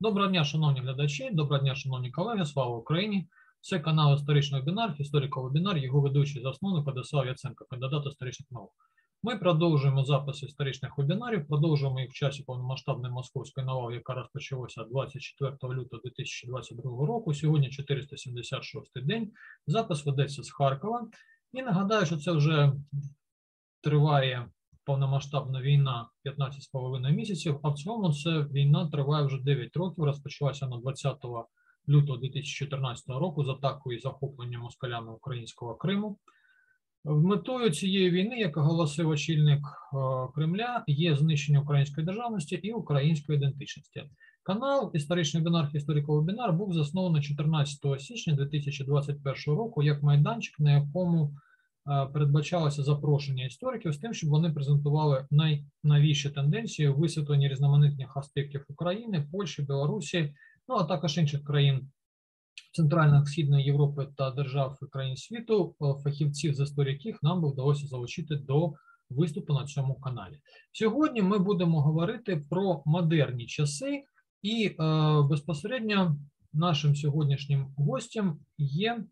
Доброго дня, шановні глядачі, доброго дня, шановні колеги, слава Україні! Це канал «Історичний вебінар», історико-вебінар, його ведучий, засновник Владислав Яценко, кандидат історичних наук. Ми продовжуємо запис історичних вебінарів, продовжуємо їх в часі повномасштабної московської навали, яка розпочалася 24 лютого 2022 року. Сьогодні 476-й день. Запис ведеться з Харкова. І нагадаю, що це вже триває повномасштабна війна 15,5 місяців, а в цілому це війна триває вже 9 років, розпочалася на 20 лютого 2014 року з атакою і захопленням москалями українського Криму. Метою цієї війни, як оголосив очільник Кремля, є знищення української державності і української ідентичності. Канал «Історичний вебінар» історико-вебінар був заснований 14 січня 2021 року як майданчик, на якому передбачалося запрошення істориків з тим, щоб вони презентували найновіші тенденції у висвітленні різноманітних аспектів України, Польщі, Білорусі, ну а також інших країн Центральної, Східної Європи та держав і країн світу, фахівців з історії яких нам вдалося залучити до виступу на цьому каналі. Сьогодні ми будемо говорити про модерні часи і безпосередньо нашим сьогоднішнім гостем є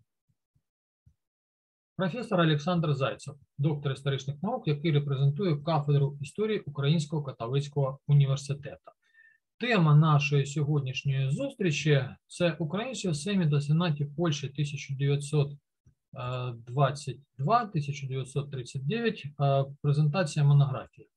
професор Олександр Зайцев, доктор історичних наук, який репрезентує кафедру історії Українського католицького університету. Тема нашої сьогоднішньої зустрічі – це українці в Сеймі та Сенаті Польщі 1922-1939, презентація монографії.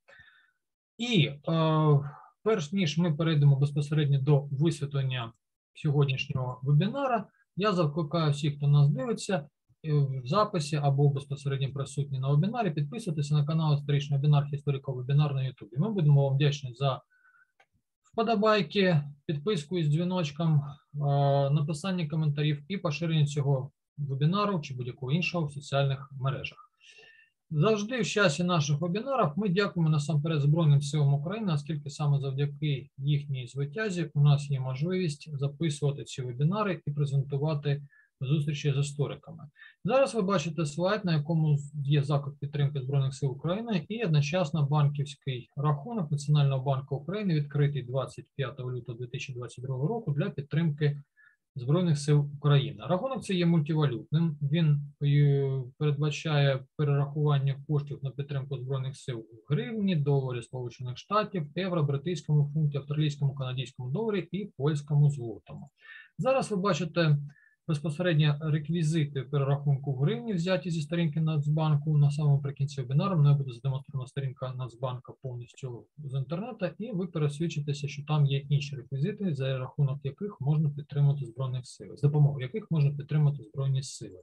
І перш ніж ми перейдемо безпосередньо до висвітлення сьогоднішнього вебінара, я закликаю всіх, хто нас дивиться, в записі або безпосередньо присутні на вебінарі, підписуйтесь на канал «Історичний вебінар» історико-вебінар на YouTube. Ми будемо вам вдячні за вподобайки, підписку із дзвіночком, написання коментарів і поширення цього вебінару чи будь-якого іншого в соціальних мережах. Завжди в часі наших вебінарів ми дякуємо насамперед Збройним силам України, оскільки саме завдяки їхній звитязі у нас є можливість записувати ці вебінари і презентувати зустрічі з істориками. Зараз ви бачите слайд, на якому є заклик підтримки Збройних сил України і одночасно банківський рахунок Національного банку України, відкритий 25 лютого 2022 року для підтримки Збройних сил України. Рахунок це є мультивалютним, він передбачає перерахування коштів на підтримку Збройних сил в гривні, доларі Сполучених Штатів, євро, британському фунті, австралійському, канадському доларі і польському злотому. Зараз ви бачите безпосередньо реквізити перерахунку в гривні, взяті зі сторінки Нацбанку. На самому прикінці вебінару мною буде задемонстрована сторінка Нацбанка повністю з інтернету, і ви пересвідчитеся, що там є інші реквізити, за рахунок яких можна підтримати Збройних сил, з допомогою яких можна підтримати Збройні сили.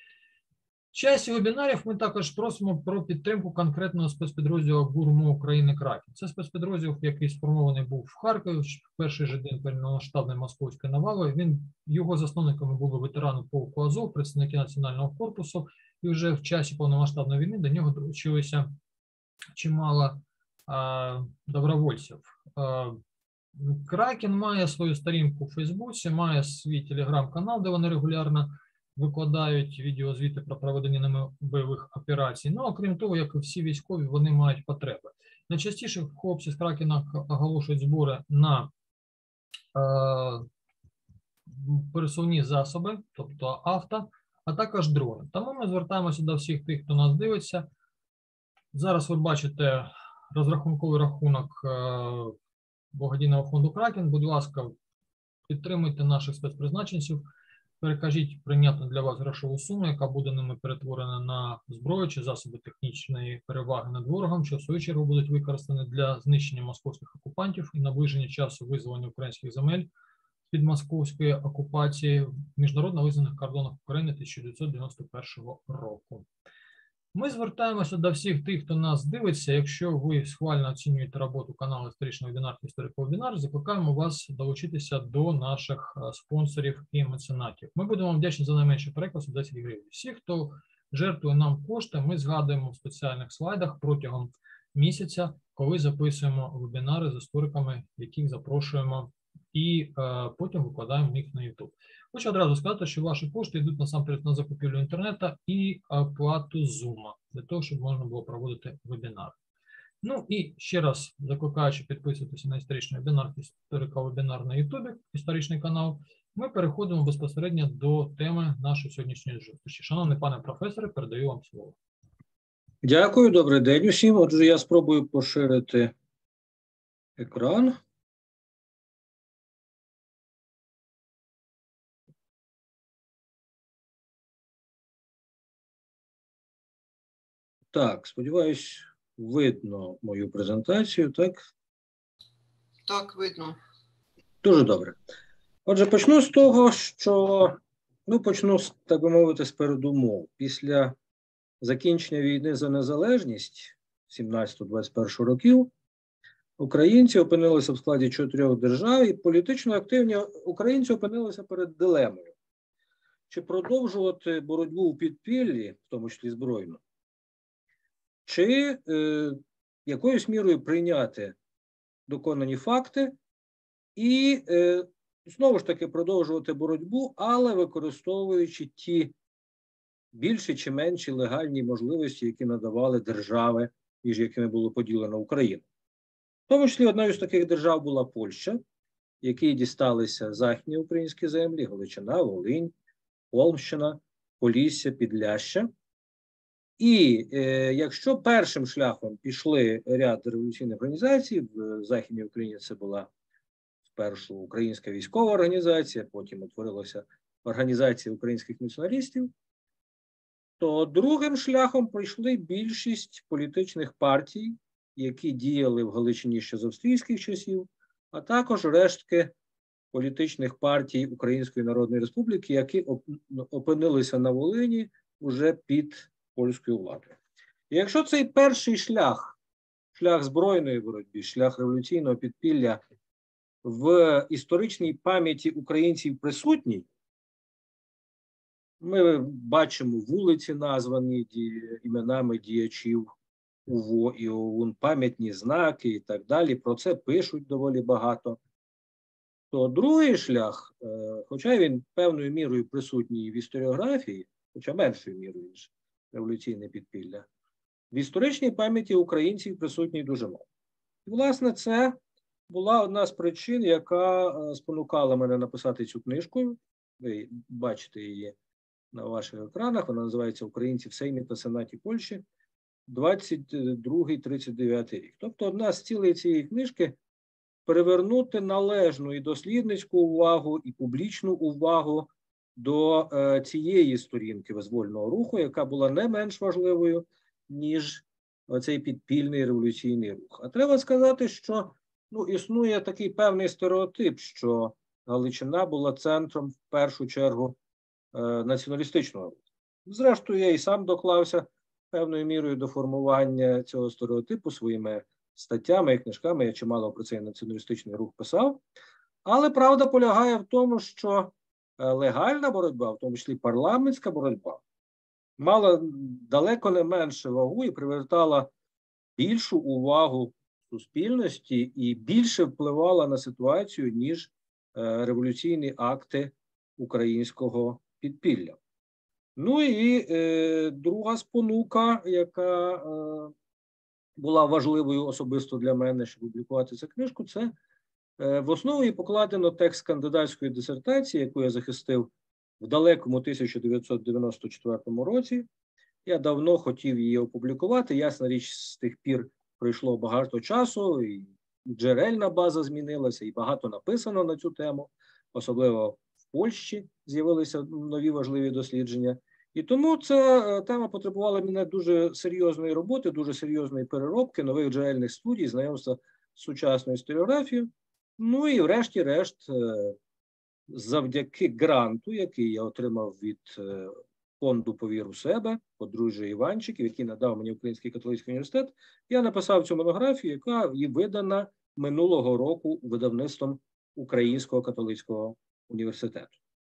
В часі вебінарів ми також просимо про підтримку конкретного спецпідрозділу ГУР-МО України «Кракен». Це спецпідрозділ, який сформований був в Харкові в перший же день повномасштабної московської навали. Його засновниками були ветерани полку Азов, представники Національного корпусу, і вже в часі повномасштабної війни до нього долучилося чимало добровольців. «Кракен» має свою сторінку у Фейсбуці, має свій телеграм-канал, де вони регулярно викладають відеозвіти про проведення ними бойових операцій. Ну, окрім того, як і всі військові, вони мають потреби. Найчастіше хлопці з «Кракена» оголошують збори на пересувні засоби, тобто авто, а також дрони. Тому ми звертаємося до всіх тих, хто нас дивиться. Зараз ви бачите розрахунковий рахунок благодійного фонду «Кракен». Будь ласка, підтримуйте наших спецпризначенців. Перекажіть прийнятну для вас грошову суму, яка буде ними перетворена на зброю чи засоби технічної переваги над ворогом, що в свою чергу будуть використані для знищення московських окупантів і наближення часу визволення українських земель під московської окупації в міжнародно визнаних кордонах України 1991 року. Ми звертаємося до всіх тих, хто нас дивиться. Якщо ви схвально оцінюєте роботу каналу «Історичний вебінар» та «Історико-вебінар», закликаємо вас долучитися до наших спонсорів і меценатів. Ми будемо вдячні за найменший переклад 10 гривень. Всі, хто жертвує нам кошти, ми згадуємо в спеціальних слайдах протягом місяця, коли записуємо вебінари з істориками, яких запрошуємо, і потім викладаємо їх на YouTube. Хочу одразу сказати, що ваші кошти йдуть насамперед на закупівлю інтернету і оплату Zoom, для того, щоб можна було проводити вебінари. Ну і ще раз закликаючи підписуватися на історичний вебінар, історика вебінар на Ютубі, історичний канал, ми переходимо безпосередньо до теми нашої сьогоднішньої зустрічі. Шановний пане професоре, передаю вам слово. Дякую, добрий день усім. Отже, я спробую поширити екран. Так, сподіваюсь, видно мою презентацію, так? Так, видно. Дуже добре. Отже, почну з того, що, почну, так би мовити, з передумов. Після закінчення війни за незалежність 17-21 років українці опинилися в складі 4 держав, і політично активні українці опинилися перед дилемою. Чи продовжувати боротьбу у підпіллі, в тому числі збройну, чи якоюсь мірою прийняти доконані факти і знову ж таки продовжувати боротьбу, але використовуючи ті більші чи менші легальні можливості, які надавали держави, між якими було поділено Україну. В тому числі одною з таких держав була Польща, якій дісталися західні українські землі, Галичина, Волинь, Холмщина, Полісся, Підляща. І якщо першим шляхом пішли ряд революційних організацій, в Західній Україні це була спершу Українська військова організація, потім утворилася Організація українських націоналістів, то другим шляхом пройшли більшість політичних партій, які діяли в Галичині ще з австрійських часів, а також рештки політичних партій Української Народної Республіки, які опинилися на Волині вже під польською владою. І якщо цей перший шлях, шлях збройної боротьби, шлях революційного підпілля в історичній пам'яті українців присутній, ми бачимо вулиці, названі іменами діячів УВО і ОУН, пам'ятні знаки і так далі, про це пишуть доволі багато, то другий шлях, хоча він певною мірою присутній в історіографії, хоча меншою мірою, ніж революційне підпілля, в історичній пам'яті українців присутній дуже мало. І, власне, це була одна з причин, яка спонукала мене написати цю книжку. Ви бачите її на ваших екранах. Вона називається «Українці в Сеймі та Сенаті Польщі, 22-39 рік». Тобто одна з цілей цієї книжки – перевернути належну і дослідницьку увагу, і публічну увагу до цієї сторінки визвольного руху, яка була не менш важливою, ніж оцей підпільний революційний рух. А треба сказати, що існує такий певний стереотип, що Галичина була центром, в першу чергу, націоналістичного руху. Зрештою, я і сам доклався певною мірою до формування цього стереотипу своїми статтями і книжками, я чимало про цей націоналістичний рух писав. Але правда полягає в тому, що легальна боротьба, в тому числі парламентська боротьба, мала далеко не менше вагу і привертала більшу увагу суспільності і більше впливала на ситуацію, ніж революційні акти українського підпілля. Ну і друга спонука, яка була важливою особисто для мене, щоб публікувати цю книжку, це в основу її покладено текст кандидатської дисертації, яку я захистив в далекому 1994 році. Я давно хотів її опублікувати. Ясна річ, з тих пір пройшло багато часу, і джерельна база змінилася, і багато написано на цю тему. Особливо в Польщі з'явилися нові важливі дослідження. І тому ця тема потребувала мене дуже серйозної роботи, дуже серйозної переробки, нових джерельних студій, знайомства з сучасною історіографією. Ну і врешті-решт, завдяки гранту, який я отримав від фонду «Повір у себе», подружжя Іванчиків, який надав мені Український католицький університет, я написав цю монографію, яка є видана минулого року видавництвом Українського католицького університету.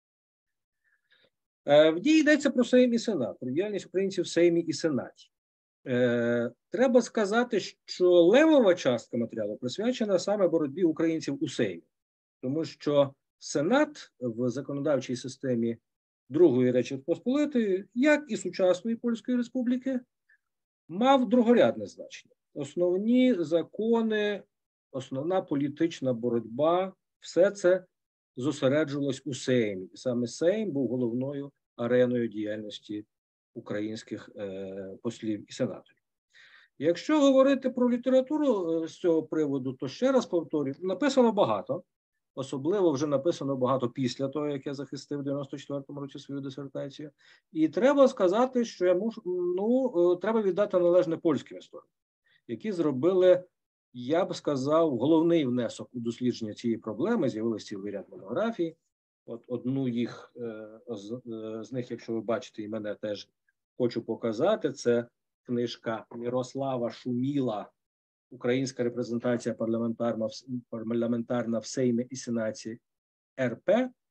В ній йдеться про Сейм і Сенат, про діяльність українців в Сеймі і Сенаті. Треба сказати, що левова частка матеріалу присвячена саме боротьбі українців у Сеймі, тому що Сенат в законодавчій системі Другої Речі Посполитої, як і сучасної Польської Республіки, мав другорядне значення. основні закони, основна політична боротьба, все це зосереджувалось у Сеймі. І саме Сейм був головною ареною діяльності українських послів і сенаторів. Якщо говорити про літературу з цього приводу, то ще раз повторюю, написано багато. Особливо вже написано багато після того, як я захистив в 94-му році свою дисертацію. І треба сказати, що я треба віддати належне польським історикам, які зробили, я б сказав, головний внесок у дослідження цієї проблеми. З'явилися цілий ряд монографій. От одну з них, якщо ви бачите, і мене теж хочу показати, це книжка Мирослава Шуміла «Українська репрезентація парламентарна в Сеймі і Сенаті РП»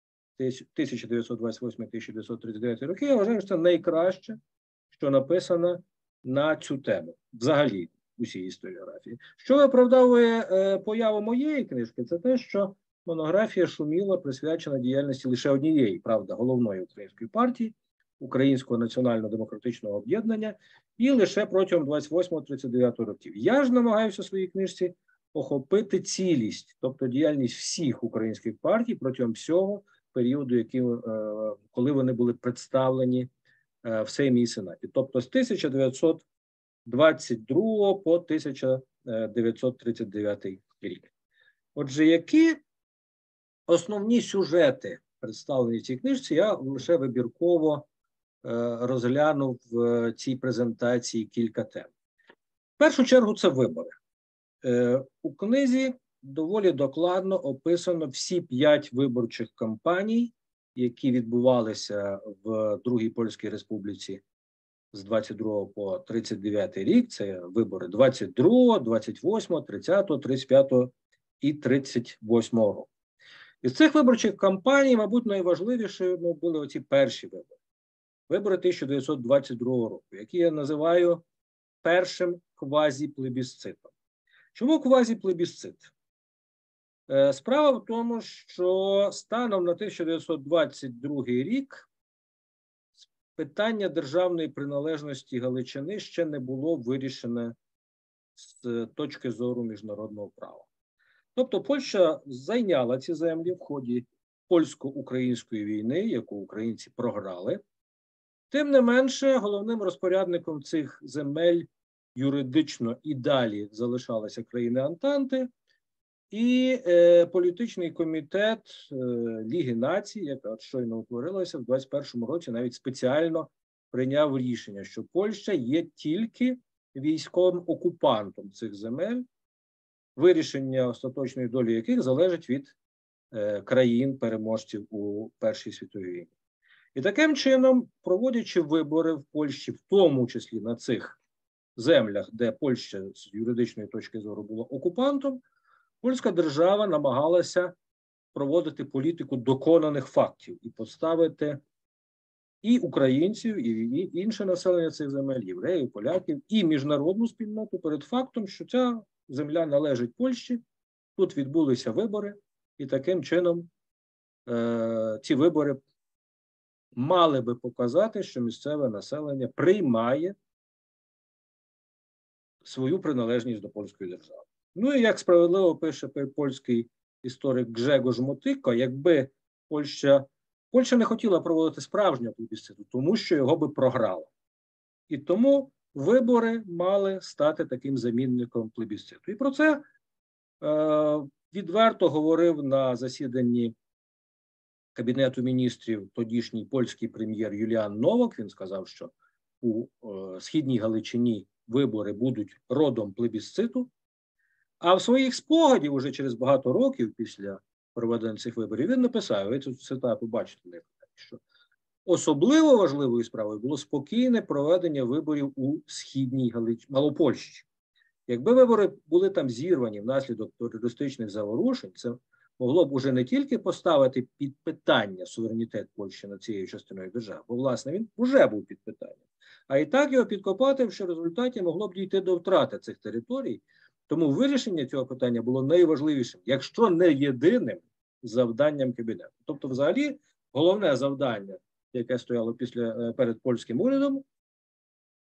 1928-1939 роки. Я вважаю, що це найкраще, що написано на цю тему. Взагалі, усій історіографії. Що виправдовує появу моєї книжки, це те, що монографія Шуміла присвячена діяльності лише однієї, правда, головної української партії, Українського національно-демократичного об'єднання, і лише протягом 28-39 років. Я ж намагаюся в своїй книжці охопити цілість, тобто діяльність всіх українських партій протягом всього періоду, коли вони були представлені в Сеймі і Сенаті. Тобто з 1922 по 1939 рік. Отже, які основні сюжети представлені в цій книжці, я лише вибірково розглянув в цій презентації кілька тем. В першу чергу це вибори. У книзі доволі докладно описано всі 5 виборчих кампаній, які відбувалися в Другій Польській Республіці з 22 по 39 рік. Це вибори 22, 28, 30, 35 і 38 року. Із цих виборчих кампаній, мабуть, найважливішими були оці перші вибори. Вибори 1922 року, які я називаю першим квазіплебісцитом. Чому квазіплебісцит? Справа в тому, що станом на 1922 рік питання державної приналежності Галичини ще не було вирішене з точки зору міжнародного права. Тобто Польща зайняла ці землі в ході польсько-української війни, яку українці програли. Тим не менше, головним розпорядником цих земель юридично і далі залишалися країни Антанти, і політичний комітет Ліги націй, яка щойно утворилася в 21-му році, навіть спеціально прийняв рішення, що Польща є тільки військовим окупантом цих земель, вирішення остаточної долі яких залежить від країн-переможців у Першій світовій війні. І таким чином, проводячи вибори в Польщі, в тому числі на цих землях, де Польща з юридичної точки зору була окупантом, польська держава намагалася проводити політику доконаних фактів і поставити і українців, і інше населення цих земель, євреїв, поляків, і міжнародну спільноту перед фактом, що ця земля належить Польщі, тут відбулися вибори, і таким чином ці вибори мали би показати, що місцеве населення приймає свою приналежність до польської держави. Ну і як справедливо пише польський історик Гжегош Мотико, якби Польща не хотіла проводити справжнього плебісциту, тому що його би програла. І тому вибори мали стати таким замінником плебісциту. І про це відверто говорив на засіданні Кабінету міністрів тодішній польський прем'єр Юліан Новак. Він сказав, що у Східній Галичині вибори будуть родом плебісциту. А в своїх спогадів уже через багато років після проведення цих виборів він написав, ви цю цитату бачите, що особливо важливою справою було спокійне проведення виборів у Східній Малопольщі. Якби вибори були там зірвані внаслідок терористичних заворушень, це могло б уже не тільки поставити під питання суверенітет Польщі над цією частиною держави, бо, власне, він вже був під питанням, а і так його підкопати, що в результаті могло б дійти до втрати цих територій. Тому вирішення цього питання було найважливішим, якщо не єдиним завданням Кабінету. Тобто, взагалі, головне завдання, яке стояло перед польським урядом,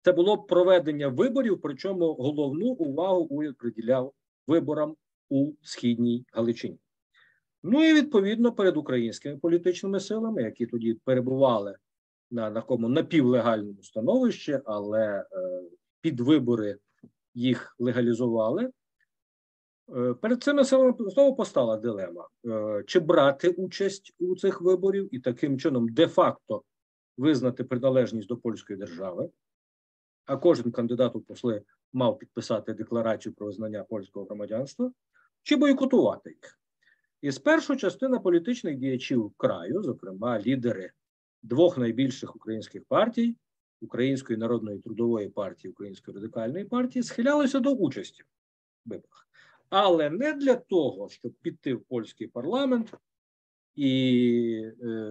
Це було проведення виборів, причому головну увагу уряд приділяв виборам у Східній Галичині. Ну і відповідно перед українськими політичними силами, які тоді перебували на такому напівлегальному становищі, але під вибори їх легалізували. Перед цими силами знову постала дилема, чи брати участь у цих виборів і таким чином де-факто визнати приналежність до польської держави, а кожен кандидат у посли мав підписати декларацію про визнання польського громадянства, чи бойкотувати їх. І спершу частина політичних діячів краю, зокрема лідери двох найбільших українських партій, Української народної трудової партії, Української радикальної партії, схилялися до участі в виборах. Але не для того, щоб піти в польський парламент і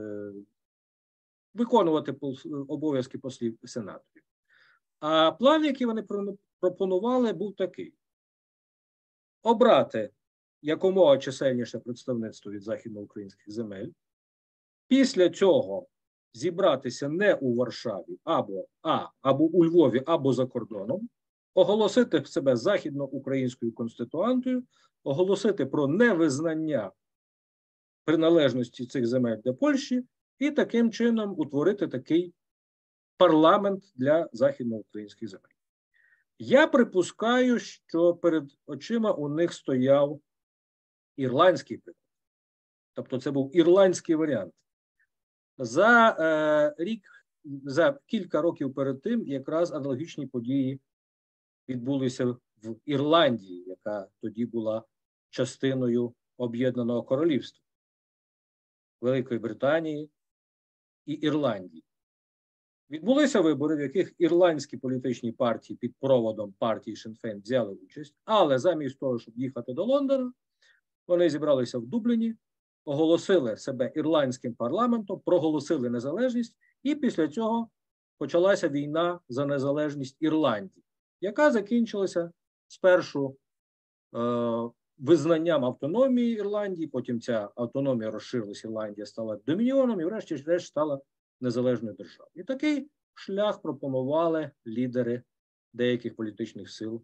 виконувати обов'язки послів і сенаторів. А план, який вони пропонували, був такий: обрати якомога чисельніше представництво від західноукраїнських земель, після цього зібратися не у Варшаві, або у Львові, або за кордоном, оголосити себе західноукраїнською конституантою, оголосити про невизнання приналежності цих земель до Польщі і таким чином утворити такий парламент для західноукраїнських земель. Я припускаю, що перед очима у них стояв ірландський приклад. Тобто це був ірландський варіант. За кілька років перед тим якраз аналогічні події відбулися в Ірландії, яка тоді була частиною Об'єднаного Королівства Великої Британії і Ірландії. Відбулися вибори, в яких ірландські політичні партії під проводом партії Sinn Féin взяли участь, але замість того, щоб їхати до Лондона, вони зібралися в Дубліні, оголосили себе ірландським парламентом, проголосили незалежність, і після цього почалася війна за незалежність Ірландії, яка закінчилася спершу визнанням автономії Ірландії, потім ця автономія розширилася, Ірландія стала домініоном і врешті-решт стала незалежною державою. І такий шлях пропонували лідери деяких політичних сил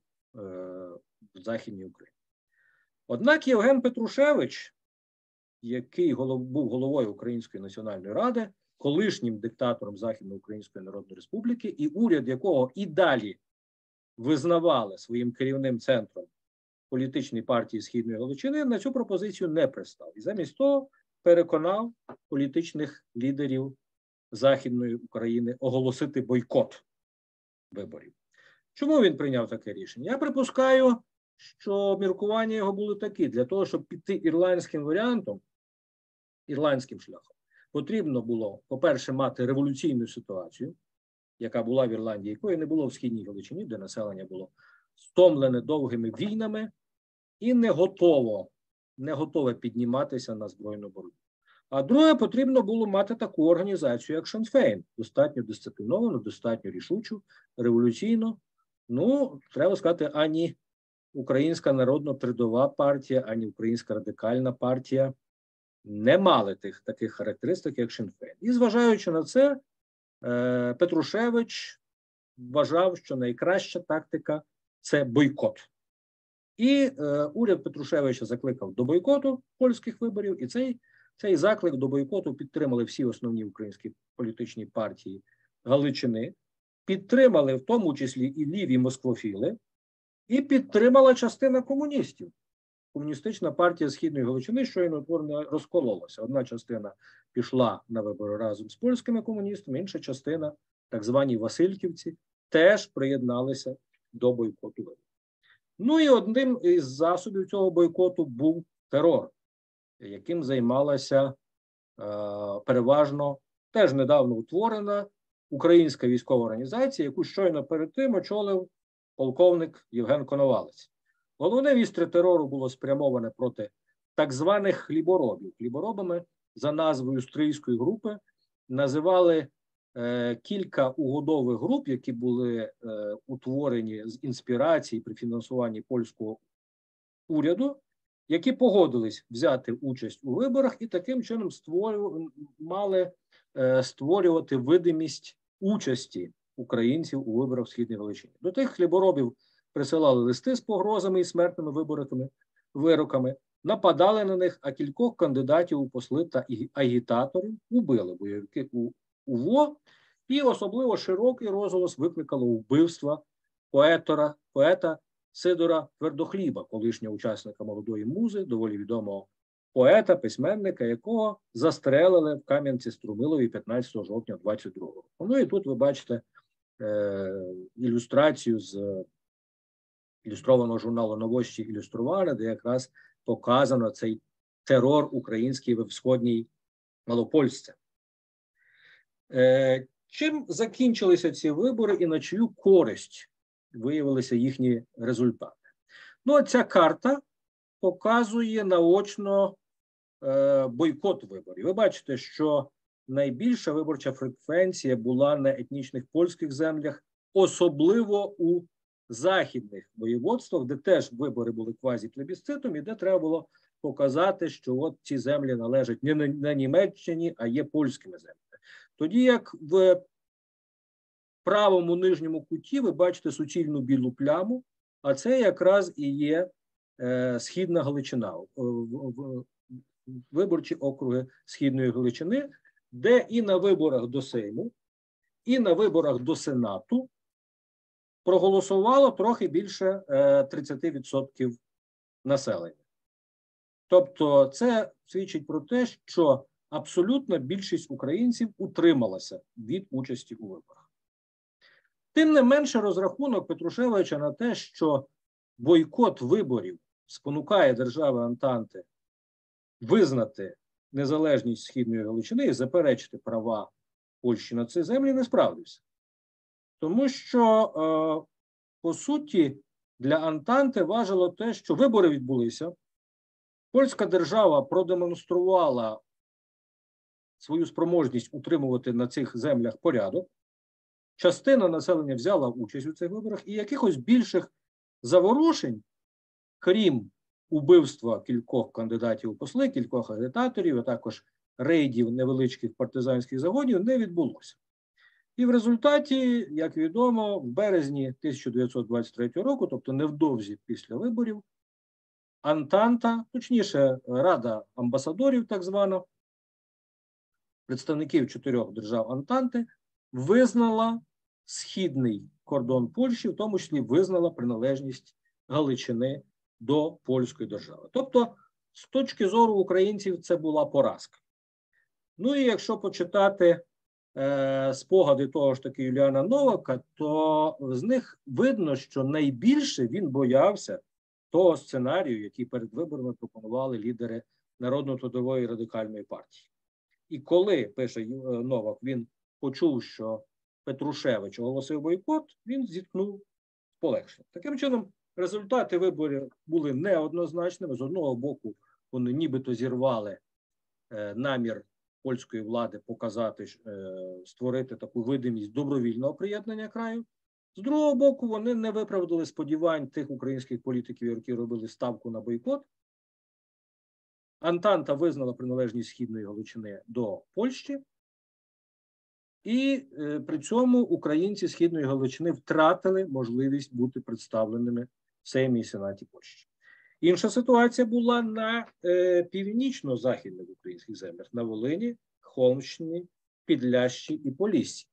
в Західній Україні. Однак Євген Петрушевич, який був головою Української національної ради, колишнім диктатором Західноукраїнської Народної Республіки, і уряд якого і далі визнавали своїм керівним центром політичної партії Східної Галичини, на цю пропозицію не пристав. І замість того переконав політичних лідерів Західної України оголосити бойкот виборів. Чому він прийняв таке рішення? Я припускаю, що міркування його були такі: для того, щоб піти ірландським варіантом, ірландським шляхом, потрібно було, по-перше, мати революційну ситуацію, яка була в Ірландії, якої не було в Східній Галичині, де населення було стомлене довгими війнами і не готове підніматися на збройну боротьбу. А друге, потрібно було мати таку організацію, як Sinn Féin, достатньо дисципліновану, достатньо рішучу, революційну. Ну, треба сказати, ані Українська народно-трудова партія, ані Українська радикальна партія не мали таких характеристик, як Sinn Féin. І зважаючи на це, Петрушевич вважав, що найкраща тактика – це бойкот. І уряд Петрушевича закликав до бойкоту польських виборів, і цей заклик до бойкоту підтримали всі основні українські політичні партії Галичини, підтримали в тому числі і ліві москвофіли, і підтримала частина комуністів. Комуністична партія Східної Галичини щойно утворена розкололася. Одна частина пішла на вибори разом з польськими комуністами, інша частина, так звані Васильківці, теж приєдналися до бойкоту виборів. Ну і одним із засобів цього бойкоту був терор, яким займалася переважно теж недавно утворена українська військова організація, яку щойно перед тим очолив полковник Євген Коновалець. Головне вістре терору було спрямоване проти так званих хліборобів. Хліборобами за назвою Стрийської групи називали кілька угодових груп, які були утворені з інспірації при фінансуванні польського уряду, які погодились взяти участь у виборах і таким чином мали створювати видимість участі українців у виборах в Східній Галичині. До тих хліборобів присилали листи з погрозами і смертними вироками, нападали на них, а кількох кандидатів у посли та агітаторів убили бойовики УВО, і особливо широкий розголос викликало вбивство поета Сидора Твердохліба, колишнього учасника «Молодої музи», доволі відомого поета, письменника, якого застрелили в Кам'янці-Струмилові 15 жовтня 22 року. Ну і тут ви бачите ілюстрацію з ілюстрованого журналу «Новості ілюстрували», де якраз показано цей терор український в Сходній Малопольській. Чим закінчилися ці вибори і на чию користь виявилися їхні результати? Ну, ця карта показує наочно бойкот виборів. Ви бачите, що найбільша виборча фреквенція була на етнічних польських землях, особливо у західних воєводствах, де теж вибори були квазіплебісцитом і де треба було показати, що от ці землі належать не на Німеччині, а є польськими землями. Тоді як в правому нижньому куті ви бачите суцільну білу пляму, а це якраз і є Східна Галичина, виборчі округи Східної Галичини, де і на виборах до Сейму, і на виборах до Сенату проголосувало трохи більше 30% населення. Тобто це свідчить про те, що абсолютна більшість українців утрималася від участі у виборах. Тим не менше, розрахунок Петрушевича на те, що бойкот виборів спонукає держави Антанти визнати незалежність Східної Галичини і заперечити права Польщі на ці землі, не справдився. Тому що, по суті, для Антанти важило те, що вибори відбулися, польська держава продемонструвала свою спроможність утримувати на цих землях порядок, частина населення взяла участь у цих виборах, і якихось більших заворушень, крім убивства кількох кандидатів у посли, кількох агітаторів, а також рейдів невеличких партизанських загонів, не відбулося. І в результаті, як відомо, в березні 1923 року, тобто невдовзі після виборів, Антанта, точніше Рада амбасадорів так звана, представників 4 держав Антанти, визнала східний кордон Польщі, в тому числі визнала приналежність Галичини до польської держави. Тобто, з точки зору українців, це була поразка. Ну і якщо почитати спогади того ж таки Юліана Новака, то з них видно, що найбільше він боявся того сценарію, який перед виборами пропонували лідери Народно-трудової радикальної партії. І коли, пише Новак, він почув, що Петрушевич оголосив бойкот, він зіткнув полегшення. Таким чином, результати виборів були неоднозначними. З одного боку, вони нібито зірвали намір польської влади показати, створити таку видимість добровільного приєднання краю. З другого боку, вони не виправдали сподівань тих українських політиків, які робили ставку на бойкот. Антанта визнала приналежність Східної Галичини до Польщі, і при цьому українці Східної Галичини втратили можливість бути представленими в Сеймі і Сенаті Польщі. Інша ситуація була на північно-західних українських землях, на Волині, Холмщині, Підлящі і Поліссі,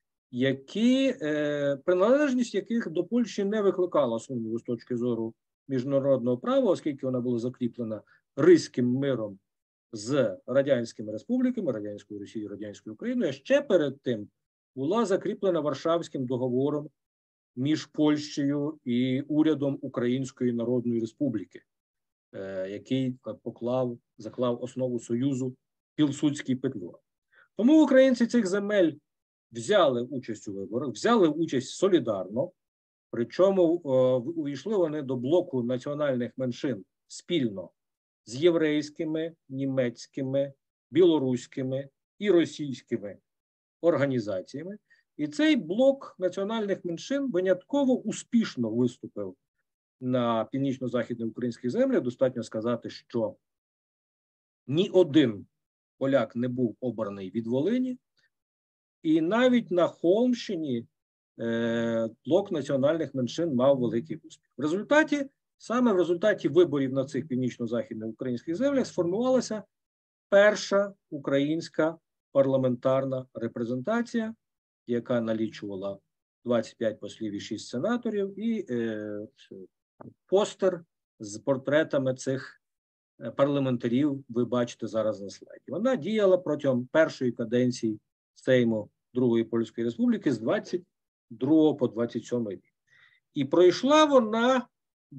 приналежність яких до Польщі не викликала сумніву з точки зору міжнародного права, оскільки вона була закріплена Ризьким миром з радянськими республіками, Радянською Росією, Радянською Україною, а ще перед тим була закріплена Варшавським договором між Польщею і урядом Української Народної Республіки, який заклав основу Союзу Пілсудський Петлюра. Тому українці цих земель взяли участь у виборах, взяли участь солідарно, причому увійшли вони до блоку національних меншин спільно з єврейськими, німецькими, білоруськими і російськими організаціями. І цей блок національних меншин винятково успішно виступив на північно-західних українських землях. Достатньо сказати, що ні один поляк не був обраний від Волині, і навіть на Холмщині блок національних меншин мав великий успіх. Саме в результаті виборів на цих північно-західних українських землях сформувалася перша українська парламентарна репрезентація, яка налічувала 25 послів і 6 сенаторів, і постер з портретами цих парламентарів ви бачите зараз на слайді. Вона діяла протягом першої каденції Сейму Другої Польської Республіки з 22 по 27 рік. І пройшла вона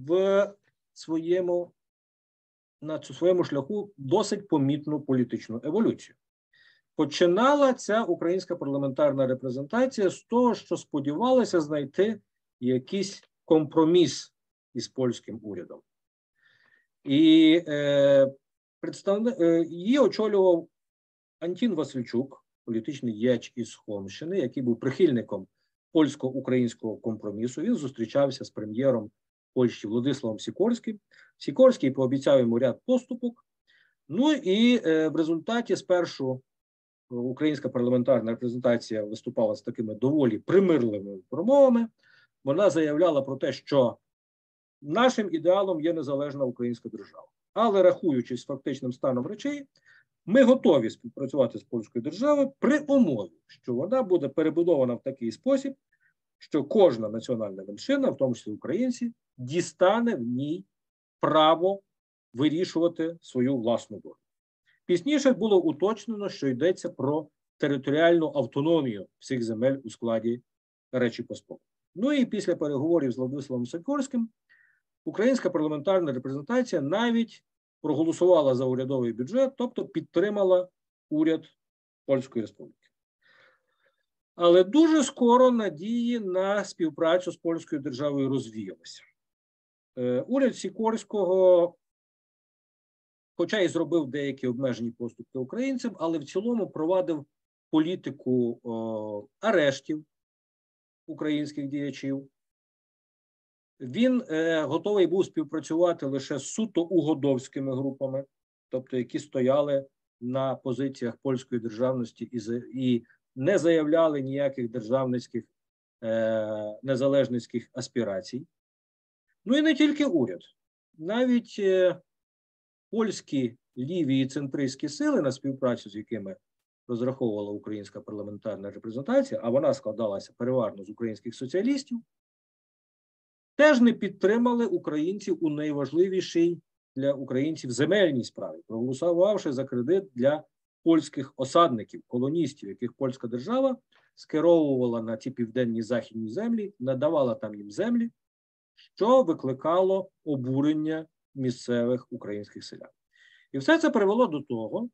на своєму шляху досить помітну політичну еволюцію. Починала ця українська парламентарна репрезентація з того, що сподівалася знайти якийсь компроміс із польським урядом. І її очолював Антін Васильчук, політичний діяч із Хомщини, який був прихильником польсько-українського компромісу. Він зустрічався з прем'єром Польщі Владиславом Сікорським. Сікорський пообіцяв йому ряд поступок. Ну і в результаті спершу українська парламентарна репрезентація виступала з такими доволі примирливими промовами. Вона заявляла про те, що нашим ідеалом є незалежна українська держава. Але рахуючись з фактичним станом речей, ми готові співпрацювати з польською державою при умові, що вона буде перебудована в такий спосіб, що кожна національна меншина, в тому числі українці, дістане в ній право вирішувати свою власну долю. Пізніше було уточнено, що йдеться про територіальну автономію всіх земель у складі Речі Посполитої. Ну і після переговорів з Владиславом Сікорським українська парламентарна репрезентація навіть проголосувала за урядовий бюджет, тобто підтримала уряд Польської Республіки. Але дуже скоро надії на співпрацю з польською державою розвіялися. Уряд Сікорського, хоча й зробив деякі обмежені поступки українцям, але в цілому провадив політику арештів українських діячів. Він готовий був співпрацювати лише з суто угодовськими групами, тобто які стояли на позиціях польської державності і не заявляли ніяких державницьких, незалежницьких аспірацій. Ну і не тільки уряд. Навіть польські ліві і центристські сили, на співпрацю з якими розраховувала українська парламентарна репрезентація, а вона складалася переважно з українських соціалістів, теж не підтримали українців у найважливішій для українців земельній справі, проголосувавши за кредит для польських осадників, колоністів, яких польська держава скеровувала на ці південні західні землі, надавала там їм землі, що викликало обурення місцевих українських селян. І все це привело до того,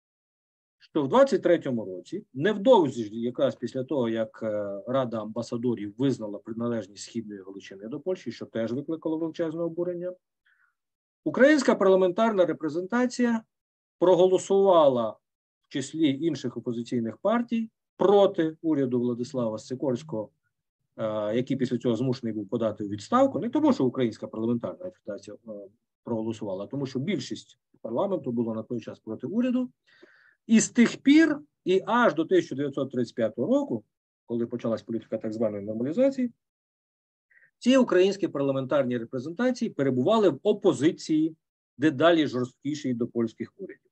що в 23-му році, невдовзі якраз після того, як Рада амбасадорів визнала приналежність Східної Галичини до Польщі, що теж викликало величезне обурення, українська парламентарна репрезентація проголосувала в числі інших опозиційних партій проти уряду Владислава Сікорського, який після цього змушений був подати у відставку, не тому, що українська парламентарна репрезентація проголосувала, а тому, що більшість парламенту була на той час проти уряду. І з тих пір, і аж до 1935 року, коли почалась політика так званої нормалізації, ці українські парламентарні репрезентації перебували в опозиції дедалі жорсткішій до польських урядів.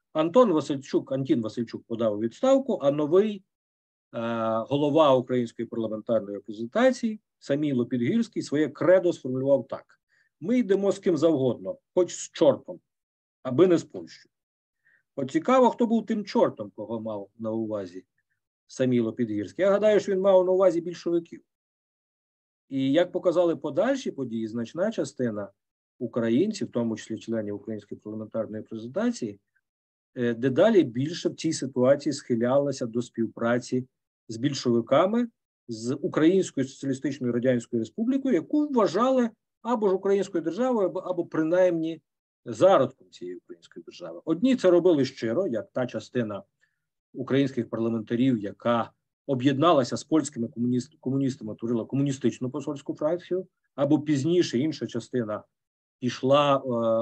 Антін Васильчук подав у відставку, а новий голова української парламентарної репрезентації Саміло Підгірський своє кредо сформулював так: ми йдемо з ким завгодно, хоч з чортом, аби не з Польщею. От цікаво, хто був тим чортом, кого мав на увазі Саміло Підгірський. Я гадаю, що він мав на увазі більшовиків. І як показали подальші події, значна частина українців, в тому числі членів української парламентарної репрезентації, дедалі більше в цій ситуації схилялася до співпраці з більшовиками, з Українською Соціалістичною Радянською Республікою, яку вважали або ж українською державою, або принаймні зародком цієї української держави. Одні це робили щиро, як та частина українських парламентарів, яка об'єдналася з польськими комуністами, творила комуністичну посольську фракцію, або пізніше інша частина пішла,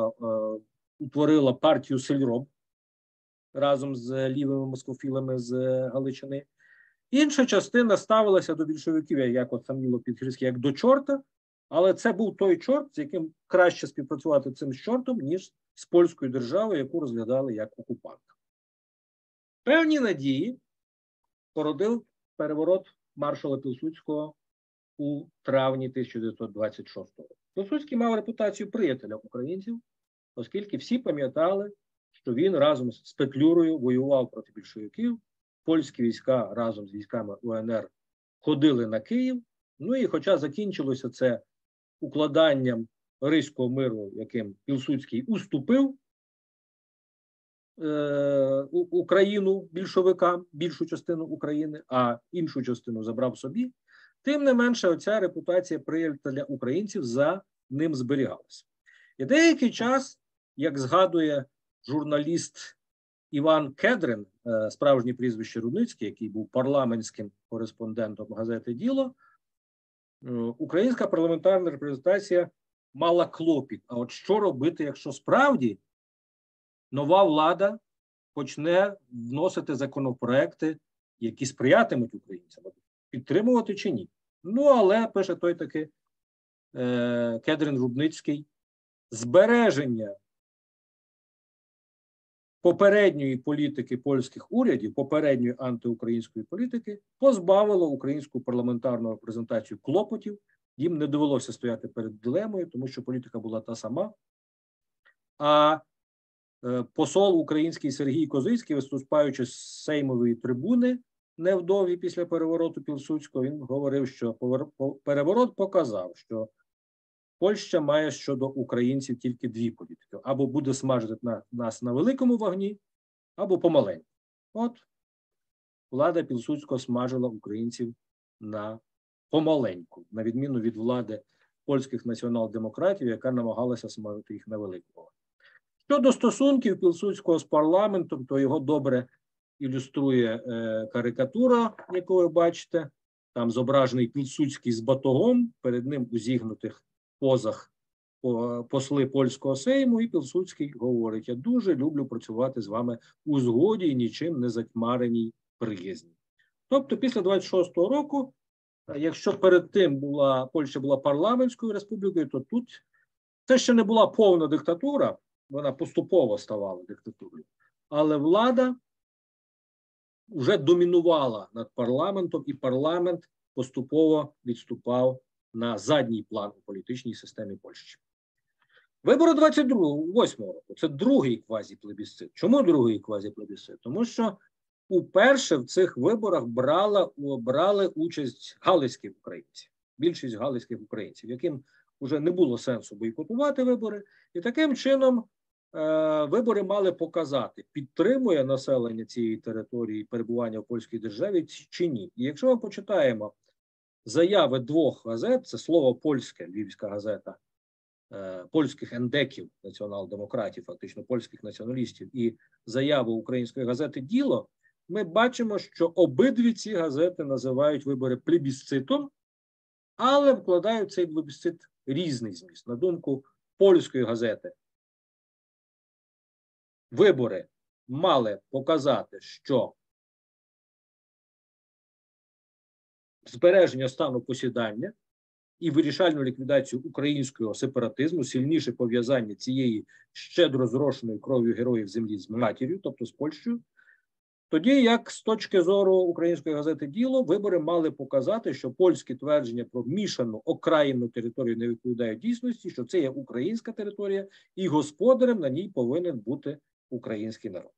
утворила партію Сельроб разом з лівими москофілами з Галичини. Інша частина ставилася до більшовиків, як от Саміло Підгірський, як до чорта, але це був той чорт, з яким краще співпрацювати цим з чортом, ніж з польською державою, яку розглядали як окупанта. Певні надії породив переворот маршала Пілсудського у травні 1926 року. Пілсудський мав репутацію приятеля українців, оскільки всі пам'ятали, що він разом з Петлюрою воював проти більшовиків, польські війська разом з військами УНР ходили на Київ, ну і хоча закінчилося це укладанням Ризького миру, яким Пілсудський уступив Україну більшовикам, більшу частину України, а іншу частину забрав собі, тим не менше оця репутація приятеля українців за ним зберігалася. І деякий час, як згадує журналіст Іван Кедрин, справжнє прізвище Рудницький, який був парламентським кореспондентом газети «Діло», українська парламентарна репрезентація мала клопіт. А от що робити, якщо справді нова влада почне вносити законопроекти, які сприятимуть українцям, підтримувати чи ні? Ну, але, пише той таки Кедрин Рудницький, збереження попередньої політики польських урядів, попередньої антиукраїнської політики, позбавило українську парламентарну репрезентацію клопотів. Їм не довелося стояти перед дилемою, тому що політика була та сама. А посол український Сергій Козицький, виступаючи з Сеймової трибуни невдовзі після перевороту Пілсудського, він говорив, що переворот показав, що Польща має щодо українців тільки дві політики. Або буде смажити нас на великому вогні, або помаленьку. От влада Пілсудського смажила українців на помаленьку, на відміну від влади польських націонал-демократів, яка намагалася смажити їх на великому вогні. Щодо стосунків Пілсудського з парламентом, то його добре ілюструє карикатура, яку ви бачите. Там зображений Пілсудський з батогом, перед ним у зігнутих позах посли польського сейму, і Пілсудський говорить: я дуже люблю працювати з вами у згоді і нічим не затьмареній приязні. Тобто після 26-го року, якщо перед тим Польща була парламентською республікою, то тут це ще не була повна диктатура, вона поступово ставала диктатурою, але влада вже домінувала над парламентом, і парламент поступово відступав на задній план у політичній системі Польщі. Вибори 28-го року – це другий квазіплебісцит. Чому другий квазіплебісцит? Тому що уперше в цих виборах брали участь галицькі українці, більшість галицьких українців, яким вже не було сенсу бойкотувати вибори. І таким чином вибори мали показати, підтримує населення цієї території перебування в польській державі чи ні. І якщо ми почитаємо заяви двох газет, це слово польське, Львівська газета, польських ендеків, націонал-демократів, фактично польських націоналістів, і заяву української газети «Діло», ми бачимо, що обидві ці газети називають вибори плебісцитом, але вкладають в цей плебісцит різний зміст. На думку польської газети, вибори мали показати, що збереження стану посідання і вирішальну ліквідацію українського сепаратизму, сильніше пов'язання цієї щедро зрошеної кров'ю героїв землі з матір'ю, тобто з Польщею. Тоді, як з точки зору української газети «Діло», вибори мали показати, що польські твердження про мішану окраїнну територію не відповідають дійсності, що це є українська територія, і господарем на ній повинен бути український народ.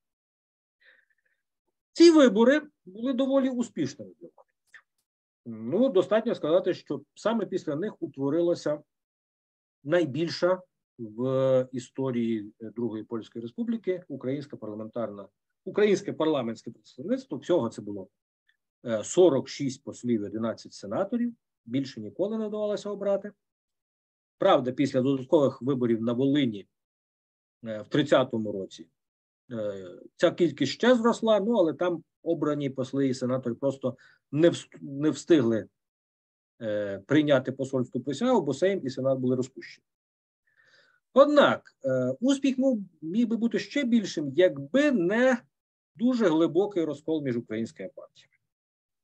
Ці вибори були доволі успішними для українців. Ну, достатньо сказати, що саме після них утворилася найбільша в історії Другої Польської Республіки українське парламентське представництво. Всього це було 46 послів і 11 сенаторів. Більше ніколи не вдавалося обрати. Правда, після додаткових виборів на Волині в 30-му році ця кількість ще зросла, ну, але там обрані посли і сенатори просто не встигли прийняти посольську присягу, бо Сейм і Сенат були розпущені. Однак, успіх міг би бути ще більшим, якби не дуже глибокий розкол між українськими партіями.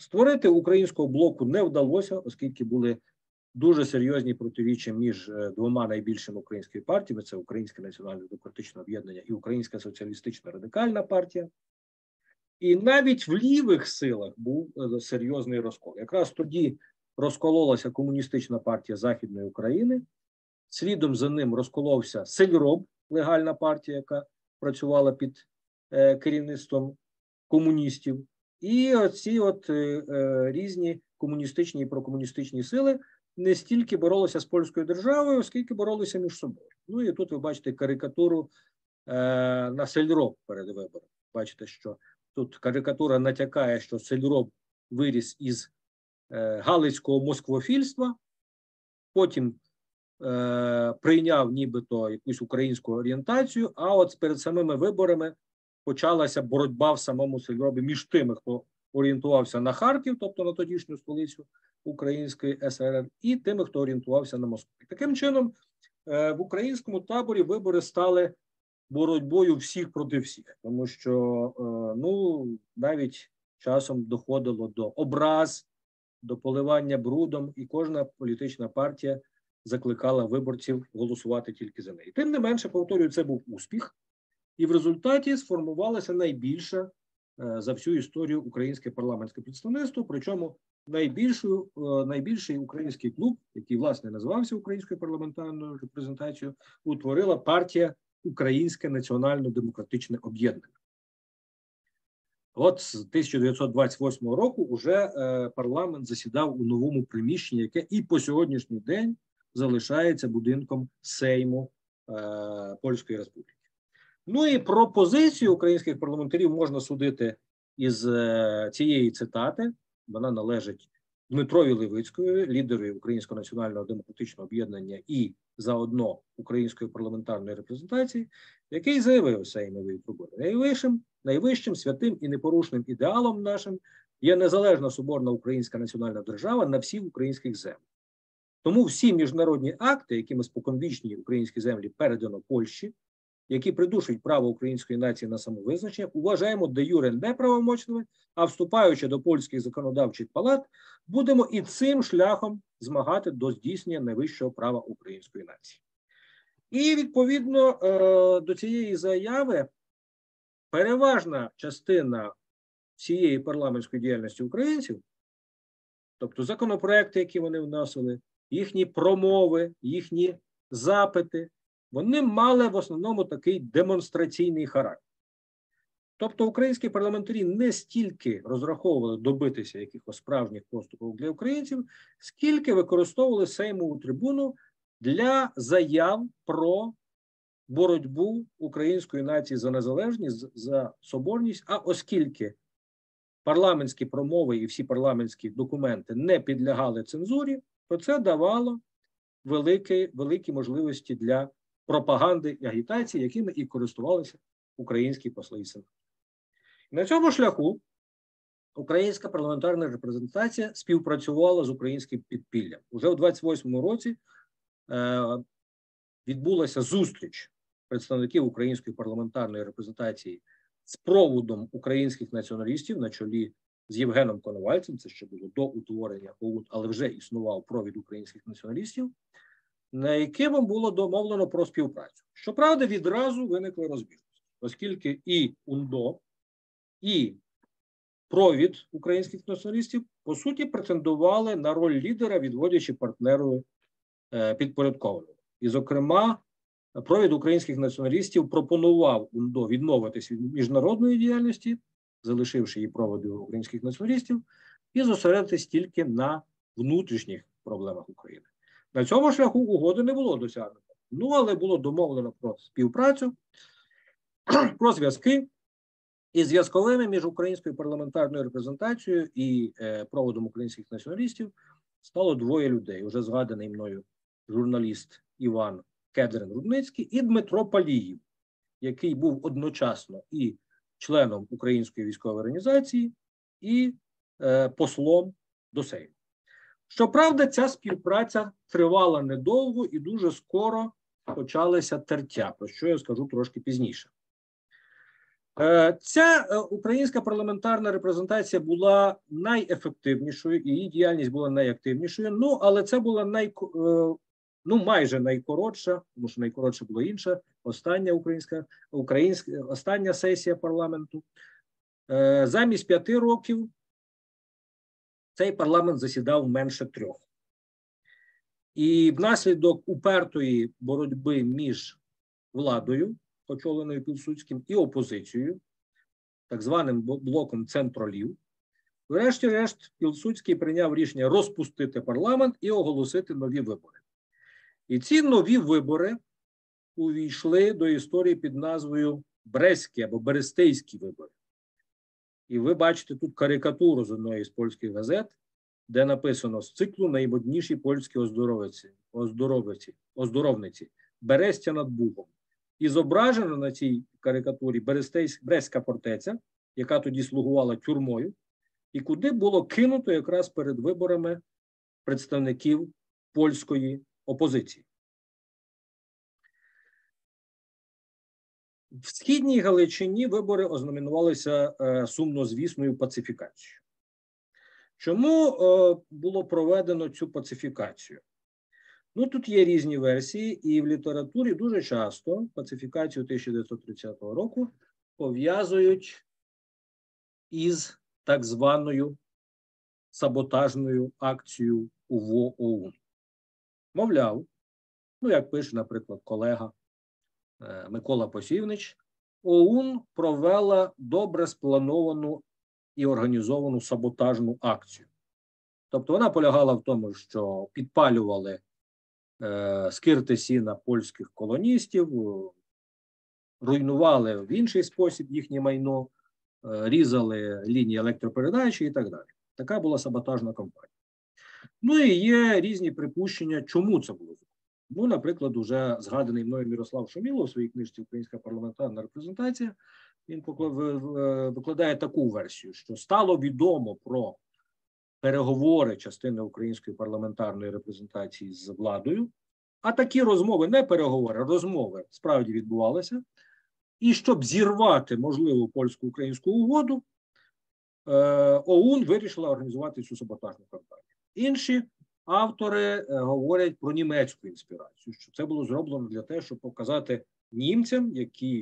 Створити українського блоку не вдалося, оскільки були дуже серйозні протиріччя між двома найбільшими українськими партіями. Це Українське національно-демократичне об'єднання і Українська соціалістична радикальна партія. І навіть в лівих силах був серйозний розкол. Якраз тоді розкололася комуністична партія Західної України, слідом за ним розколовся Сельроб, легальна партія, яка працювала під керівництвом комуністів. І оці різні комуністичні і прокомуністичні сили не стільки боролися з польською державою, оскільки боролися між собою. Ну і тут ви бачите карикатуру на Сельроб перед виборами. Бачите, що тут карикатура натякає, що Сельроб виріс із галицького москвофільства, потім прийняв нібито якусь українську орієнтацію, а от перед самими виборами почалася боротьба в самому Сельробі між тими, хто орієнтувався на Харків, тобто на тодішню столицю Української СРР, і тими, хто орієнтувався на Москву. Таким чином, в українському таборі вибори стали боротьбою всіх проти всіх, тому що навіть часом доходило до образ, до поливання брудом, і кожна політична партія закликала виборців голосувати тільки за неї. Тим не менше, повторюю, це був успіх, і в результаті сформувалося найбільше за всю історію українське парламентське представництво, причому найбільший український клуб, який, власне, називався Українською парламентарною репрезентацією, утворила партія Українське національно-демократичне об'єднання. От з 1928 року уже парламент засідав у новому приміщенні, яке і по сьогоднішній день залишається будинком Сейму Польської Республіки. Ну і про позицію українських парламентарів можна судити із цієї цитати. Вона належить Дмитрові Левицькому, лідеру Українського національного демократичного об'єднання і заодно Української парламентарної репрезентації, який заявив Сеймовій трибуні: найвищим, святим і непорушним ідеалом нашим є незалежна соборна українська національна держава на всіх українських землях. Тому всі міжнародні акти, якими споконвічні українські землі передано Польщі, які придушують право української нації на самовизначення, вважаємо де юре неправомочними, а вступаючи до польських законодавчих палат, будемо і цим шляхом змагати до здійснення найвищого права української нації. І відповідно до цієї заяви переважна частина всієї парламентської діяльності українців, тобто законопроекти, які вони вносили, їхні промови, їхні запити, вони мали в основному такий демонстраційний характер. Тобто українські парламентарі не стільки розраховували добитися якихось справжніх поступів для українців, скільки використовували Сеймову трибуну для заяв про боротьбу української нації за незалежність, за соборність, а оскільки парламентські промови і всі парламентські документи не підлягали цензурі, то це давало великі можливості для пропаганди і агітації, якими і користувалися українські посли і сенатори. На цьому шляху українська парламентарна репрезентація співпрацювала з українським підпіллям. Уже у 28-му році відбулася зустріч представників української парламентарної репрезентації з проводом українських націоналістів на чолі з Євгеном Коновальцем, це ще було до утворення ОУН, але вже існував провід українських націоналістів, на якому було домовлено про співпрацю. Щоправда, відразу виникли розбіжності, оскільки і УНДО, і провід українських націоналістів, по суті, претендували на роль лідера, відводячи партнеру підпорядкованого. І, зокрема, провід українських націоналістів пропонував УНДО відмовитись від міжнародної діяльності, залишивши її проводу українських націоналістів, і зосередитись тільки на внутрішніх проблемах України. На цьому шляху угоди не було досягнуто. Ну, але було домовлено про співпрацю, про зв'язки. І зв'язковими між українською парламентарною репрезентацією і проводом українських націоналістів стало двоє людей. Уже згаданий мною журналіст Іван Кедрин-Рудницький і Дмитро Паліїв, який був одночасно і членом Української військової організації, і послом до Сейму. Щоправда, ця співпраця тривала недовго і дуже скоро почалися тертя, про що я скажу трошки пізніше. Ця українська парламентарна репрезентація була найефективнішою, її діяльність була найактивнішою, ну, але це була майже найкоротша, тому що найкоротша була інша, остання сесія парламенту. Замість 5 років цей парламент засідав менше 3. І внаслідок упертої боротьби між владою, очоленою Пілсудським, і опозицією, так званим блоком центролів, врешті-решт Пілсудський прийняв рішення розпустити парламент і оголосити нові вибори. І ці нові вибори увійшли до історії під назвою Брестські або Берестейські вибори. І ви бачите тут карикатуру з одної з польських газет, де написано з циклу «Наймодніші польські оздоровниці Берестя над Бугом». І зображено на цій карикатурі Брестська фортеця, яка тоді слугувала тюрмою, і куди було кинуто якраз перед виборами представників польської опозиції. В Східній Галичині вибори ознаменувалися сумнозвісною пацифікацією. Чому було проведено цю пацифікацію? Ну, тут є різні версії, і в літературі дуже часто пацифікацію 1930 року пов'язують із так званою саботажною акцією УВО-ОУН. Мовляв, ну, як пише, наприклад, колега Микола Посівнич, ОУН провела добре сплановану і організовану саботажну акцію. Тобто вона полягала в тому, що підпалювали скирти сіна польських колоністів, руйнували в інший спосіб їхнє майно, різали лінії електропередачі і так далі. Така була саботажна кампанія. Ну і є різні припущення, чому це було зроблено. Ну, наприклад, уже згаданий мною Мірослав Шумілов у своїй книжці «Українська парламентарна репрезентація», він викладає таку версію, що стало відомо про переговори частини української парламентарної репрезентації з владою, а такі розмови, не переговори, розмови справді відбувалися, і щоб зірвати можливу польсько-українську угоду, ОУН вирішила організувати цю саботажну кампанію. Інші автори говорять про німецьку інспірацію, що це було зроблено для того, щоб показати німцям,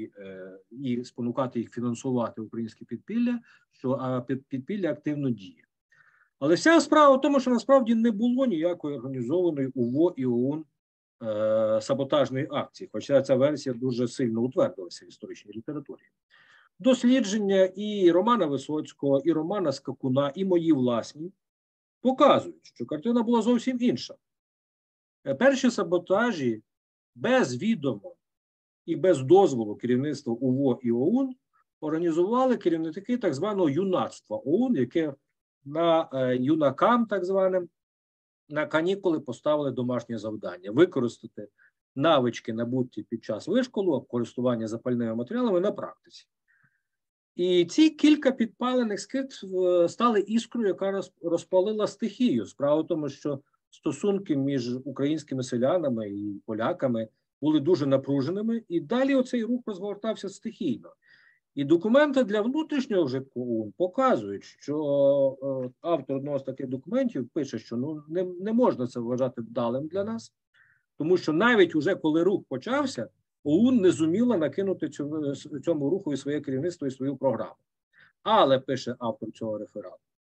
і спонукати їх фінансувати українське підпілля, що підпілля активно діє. Але вся справа в тому, що насправді не було ніякої організованої УВО і ОУН саботажної акції, хоча ця версія дуже сильно утвердилася в історичній літературі. Дослідження і Романа Висоцького, і Романа Скакуна, і мої власні показують, що картина була зовсім інша. Перші саботажі без відома і без дозволу керівництва УВО і ОУН організували керівники так званого юнацтва ОУН, яке на юнакам так званим на канікули поставили домашнє завдання – використати навички, набуті під час вишколу, користування запальними матеріалами на практиці. І ці кілька підпалених скирт стали іскрою, яка розпалила стихію. Справа в тому, що стосунки між українськими селянами і поляками були дуже напруженими, і далі оцей рух розгортався стихійно. І документи для внутрішнього вжитку ОУН показують, що автор одного з таких документів пише, що не можна це вважати вдалим для нас, тому що навіть уже коли рух почався, ОУН не зуміла накинути цьому руху і своє керівництво, і свою програму. Але, пише автор цього реферату,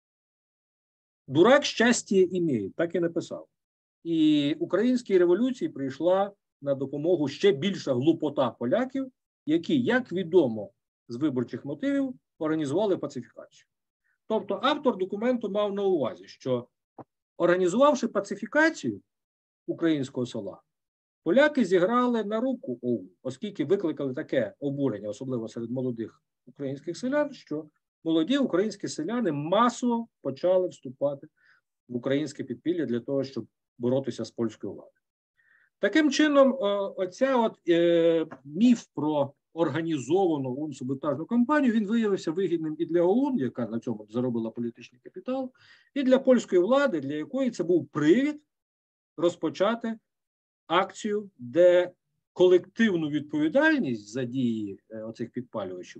дурак щастя імеє, так і написав. І українській революції прийшла на допомогу ще більша глупота поляків, які, як відомо з виборчих мотивів, організували пацифікацію. Тобто автор документу мав на увазі, що організувавши пацифікацію українського села, поляки зіграли на руку ОУН, оскільки викликали таке обурення, особливо серед молодих українських селян, що молоді українські селяни масово почали вступати в українське підпілля для того, щоб боротися з польською владою. Таким чином, міф про організовану ОУН саботажну кампанію, він виявився вигідним і для ОУН, яка на цьому заробила політичний капітал, і для польської влади, для якої це був привід розпочати акцію, де колективну відповідальність за дії оцих підпалювачів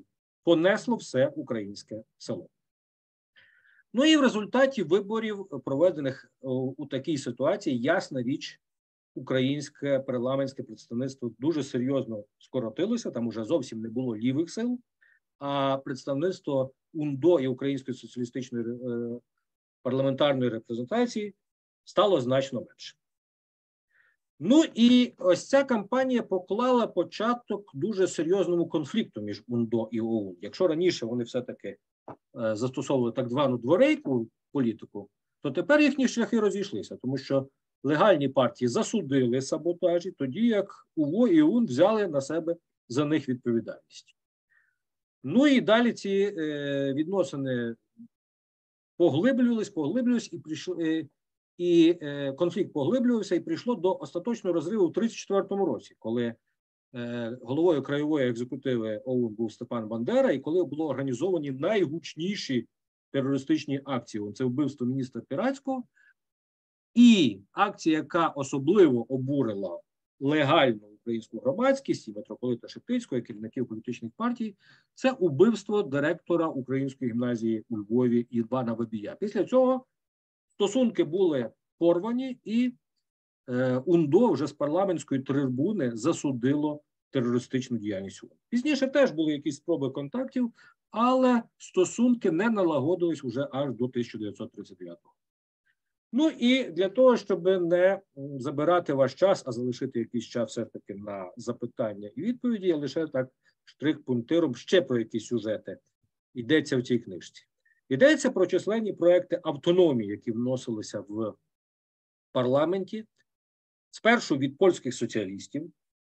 понесло все українське село. Ну і в результаті виборів, проведених у такій ситуації, ясна річ, українське парламентське представництво дуже серйозно скоротилося, там уже зовсім не було лівих сил, а представництво УНДО і Української соціалістичної парламентарної репрезентації стало значно менше. Ну і ось ця кампанія поклала початок дуже серйозному конфлікту між УНДО і ОУН. Якщо раніше вони все-таки застосовували так звану дворейку політику, то тепер їхні шляхи розійшлися, тому що легальні партії засудили саботажі, тоді як УВО і ОУН взяли на себе за них відповідальність. Ну і далі ці відносини поглиблювались і конфлікт поглиблювався, і прийшло до остаточного розриву у 1934 році, коли головою краєвої екзекутиви ОУН був Степан Бандера, і коли були організовані найгучніші терористичні акції. Це вбивство міністра Піратського, і акція, яка особливо обурила легальну українську громадськість і митрополита Шептицького, і керівників політичних партій, це убивство директора Української гімназії у Львові Івана Бабія. Після цього стосунки були порвані, і УНДО вже з парламентської трибуни засудило терористичну діяльність ОУН. Пізніше теж були якісь спроби контактів, але стосунки не налагодились уже аж до 1939 року. Ну і для того, щоб не забирати ваш час, а залишити якийсь час все-таки на запитання і відповіді, я лише так штрих-пунктиром ще про якісь сюжети йдеться в цій книжці. Йдеться про численні проекти автономії, які вносилися в парламенті, спершу від польських соціалістів,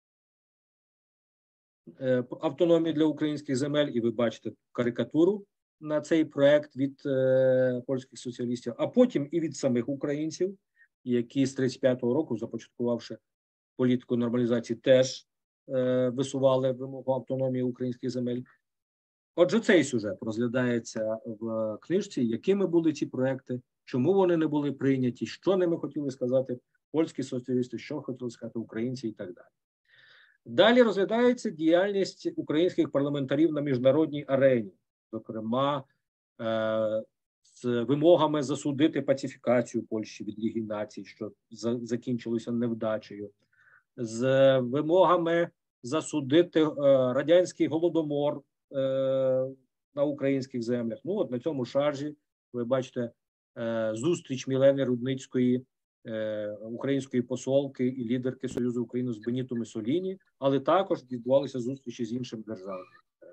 автономії для українських земель, і ви бачите карикатуру на цей проект від польських соціалістів, а потім і від самих українців, які з 1935 року, започаткувавши політику нормалізації, теж висували вимогу автономії українських земель. Отже, цей сюжет розглядається в книжці, якими були ці проекти, чому вони не були прийняті, що ними хотіли сказати польські соціалісти, що хотіли сказати українці і так далі. Далі розглядається діяльність українських парламентарів на міжнародній арені, зокрема, з вимогами засудити пацифікацію Польщі від Ліги Націй, що закінчилося невдачею, з вимогами засудити радянський голодомор на українських землях. Ну, от на цьому шаржі ви бачите зустріч Мілени Рудницької, української посолки і лідерки Союзу України з Беніто Муссоліні, але також відбувалися зустрічі з іншими державами.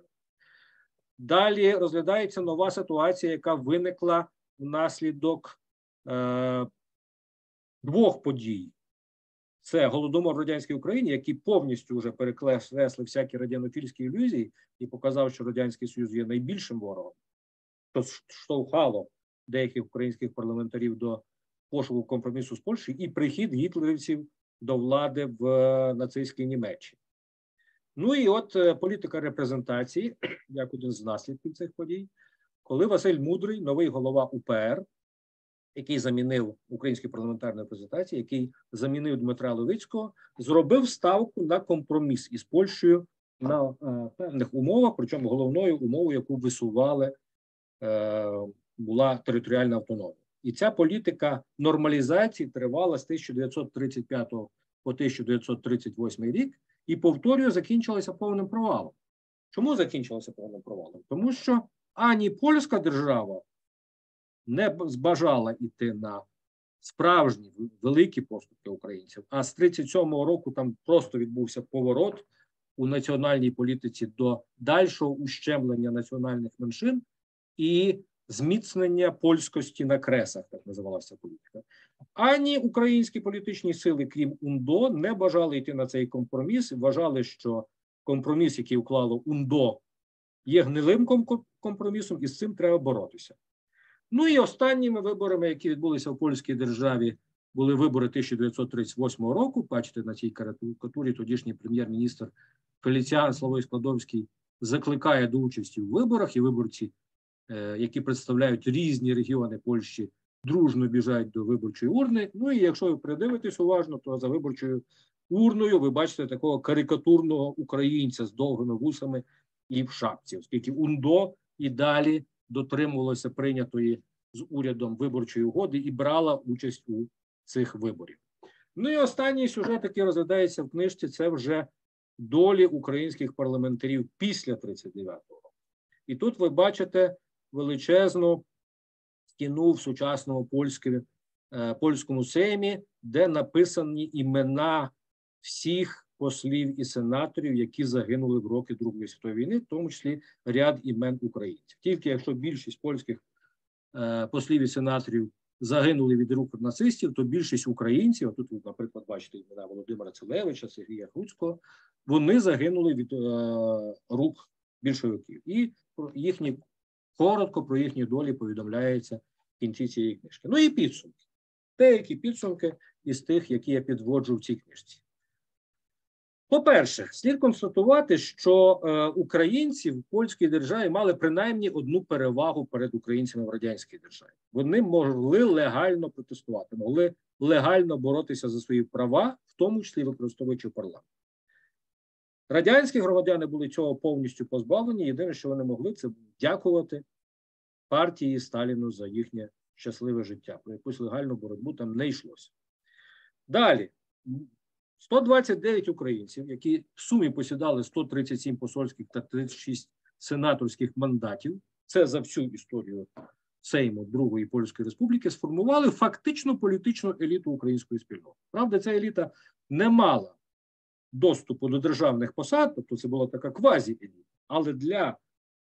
Далі розглядається нова ситуація, яка виникла внаслідок двох подій. Це голодомор в радянській Україні, який повністю вже перекреслив всякі радянофільські ілюзії і показав, що Радянський Союз є найбільшим ворогом, що штовхало деяких українських парламентарів до пошуку компромісу з Польщею і прихід гітлерівців до влади в нацистській Німеччині. Ну і от політика репрезентації, як один з наслідків цих подій, коли Василь Мудрий, новий голова УПР, який замінив українські парламентарні репрезентації, який замінив Дмитра Левицького, зробив ставку на компроміс із Польщею на певних умовах, причому головною умовою, яку висували, була територіальна автономія. І ця політика нормалізації тривала з 1935 по 1938 рік і, повторюю, закінчилася повним провалом. Чому закінчилася повним провалом? Тому що ані польська держава не збажала йти на справжні великі поступки українців, а з 1937 року там просто відбувся поворот у національній політиці до дальшого ущемлення національних меншин і зміцнення польськості на кресах, так називалася політика. Ані українські політичні сили, крім УНДО, не бажали йти на цей компроміс, вважали, що компроміс, який уклало УНДО, є гнилим компромісом, і з цим треба боротися. Ну і останніми виборами, які відбулися в польській державі, були вибори 1938 року. Бачите, на цій карикатурі тодішній прем'єр-міністр Феліціан Славой-Складовський закликає до участі в виборах, і виборці, які представляють різні регіони Польщі, дружно біжать до виборчої урни. Ну і якщо ви придивитесь уважно, то за виборчою урною ви бачите такого карикатурного українця з довгими вусами і в шапці, оскільки УНДО і далі дотримувалося прийнятої з урядом виборчої угоди і брала участь у цих виборах. Ну і останній сюжет, який розглядається в книжці, це вже долі українських парламентарів після 1939 року. І тут ви бачите величезну стіну в сучасному польському сеймі, де написані імена всіх послів і сенаторів, які загинули в роки Другої світової війни, в тому числі ряд імен українців. Тільки якщо більшість польських послів і сенаторів загинули від рук нацистів, то більшість українців, тут ви, наприклад, бачите імена Володимира Целевича, Сергія Хруцького, вони загинули від рук більшовиків. І коротко про їхні долі повідомляється в кінці цієї книжки. Ну і підсумки. Деякі підсумки із тих, які я підводжу в цій книжці. По-перше, слід констатувати, що українці в польській державі мали принаймні одну перевагу перед українцями в радянській державі. Вони могли легально протестувати, могли легально боротися за свої права, в тому числі використовуючи парламент. Радянські громадяни були цього повністю позбавлені. Єдине, що вони могли, це дякувати партії Сталіну за їхнє щасливе життя. Про якусь легальну боротьбу там не йшлося. Далі. 129 українців, які в сумі посідали 137 посольських та 36 сенаторських мандатів, це за всю історію Сейму Другої Польської Республіки, сформували фактично політичну еліту української спільноти. Правда, ця еліта не мала доступу до державних посад, тобто це була така квазі-еліта, але для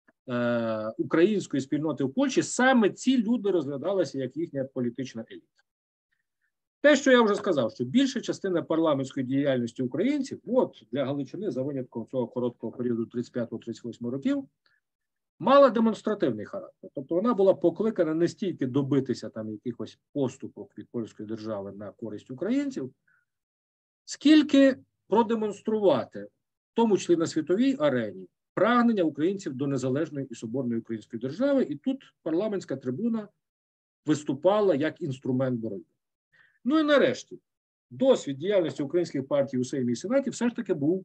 української спільноти в Польщі саме ці люди розглядалися як їхня політична еліта. Те, що я вже сказав, що більша частина парламентської діяльності українців, от для Галичини, за винятком цього короткого періоду 35-38 років, мала демонстративний характер. Тобто вона була покликана не стільки добитися там якихось поступок від польської держави на користь українців, скільки продемонструвати, в тому числі на світовій арені, прагнення українців до незалежної і соборної української держави. І тут парламентська трибуна виступала як інструмент боротьби. Ну і нарешті, досвід діяльності українських партій у Сеймі і Сенаті все ж таки був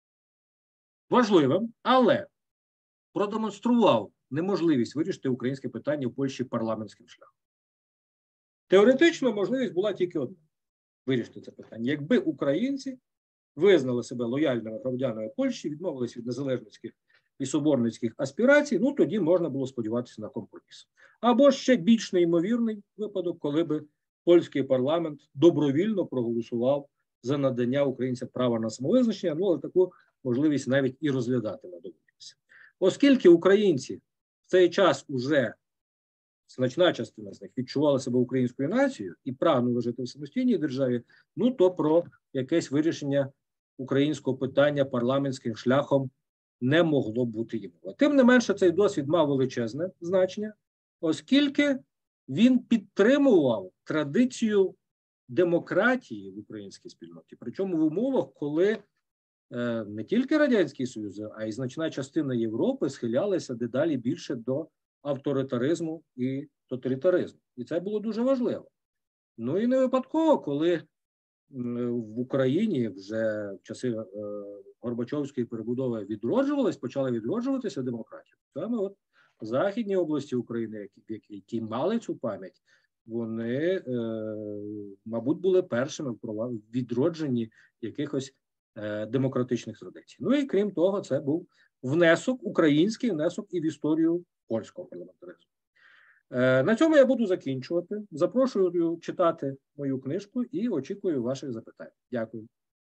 важливим, але продемонстрував неможливість вирішити українське питання в Польщі парламентським шляхом. Теоретично можливість була тільки одна – вирішити це питання. Якби українці визнали себе лояльними громадянами Польщі, відмовилися від незалежницьких і соборницьких аспірацій, ну тоді можна було сподіватися на компроміс. Або ще більш неймовірний випадок, коли би польський парламент добровільно проголосував за надання українцям права на самовизначення, ну, але таку можливість навіть і розглядати не доводилося. Оскільки українці в цей час уже, значна частина з них, відчувала себе українською нацією і прагнули жити в самостійній державі, ну, то про якесь вирішення українського питання парламентським шляхом не могло бути їм. Тим не менше, цей досвід мав величезне значення, оскільки він підтримував традицію демократії в українській спільноті. Причому в умовах, коли не тільки Радянський Союз, а й значна частина Європи схилялися дедалі більше до авторитаризму і тоталітаризму. І це було дуже важливо. Ну і не випадково, коли в Україні вже в часи Горбачовської перебудови почала відроджуватися демократія. Саме от західні області України, які мали цю пам'ять, вони, мабуть, були першими в відродженні якихось демократичних традицій. Ну і крім того, це був український внесок і в історію польського парламентаризму. На цьому я буду закінчувати. Запрошую читати мою книжку і очікую ваших запитань. Дякую.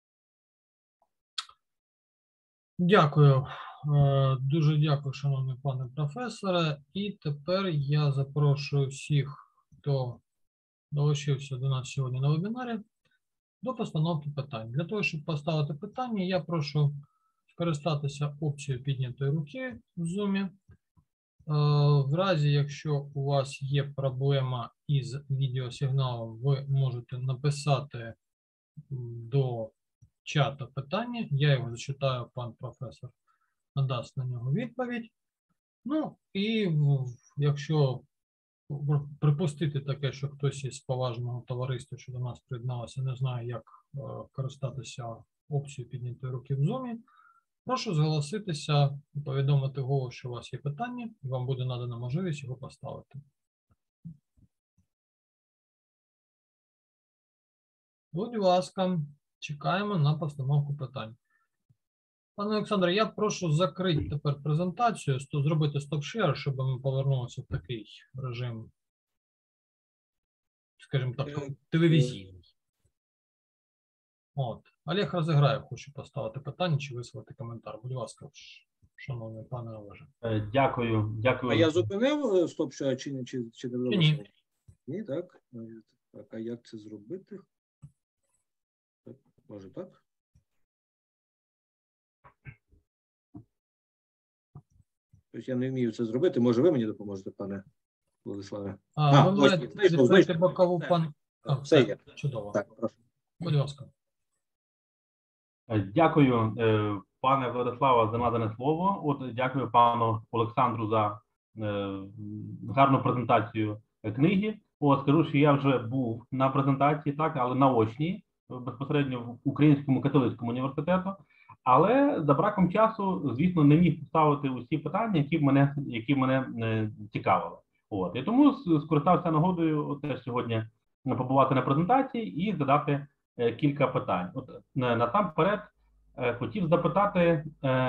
Дякую. Дуже дякую, шановний пане професоре. І тепер я запрошую всіх, хто долучився до нас сьогодні на вебінарі, до постановки питань. Для того, щоб поставити питання, я прошу скористатися опцією піднятої руки в Zoom. В разі, якщо у вас є проблема із відеосигналом, ви можете написати до чату питання, я його зачитаю, пан професор надасть на нього відповідь. Ну і якщо припустити таке, що хтось із поважного товариства, що до нас приєдналося, не знає, як користатися опцією піднятої руки в Zoom, Прошу зголоситися і повідомити голову, що у вас є питання, і вам буде надана можливість його поставити. Будь ласка, чекаємо на постановку питань. Пане Олександре, я прошу закрити тепер презентацію, зробити стоп-шер, щоб ми повернулися в такий режим, скажімо так, телевізійний. От. Олег Розіграєв хоче поставити питання чи висловити коментар. Будь ласка, шановний пане Олеже. Дякую. А я зупинив стоп-шер чи не Ні. Ні, так? Так, а як це зробити? Так, може так? Тобто я не вмію це зробити. Може, ви мені допоможете, пане Владиславе? Ви маєте відкрити бокову пан... Все є. Чудово. Так, прошу. Будь ласка. Дякую, пане Владиславе, за надане слово. От дякую пану Олександру за гарну презентацію книги. От скажу, що я вже був на презентації, так, але наочній, безпосередньо в Українському католицькому університету. Але за браком часу, звісно, не міг поставити усі питання, які мене цікавили. От і тому скористався нагодою теж сьогодні побувати на презентації і задати кілька питань. От насамперед хотів запитати,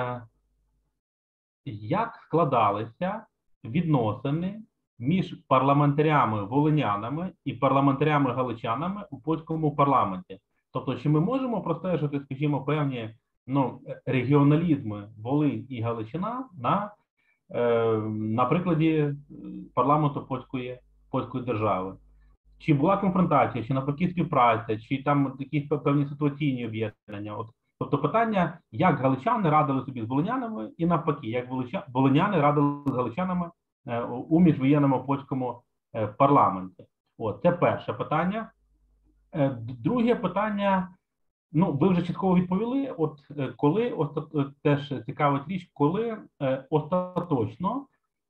як складалися відносини між парламентарями-волинянами і парламентарями-галичанами у польському парламенті. Тобто, чи ми можемо простежити, скажімо, певні регіоналізми Волинь і Галичина на прикладі парламенту польської держави? Чи була конфронтація, чи навпаки співпраця, чи там якісь певні ситуаційні об'єднання? Тобто питання, як галичани радили собі з волинянами і навпаки, як волиняни радили з галичанами у міжвоєнному польському парламенті. От, це перше питання. Друге питання, ви вже чітко відповіли, коли, теж цікавить річ, коли остаточно,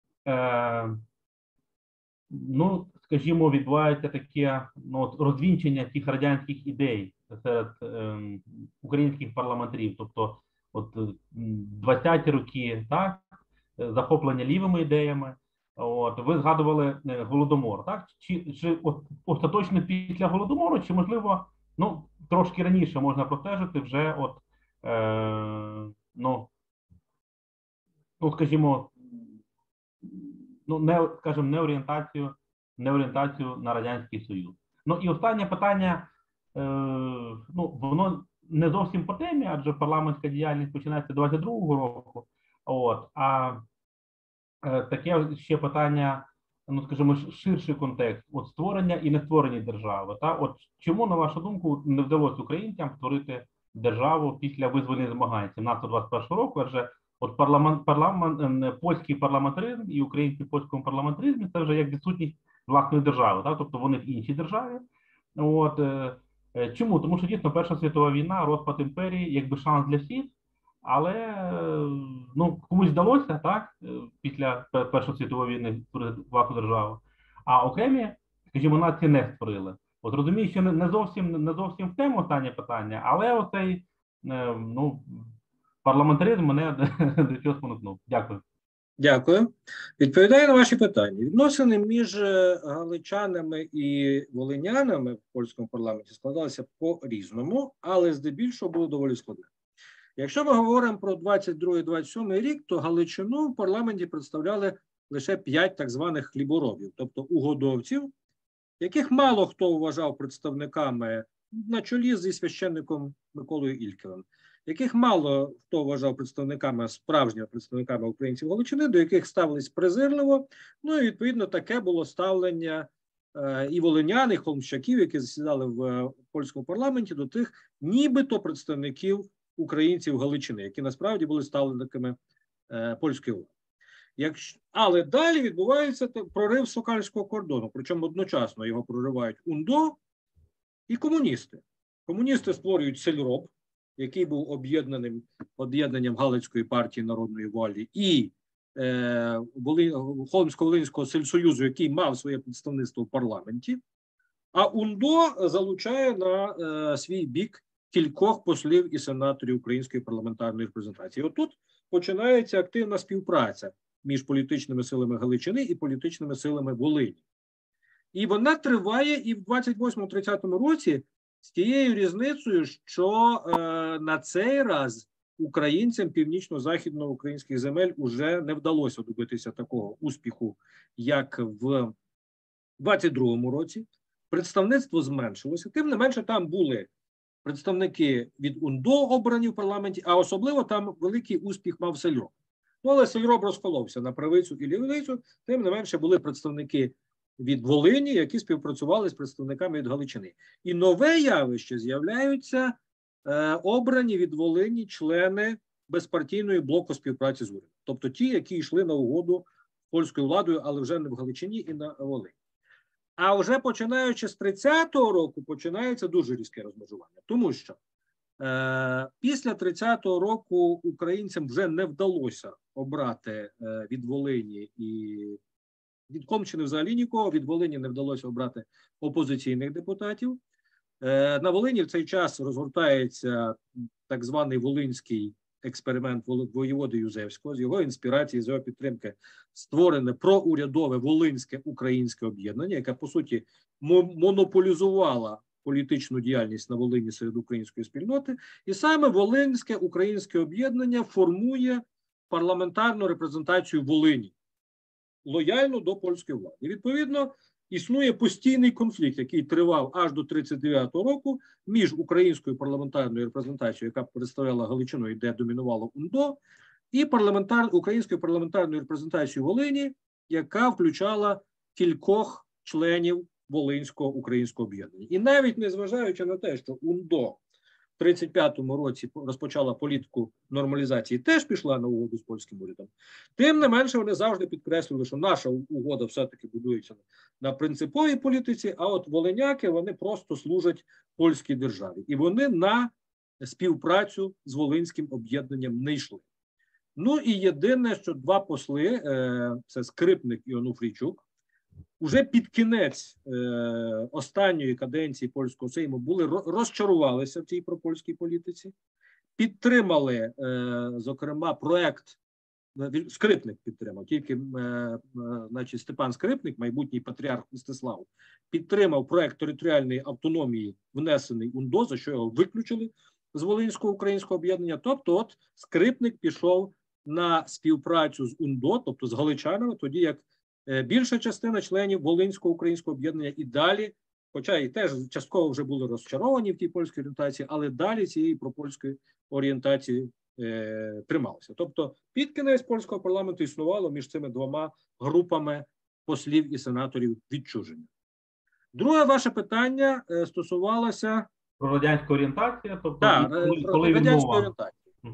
скажімо, відбувається таке розвінчення тих радянських ідей серед українських парламентарів, тобто 20-ті роки, так, захоплення лівими ідеями. Ви згадували Голодомор, так? Чи остаточно після Голодомору, чи можливо, трошки раніше можна простежити вже скажімо, не орієнтацію на Радянський Союз. І останнє питання, воно не зовсім по темі, адже парламентська діяльність починається з 22-го року. А таке ще питання, скажімо, ширший контекст, створення і не створення держави. Чому, на вашу думку, не вдалося українцям створити державу після визвольних змагань 17-21 року, адже польський парламентаризм і український в польському парламентаризмі це вже як відсутність власної держави, тобто вони в іншій державі. Чому? Тому що дійсно Перша світова війна, розпад імперії, якби шанс для всіх, але комусь вдалося, так, після Першої світової війни створити власну державу, а окремі, скажімо, нації не створили. Розумію, що не зовсім в тему останнє питання, але оцей парламентаризм мене до цього спонукнув. Дякую. Дякую. Відповідаю на ваші питання. Відносини між галичанами і волинянами в польському парламенті складалися по-різному, але здебільшого було доволі складно. Якщо ми говоримо про 22-27 рік, то Галичину в парламенті представляли лише 5 так званих хліборобів, тобто угодовців, яких мало хто вважав представниками на чолі зі священником Миколою Ільківим, яких мало хто вважав справжніми представниками українців Галичини, до яких ставились презирливо. І відповідно таке було ставлення і волинян, і холмщаків, які засідали в польському парламенті, до тих нібито представників українців Галичини, які насправді були ставленниками польської влади. Але далі відбувається прорив Сокальського кордону, причому одночасно його проривають УНДО і комуністи. Комуністи створюють Сельроб, який був об'єднанням Галицької партії народної волі, і Холмсько-Волинського сельсоюзу, який мав своє представництво в парламенті, а УНДО залучає на свій бік кількох послів і сенаторів української парламентарної репрезентації. Отут починається активна співпраця між політичними силами Галичини і політичними силами Волині. І вона триває і в 28-30 році з тією різницею, що на цей раз українцям північно-західноукраїнських земель уже не вдалося добитися такого успіху, як в 22-му році. Представництво зменшилося. Тим не менше, там були представники від УНДО обрані в парламенті, а особливо там великий успіх мав Сельроб. Ну, але Сельроб розколовся на правицю і лівицю, тим не менше були представники від Волині, які співпрацювали з представниками від Галичини. І нове явище з'являються обрані від Волині члени безпартійної блоку співпраці з урядом. Тобто ті, які йшли на угоду з польською владою, але вже не в Галичині і на Волині. А вже починаючи з 30-го року починається дуже різке розмежування. Тому що після 30-го року українцям вже не вдалося обрати від Волині і від Комщини взагалі нікого, від Волині не вдалося обрати опозиційних депутатів. На Волині в цей час розгортається так званий волинський експеримент воєводи Юзевського. З його інспірації, з його підтримки створене проурядове Волинське українське об'єднання, яке, по суті, монополізувало політичну діяльність на Волині серед української спільноти. І саме Волинське українське об'єднання формує парламентарну репрезентацію Волині, лояльну до польської влади. І, відповідно, існує постійний конфлікт, який тривав аж до 1939 року між українською парламентарною репрезентацією, яка представляла Галичину і де домінувало УНДО, і українською парламентарною репрезентацією Волині, яка включала кількох членів Волинського українського об'єднання. І навіть незважаючи на те, що УНДО в 1935 році розпочала політику нормалізації, теж пішла на угоду з польським урядом. Тим не менше, вони завжди підкреслювали, що наша угода все-таки будується на принциповій політиці, а от волиняки, вони просто служать польській державі. І вони на співпрацю з Волинським об'єднанням не йшли. Ну і єдине, що два посли, це Скрипник і Онуфрійчук, уже під кінець останньої каденції польського сейму розчарувалися в цій пропольській політиці, підтримали, зокрема, проект, Скрипник підтримав, тільки значить, Степан Скрипник, майбутній патріарх Мстислав, підтримав проект територіальної автономії, внесений УНДО, за що його виключили з Волинського українського об'єднання. Тобто от Скрипник пішов на співпрацю з УНДО, тобто з галичанами, тоді як більша частина членів Волинського українського об'єднання і далі, хоча і теж частково вже були розчаровані в тій польській орієнтації, але далі цієї пропольської орієнтації трималися. Тобто під кінець польського парламенту існувало між цими двома групами послів і сенаторів відчуження. Друге ваше питання стосувалося... Про радянську орієнтацію? Тобто, так, про радянську орієнтацію.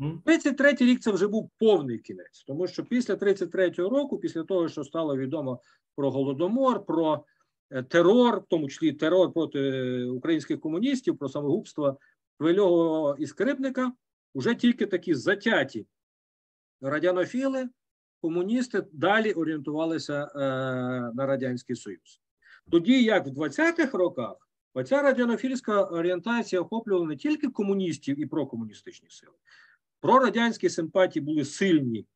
33-й рік це вже був повний кінець, тому що після 33-го року, після того, що стало відомо про Голодомор, про терор, в тому числі терор проти українських комуністів, про самогубство Хвильового і Скрипника, вже тільки такі затяті радянофіли, комуністи далі орієнтувалися на Радянський Союз. Тоді, як в 20-х роках, оця радянофільська орієнтація охоплювала не тільки комуністів і прокомуністичні сили. Прорадянські симпатії були сильні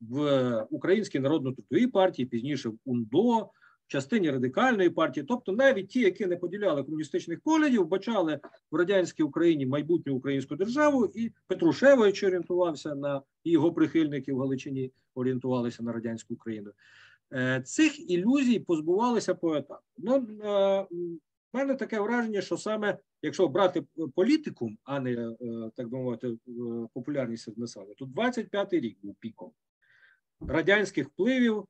в Українській народно-трудовій партії, пізніше в УНДО, в частині радикальної партії. Тобто навіть ті, які не поділяли комуністичних поглядів, бачали в радянській Україні майбутню українську державу, і Петрушевич орієнтувався на, і його прихильники в Галичині орієнтувалися на радянську Україну. Цих ілюзій позбувалися поетапно. У мене таке враження, що саме, якщо брати політикум, а не, так би мовити, популярність серед населення, то 25-й рік був піком радянських впливів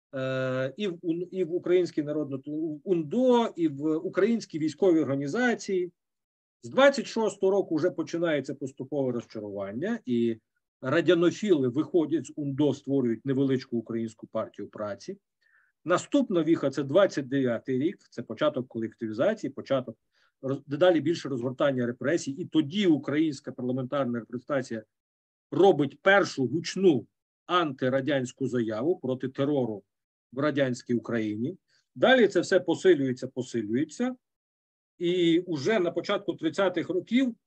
і в Українській УНДО, і в українській військовій організації. З 26-го року вже починається поступове розчарування, і радянофіли виходять з УНДО, створюють невеличку українську партію праці. Наступна віха – це 29-й рік, це початок колективізації, початок дедалі більше розгортання репресій. І тоді українська парламентарна репрезентація робить першу гучну антирадянську заяву проти терору в радянській Україні. Далі це все посилюється. І вже на початку 30-х років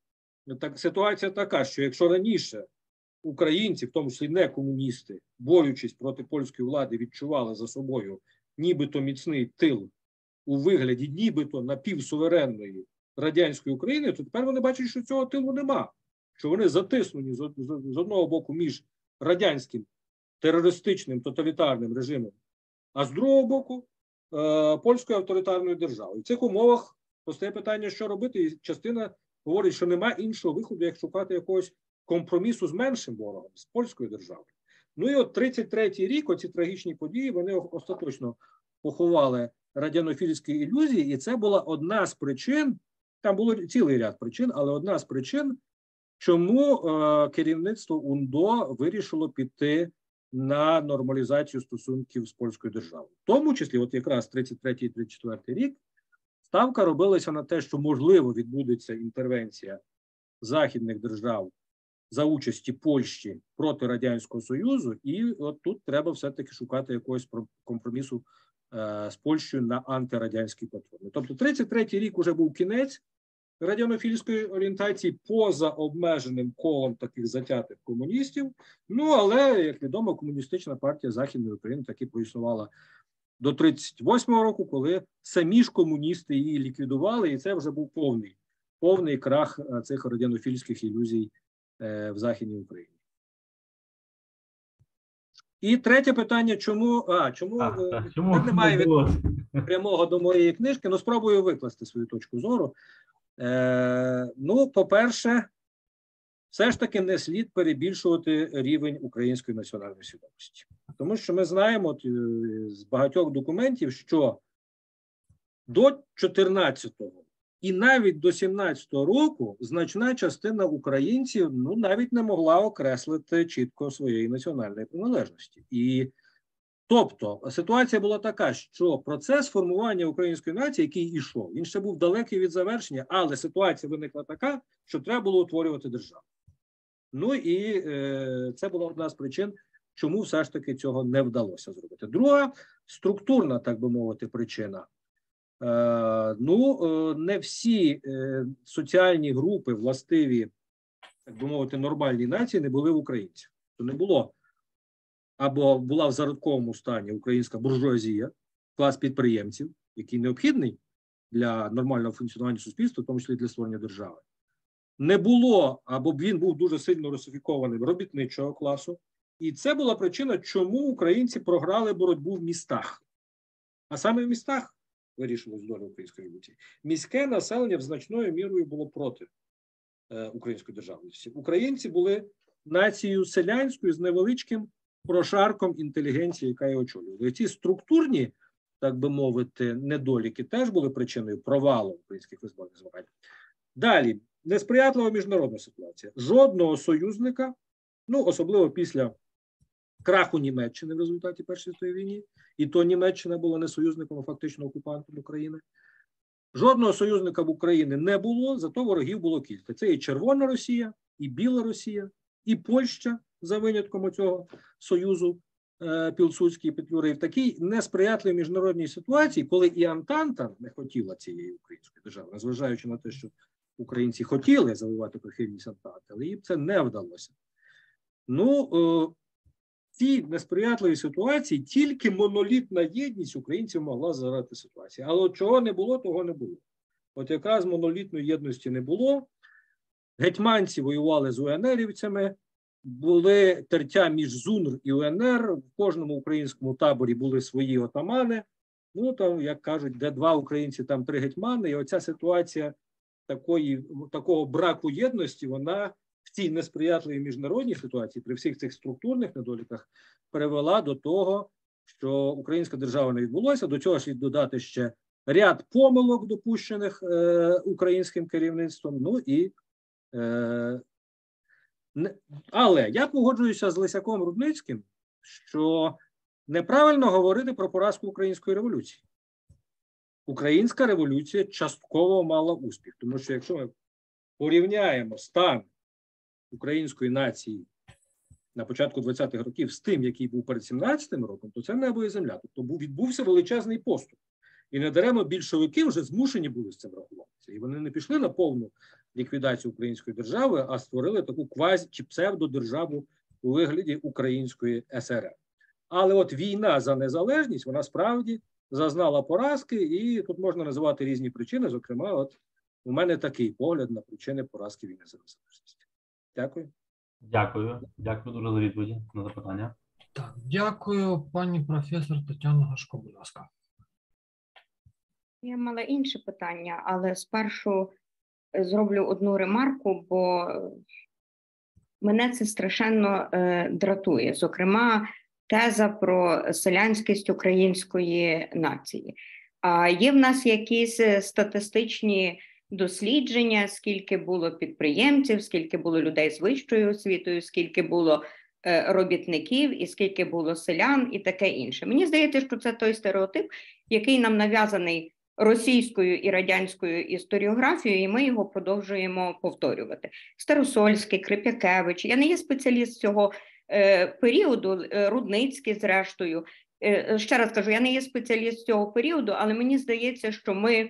так, ситуація така, що якщо раніше українці, в тому числі не комуністи, борючись проти польської влади, відчували за собою нібито міцний тил у вигляді нібито напівсуверенної радянської України, то тепер вони бачать, що цього тилу нема, що вони затиснені з одного боку між радянським терористичним тоталітарним режимом, а з другого боку польською авторитарною державою. В цих умовах постає питання, що робити, і частина говорить, що немає іншого виходу, як шукати якогось компромісу з меншим ворогом, з польською державою. Ну і от 33-й рік, оці трагічні події, вони остаточно поховали радянофільські ілюзії, і це була одна з причин, там було цілий ряд причин, але одна з причин, чому керівництво УНДО вирішило піти на нормалізацію стосунків з польською державою. В тому числі, от якраз 33-34 рік, ставка робилася на те, що можливо відбудеться інтервенція західних держав за участі Польщі проти Радянського Союзу, і от тут треба все-таки шукати якогось компромісу з Польщею на антирадянській платформі. Тобто 33-й рік вже був кінець радянофільської орієнтації поза обмеженим колом таких затятих комуністів. Ну, але, як відомо, комуністична партія Західної України таки проіснувала до 38-го року, коли самі ж комуністи її ліквідували, і це вже був повний крах цих радянофільських ілюзій в Західній Україні. І третє питання, чому немає прямого до моєї книжки, ну спробую викласти свою точку зору. Ну, по-перше, все ж таки не слід перебільшувати рівень української національної свідомості. Тому що ми знаємо з багатьох документів, що до 14-го і навіть до 17-го року значна частина українців навіть не могла окреслити чітко своєї національної приналежності. І тобто ситуація була така, що процес формування української нації, який ішов, він ще був далекий від завершення, але ситуація виникла така, що треба було утворювати державу. Ну і це була одна з причин, чому все ж таки цього не вдалося зробити. Друга структурна, так би мовити, причина. Не всі соціальні групи, властиві, так би мовити, нормальній нації, не були в українцях. То не було або була в зародковому стані українська буржуазія, клас підприємців, який необхідний для нормального функціонування суспільства, в тому числі для створення держави. Не було, або він був дуже сильно русифікованим, робітничого класу. І це була причина, чому українці програли боротьбу в містах. А саме в містах вирішилось долю української революції. Міське населення значною мірою було проти української державності. Українці були нацією селянською з невеличким прошарком інтелігенції, яка її очолювала. І ці структурні, так би мовити, недоліки теж були причиною провалу українських визвольних змагань. Далі, несприятлива міжнародна ситуація. Жодного союзника, особливо після краху Німеччини в результаті Першої світової війни, і то Німеччина була не союзником, а фактично окупантом України. Жодного союзника в Україні не було, зато ворогів було кілька. Це і Червона Росія, і Біла Росія, і Польща, за винятком цього союзу Пілсудський і Петлюри. І в такій несприятливій міжнародній ситуації, коли і Антанта не хотіла цієї української держави, незважаючи на те, що українці хотіли завоювати прихильність Антанти, але їм це не вдалося. В цій несприятливій ситуації тільки монолітна єдність українців могла зарадити ситуацію. Але чого не було, того не було. От якраз монолітної єдності не було. Гетьманці воювали з УНРівцями, були тертя між ЗУНР і УНР, в кожному українському таборі були свої отамани. Там, як кажуть, де два українці, там три гетьмани. І оця ситуація такого браку єдності, вона в цій несприятливій міжнародній ситуації, при всіх цих структурних недоліках, привела до того, що українська держава не відбулося. До цього слід додати ще ряд помилок, допущених українським керівництвом. Але я погоджуюся з Лисяком Рудницьким, що неправильно говорити про поразку української революції. Українська революція частково мала успіх, тому що якщо ми порівняємо стан української нації на початку 20-х років з тим, який був перед 17-м роком, то це небо і земля. Тобто відбувся величезний поступ. І недаремно більшовики вже змушені були з цим рахуватися. І вони не пішли на повну ліквідацію української держави, а створили таку квазі чи псевдодержаву у вигляді Української СРР. Але от війна за незалежність, вона справді зазнала поразки, і тут можна називати різні причини. Зокрема, от у мене такий погляд на причини поразки війни за незалежність. Дякую. Дякую дуже за відповіді на запитання. Так, дякую, пані професор Тетяна Гашко, будь ласка. Я мала інше питання, але спершу зроблю одну ремарку, бо мене це страшенно дратує. Зокрема, теза про селянськість української нації. А є в нас якісь статистичні дослідження, скільки було підприємців, скільки було людей з вищою освітою, скільки було робітників і скільки було селян і таке інше. Мені здається, що це той стереотип, який нам нав'язаний російською і радянською історіографією, і ми його продовжуємо повторювати. Старосольський, Крип'якевич. Я не є спеціаліст цього періоду, Рудницький зрештою. Ще раз кажу, я не є спеціаліст цього періоду, але мені здається, що ми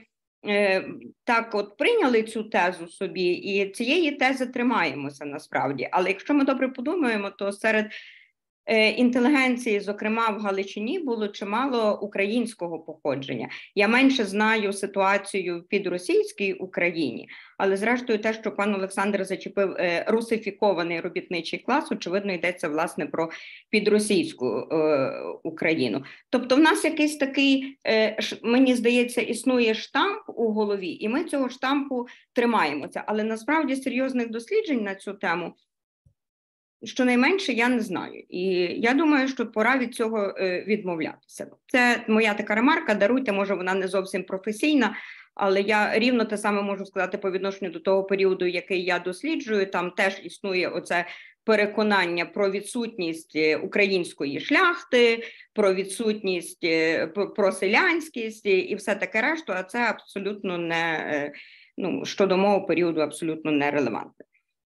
так от прийняли цю тезу собі і цієї тези тримаємося насправді. Але якщо ми добре подумаємо, то серед інтелігенції, зокрема в Галичині, було чимало українського походження. Я менше знаю ситуацію в підросійській Україні, але зрештою те, що пан Олександр зачепив русифікований робітничий клас, очевидно, йдеться власне про підросійську Україну. Тобто в нас якийсь такий, мені здається, існує штамп у голові, і ми цього штампу тримаємося. Але насправді серйозних досліджень на цю тему щонайменше я не знаю. І я думаю, що пора від цього відмовлятися. Це моя така ремарка, даруйте, може вона не зовсім професійна, але я рівно те саме можу сказати по відношенню до того періоду, який я досліджую. Там теж існує оце переконання про відсутність української шляхти, про відсутність, про селянськість і все таке решту, а це абсолютно не, щодо мого періоду абсолютно нерелевантне.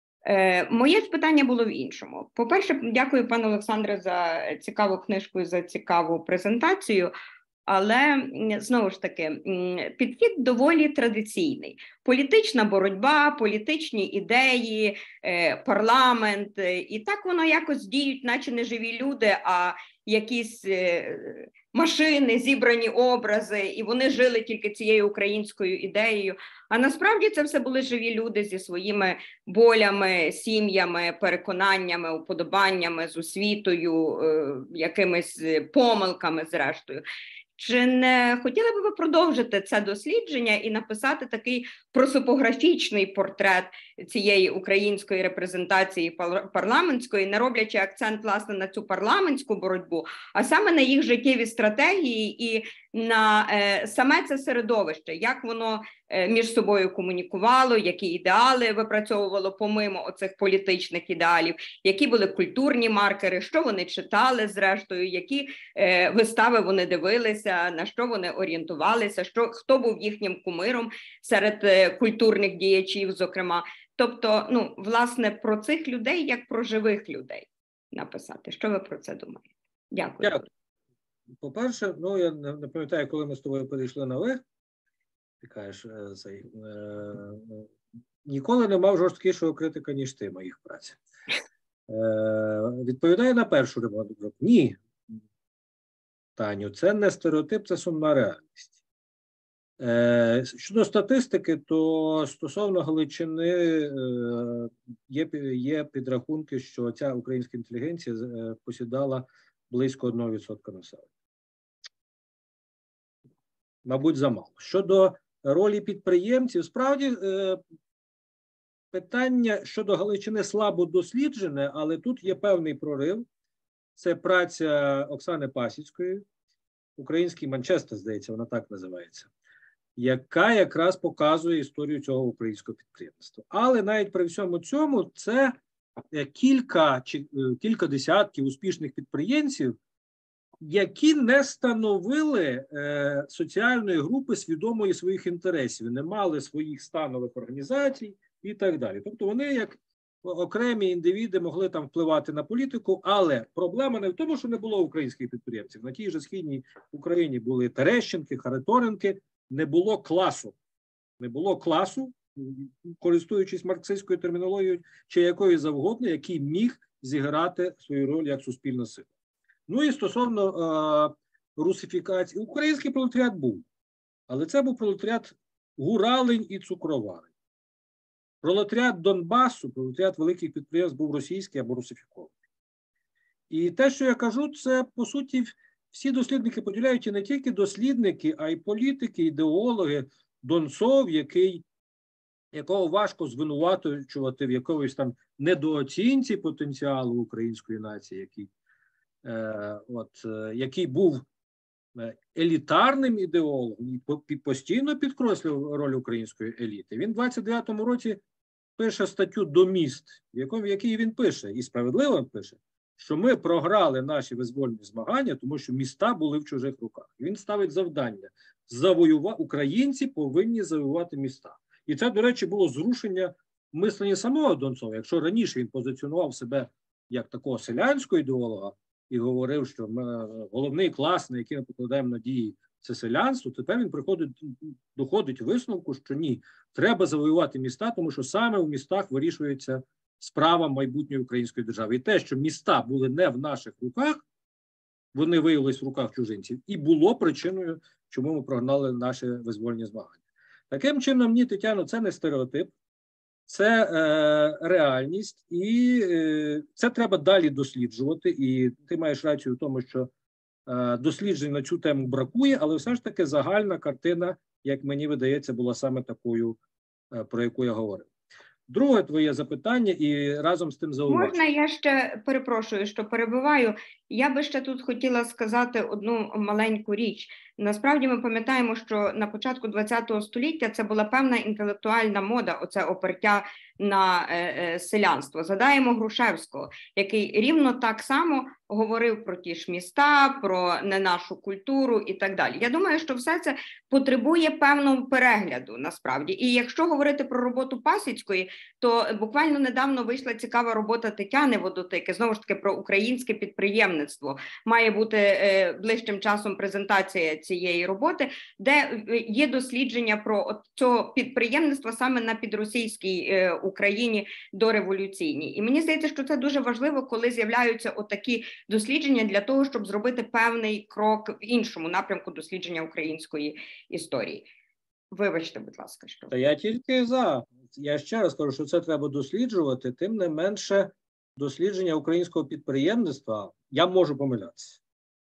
Моє ж питання було в іншому. По-перше, дякую, пане Олександре, за цікаву книжку і за цікаву презентацію, але, знову ж таки, підхід доволі традиційний. Політична боротьба, політичні ідеї, парламент, і так воно якось діють, наче не живі люди, а якісь машини, зібрані образи, і вони жили тільки цією українською ідеєю. А насправді це все були живі люди зі своїми болями, сім'ями, переконаннями, уподобаннями, з освітою, якимись помилками зрештою. Чи не хотіли б ви продовжити це дослідження і написати такий просопографічний портрет цієї української репрезентації парламентської, не роблячи акцент, власне, на цю парламентську боротьбу, а саме на їх життєві стратегії і на саме це середовище, як воно між собою комунікувало, які ідеали випрацьовувало помимо оцих політичних ідеалів, які були культурні маркери, що вони читали зрештою, які вистави вони дивилися, на що вони орієнтувалися, хто був їхнім кумиром серед культурних діячів, зокрема. Тобто, власне, про цих людей, як про живих людей написати. Що ви про це думаєте? Дякую. По-перше, я не пам'ятаю, коли ми з тобою перейшли на ви, ти кажеш, ніколи не мав жорсткішого критика, ніж ти, моїх праць. Відповідаю на першу ремонту. Ні, Таню, це не стереотип, це сумна реальність. Щодо статистики, то стосовно Галичини є підрахунки, що ця українська інтелігенція посідала близько 1% населення. Мабуть, замало. Щодо ролі підприємців, справді питання щодо Галичини слабо досліджене, але тут є певний прорив. Це праця Оксани Пасіцької, український Манчестер, здається, вона так називається, яка якраз показує історію цього українського підприємства. Але навіть при всьому цьому це кілька десятків успішних підприємців, які не становили соціальної групи свідомої своїх інтересів, не мали своїх станових організацій і так далі. Тобто вони як окремі індивіди могли там впливати на політику, але проблема не в тому, що не було українських підприємців. На тій же Східній Україні були Терещенки, Харитоненки, не було класу. Не було класу, користуючись марксистською термінологією чи якою завгодно, який міг зіграти свою роль як суспільна сила. Ну і стосовно русифікації, український пролетаріат був, але це був пролетаріат гуралень і цукроварень. Пролетаріат Донбасу, пролетаріат великих підприємств був російський або русифікований. І те, що я кажу, це, по суті, всі дослідники поділяють, і не тільки дослідники, а й політики, ідеологи, Донцов, якого важко звинувачувати в якомусь там недооцінці потенціалу української нації, який був елітарним ідеологом і постійно підкреслював роль української еліти. Він в 29-му році пише статтю «До міст», в якій він пише, і справедливо пише, що ми програли наші визвольні змагання, тому що міста були в чужих руках. Він ставить завдання – українці повинні завоювати міста. І це, до речі, було зрушення мислення самого Донцова. Якщо раніше він позиціонував себе як такого селянського ідеолога і говорив, що головний клас, на який ми покладаємо надії, це селянство, тепер він доходить висновку, що ні, треба завоювати міста, тому що саме в містах вирішується справа майбутньої української держави. І те, що міста були не в наших руках, вони виявились в руках чужинців, і було причиною, чому ми прогнали наші визвольні змагання. Таким чином, ні, Тетяно, це не стереотип, це реальність, і це треба далі досліджувати. І ти маєш рацію в тому, що досліджень на цю тему бракує, але все ж таки загальна картина, як мені видається, була саме такою, про яку я говорив. Друге твоє запитання і разом з тим зауваження. Можна я ще, перепрошую, що перебиваю, я би ще тут хотіла сказати одну маленьку річ. Насправді ми пам'ятаємо, що на початку ХХ століття це була певна інтелектуальна мода, оце опертя на селянство. Згадаємо Грушевського, який рівно так само говорив про ті ж міста, про не нашу культуру і так далі. Я думаю, що все це потребує певного перегляду насправді. І якщо говорити про роботу Пасіцької, то буквально недавно вийшла цікава робота Тетяни Водотики, знову ж таки про українське підприємництво. Має бути ближчим часом презентація цієї роботи, де є дослідження про цього підприємництва саме на підросійській Україні дореволюційній. І мені здається, що це дуже важливо, коли з'являються отакі дослідження для того, щоб зробити певний крок в іншому напрямку дослідження української історії. Вибачте, будь ласка, що. Та я тільки за. Я ще раз кажу, що це треба досліджувати, тим не менше дослідження українського підприємництва, я можу помилятися.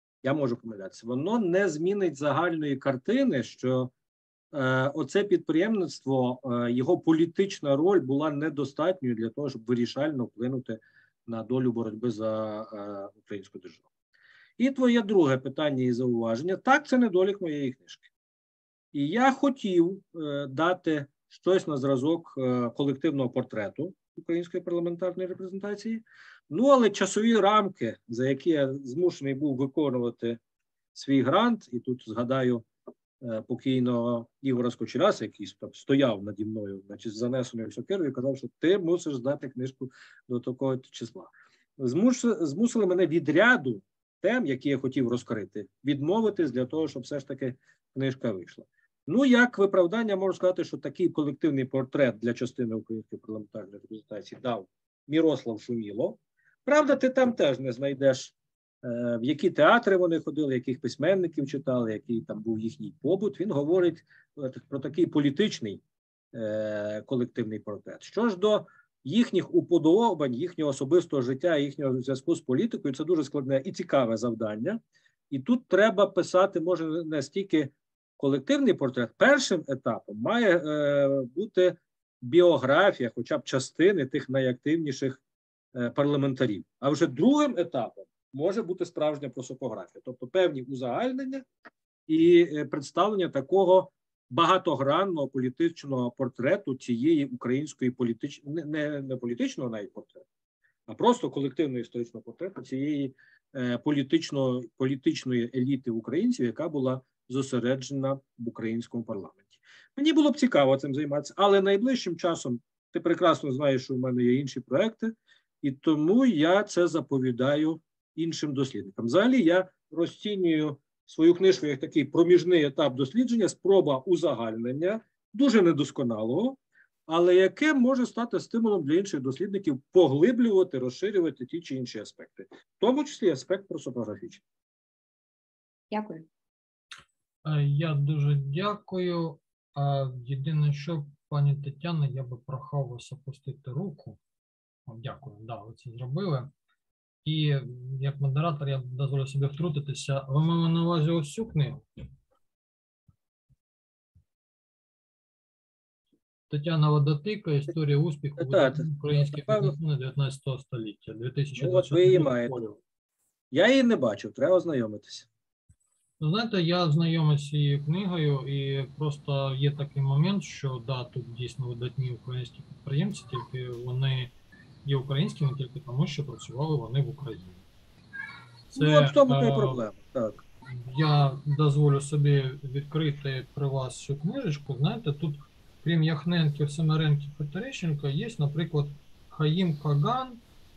Воно не змінить загальної картини, що оце підприємництво, його політична роль була недостатньою для того, щоб вирішально вплинути на долю боротьби за українську державу. І твоє друге питання і зауваження. Так, це недолік моєї книжки. І я хотів дати щось на зразок колективного портрету української парламентарної репрезентації. Ну, але часові рамки, за які я змушений був виконувати свій грант, і тут згадаю покійного Ігора Скочераса, який стояв наді мною, значить, з занесеною сокирою, і казав, що ти мусиш здати книжку до такого числа. Змусили мене від ряду тем, які я хотів розкрити, відмовитись для того, щоб все ж таки книжка вийшла. Ну, як виправдання, можу сказати, що такий колективний портрет для частини української парламентарної репрезентації дав Мірослав Шуміло. Правда, ти там теж не знайдеш, в які театри вони ходили, яких письменників читали, який там був їхній побут. Він говорить про такий політичний колективний портрет. Що ж до їхніх уподобань, їхнього особистого життя, їхнього зв'язку з політикою, це дуже складне і цікаве завдання. І тут треба писати, може, не стільки колективний портрет. Першим етапом має бути біографія, хоча б частини тих найактивніших парламентарів. А вже другим етапом може бути справжня просопографія, тобто певні узагальнення і представлення такого багатогранного політичного портрету цієї української політичної, не політичного навіть портрету, а просто колективного історичного портрету цієї політичної еліти українців, яка була зосереджена в українському парламенті. Мені було б цікаво цим займатися, але найближчим часом, ти прекрасно знаєш, що в мене є інші проекти, і тому я це заповідаю іншим дослідникам. Взагалі я розцінюю свою книжку як такий проміжний етап дослідження, спроба узагальнення, дуже недосконалого, але яке може стати стимулом для інших дослідників поглиблювати, розширювати ті чи інші аспекти, в тому числі аспект просопографічний. Дякую. Я дуже дякую. Єдине, що, пані Тетяна, я би прохав вас опустити руку. Дякую, да, ви це зробили. І як модератор я дозволю собі втрутитися. Ви маєте на увазі ось цю книгу? Тетяна Водотика «Історія успіху українських бізнесменів 19 століття». 2020 ви її рік. маєте. Я її не бачив, треба ознайомитися. Знаєте, я знайомий з цією книгою, і просто є такий момент, що да, тут дійсно видатні українські підприємці, тільки вони є українськими тільки тому, що працювали вони в Україні. Це, от в тому та й проблема. Так. Я дозволю собі відкрити при вас цю книжечку. Знаєте, тут, крім Яхненків, Семеренків і Терещенка, є, наприклад, Хаїм Каган,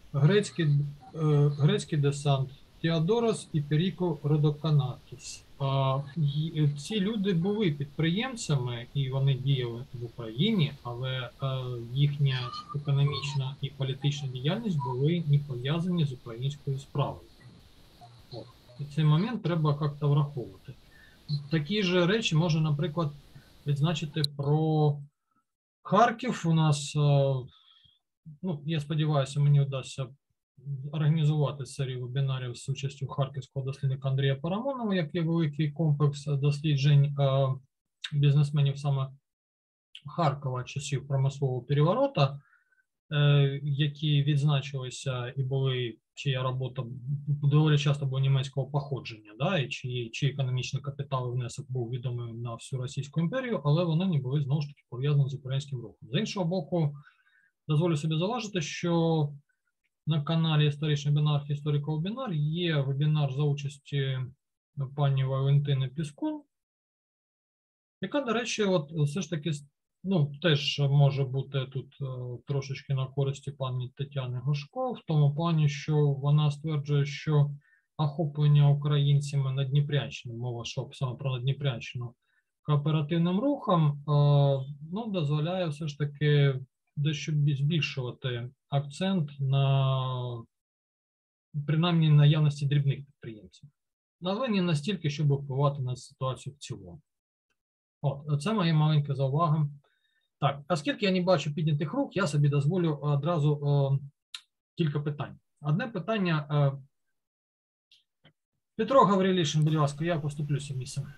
грецький десант, Теодорос і Періко Родоканакіс. Ці люди були підприємцями і вони діяли в Україні, але їхня економічна і політична діяльність були не пов'язані з українською справою. І цей момент треба як-то враховувати. Такі ж речі можна, наприклад, відзначити про Харків. У нас, ну, я сподіваюся, мені вдасться організувати серію вебінарів з участю харківського дослідника Андрія Парамонова, як є великий комплекс досліджень бізнесменів саме Харкова часів промислового переворота, які відзначилися і були, чия робота доволі часто була німецького походження, да, і чий економічний капітал і внесок був відомий на всю Російську імперію, але вони не були, знову ж таки, пов'язані з українським рухом. З іншого боку, дозволю собі зауважити, що на каналі «Історичний бінар» «Істориков бінар» є вебінар за участі пані Валентини Піскун, яка, до речі, от все ж таки, ну, теж може бути тут трошечки на користі пані Тетяни Гошко, в тому плані, що вона стверджує, що охоплення українцями Наддніпрянщини, мова йшла саме про Наддніпрянщину, кооперативним рухом, ну, дозволяє все ж таки дещо збільшувати акцент на, принаймні, наявності дрібних підприємців. Але не настільки, щоб впливати на ситуацію в цілому. От, це мої маленькі зауваги. Так, оскільки я не бачу піднятих рук, я собі дозволю одразу кілька питань. Одне питання. Петро Гаврилишин, будь ласка, я поступлюся місцем.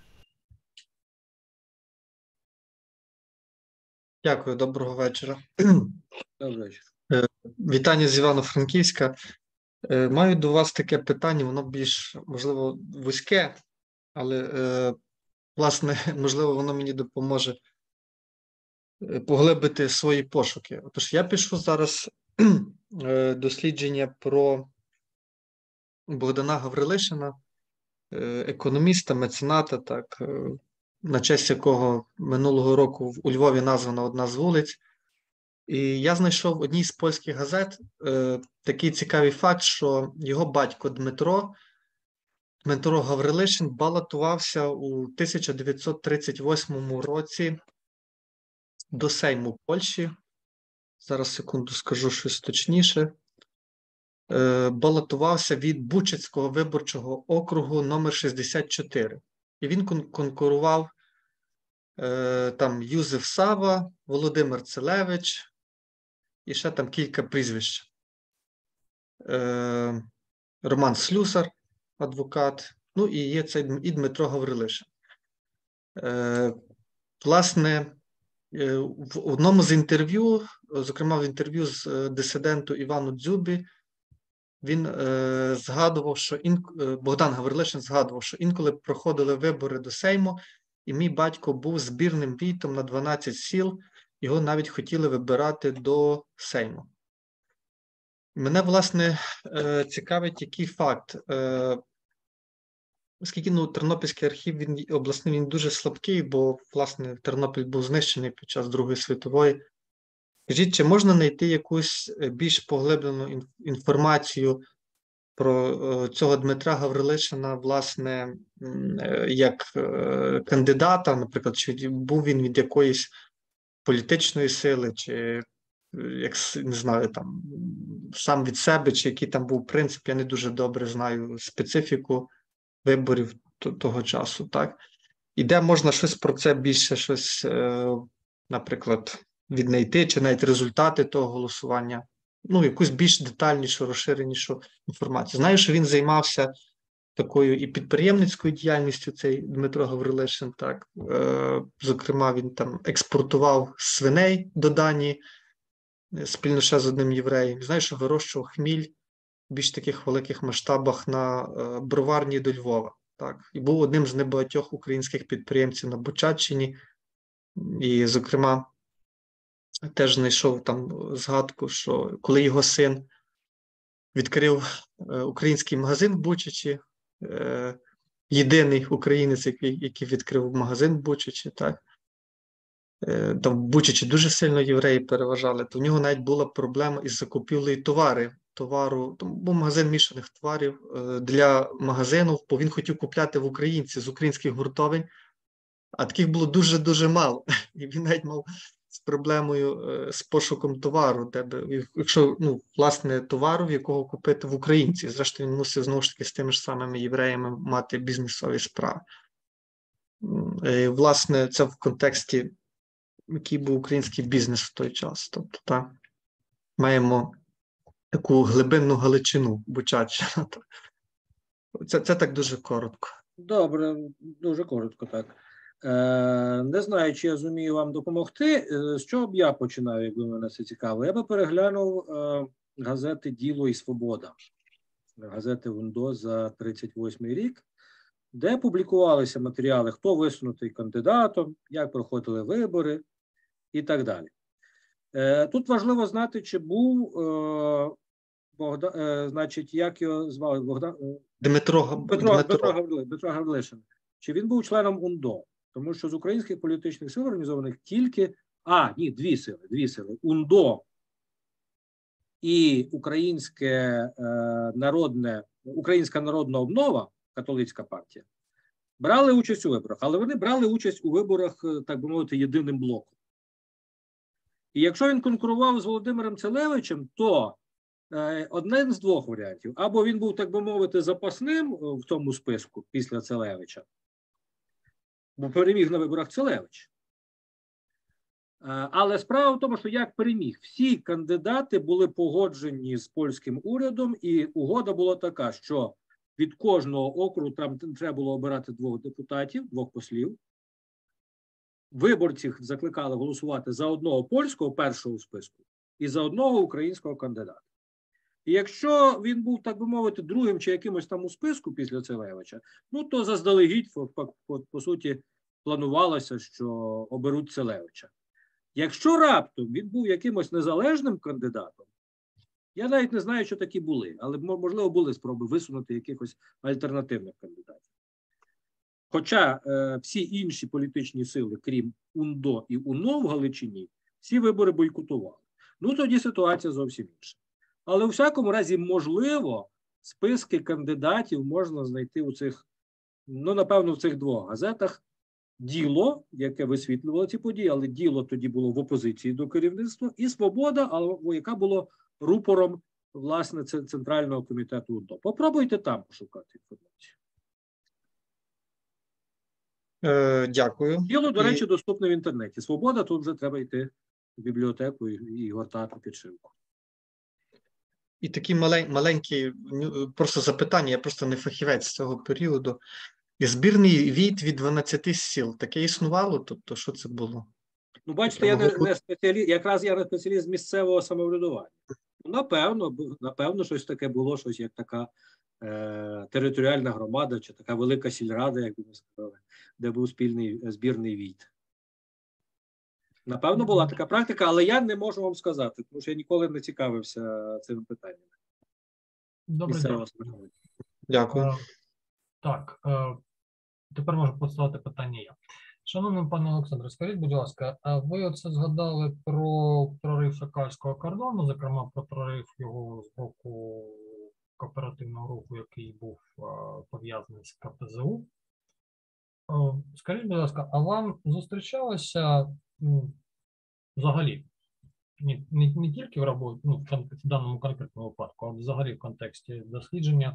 Дякую, доброго вечора. Добрий вечір. Вітання з Івано-Франківська. Маю до вас таке питання, воно більш, можливо, вузьке, але, власне, можливо, воно мені допоможе поглибити свої пошуки. Отож, я пишу зараз дослідження про Богдана Гаврилишина, економіста, мецената, так, на честь якого минулого року у Львові названа одна з вулиць. І я знайшов в одній з польських газет такий цікавий факт, що його батько Дмитро Гаврилишин балотувався у 1938 році до Сейму Польщі. Зараз, секунду, скажу щось точніше. Балотувався від Бучацького виборчого округу номер 64. І він конкурував там Юзеф Сава, Володимир Целевич і ще там кілька прізвищ. Роман Слюсар, адвокат, ну і є цей і Дмитро Гаврилишин. Власне, в одному з інтерв'ю, зокрема в інтерв'ю з дисиденту Івану Дзюбі, він згадував, що Богдан Гаврилишин згадував, що інколи проходили вибори до Сейму, і мій батько був збірним війтом на 12 сіл, його навіть хотіли вибирати до Сейму. Мене, власне, цікавить який факт. Оскільки Тернопільський архів він обласний, він дуже слабкий, бо, власне, Тернопіль був знищений під час Другої світової. Скажіть, чи можна знайти якусь більш поглиблену інформацію про цього Дмитра Гаврилишина, власне, як кандидата, наприклад, чи був він від якоїсь політичної сили, чи як не знаю, там сам від себе, чи який там був принцип, я не дуже добре знаю специфіку виборів того часу, так? І де можна щось про це більше, щось, наприклад, віднайти, чи навіть результати того голосування, ну, якусь більш детальнішу, розширенішу інформацію. Знаю, що він займався такою і підприємницькою діяльністю, цей Дмитро Гаврилишин, так. Зокрема, він там експортував свиней до Данії, спільно ще з одним євреєм. Знаю, що вирощував хміль в більш таких великих масштабах на броварні до Львова. Так. І був одним з небагатьох українських підприємців на Бучаччині. І, зокрема, теж знайшов там згадку, що коли його син відкрив український магазин в Бучачі, єдиний українець, який відкрив магазин в Бучачі, так, там в Бучачі дуже сильно євреї переважали, то в нього навіть була проблема із закупівлею товару, там був магазин мішаних товарів для магазину, бо він хотів купляти в українців з українських гуртовень, а таких було дуже-дуже мало. І він навіть мав з проблемою з пошуком товару, якщо, ну, власне, товару, в якого купити в українців. Зрештою, він мусив, знову ж таки, з тими ж самими євреями мати бізнесові справи. І, власне, це в контексті, який був український бізнес в той час. Тобто, так, маємо таку глибинну Галичину Бучаччина. Це так дуже коротко. Добре, дуже коротко, так. Не знаю, чи я зумію вам допомогти. З чого б я починав, якби мене це цікаво? Я би переглянув газети «Діло» і «Свобода», газети УНДО за 38-й рік, де публікувалися матеріали, хто висунутий кандидатом, як проходили вибори і так далі. Тут важливо знати, чи був значить, як його звали? Дмитро Гаврилишин. Чи він був членом УНДО? Тому що з українських політичних сил організованих тільки, дві сили. УНДО і Українська народна обнова, католицька партія, брали участь у виборах, але вони брали участь у виборах, так би мовити, єдиним блоком. І якщо він конкурував з Володимиром Целевичем, то один з двох варіантів. Або він був, так би мовити, запасним в тому списку після Целевича, бо переміг на виборах Целевич. Але справа в тому, що як переміг, всі кандидати були погоджені з польським урядом, і угода була така, що від кожного округу там треба було обирати 2 депутатів, 2 послів. Виборців закликали голосувати за одного польського першого списку і за одного українського кандидата. І якщо він був, так би мовити, другим чи якимось там у списку після Целевича, ну то заздалегідь, по суті, планувалося, що оберуть Целевича. Якщо раптом він був якимось незалежним кандидатом, я навіть не знаю, що такі були, але, можливо, були спроби висунути якихось альтернативних кандидатів. Хоча всі інші політичні сили, крім УНДО і УНО в Галичині, всі вибори бойкотували. Ну, тоді ситуація зовсім інша. Але у всякому разі, можливо, списки кандидатів можна знайти у цих, ну, напевно, в цих 2 газетах. «Діло», яке висвітлювало ці події, але «Діло» тоді було в опозиції до керівництва, і «Свобода», але яка була рупором, власне, Центрального комітету УНДО. Попробуйте там пошукати інформацію. Дякую. «Діло», до речі, доступне в інтернеті. «Свобода» тут вже треба йти в бібліотеку і гортати підшивку. І такі маленькі просто запитання, я просто не фахівець з цього періоду. І збірний війт від 12 сіл, таке існувало? Тобто, що це було? Ну, бачите, я не спеціаліст, якраз я не спеціаліст з місцевого самоврядування. Напевно, щось таке було, щось як така територіальна громада, чи така велика сільрада, як би ми сказали, де був збірний війт. Напевно, була така практика, але я не можу вам сказати, тому що я ніколи не цікавився цими питаннями. Добре, дякую. Так, тепер можу поставити питання я. Шановний пане Олександре, скажіть, будь ласка, а ви оце згадали про прорив шакальського кордону, зокрема про прорив його з боку кооперативного руху, який був пов'язаний з КПЗУ. Скажіть, будь ласка, а вам зустрічалося взагалі, не тільки в роботі, ну, в даному конкретному випадку, а взагалі в контексті дослідження.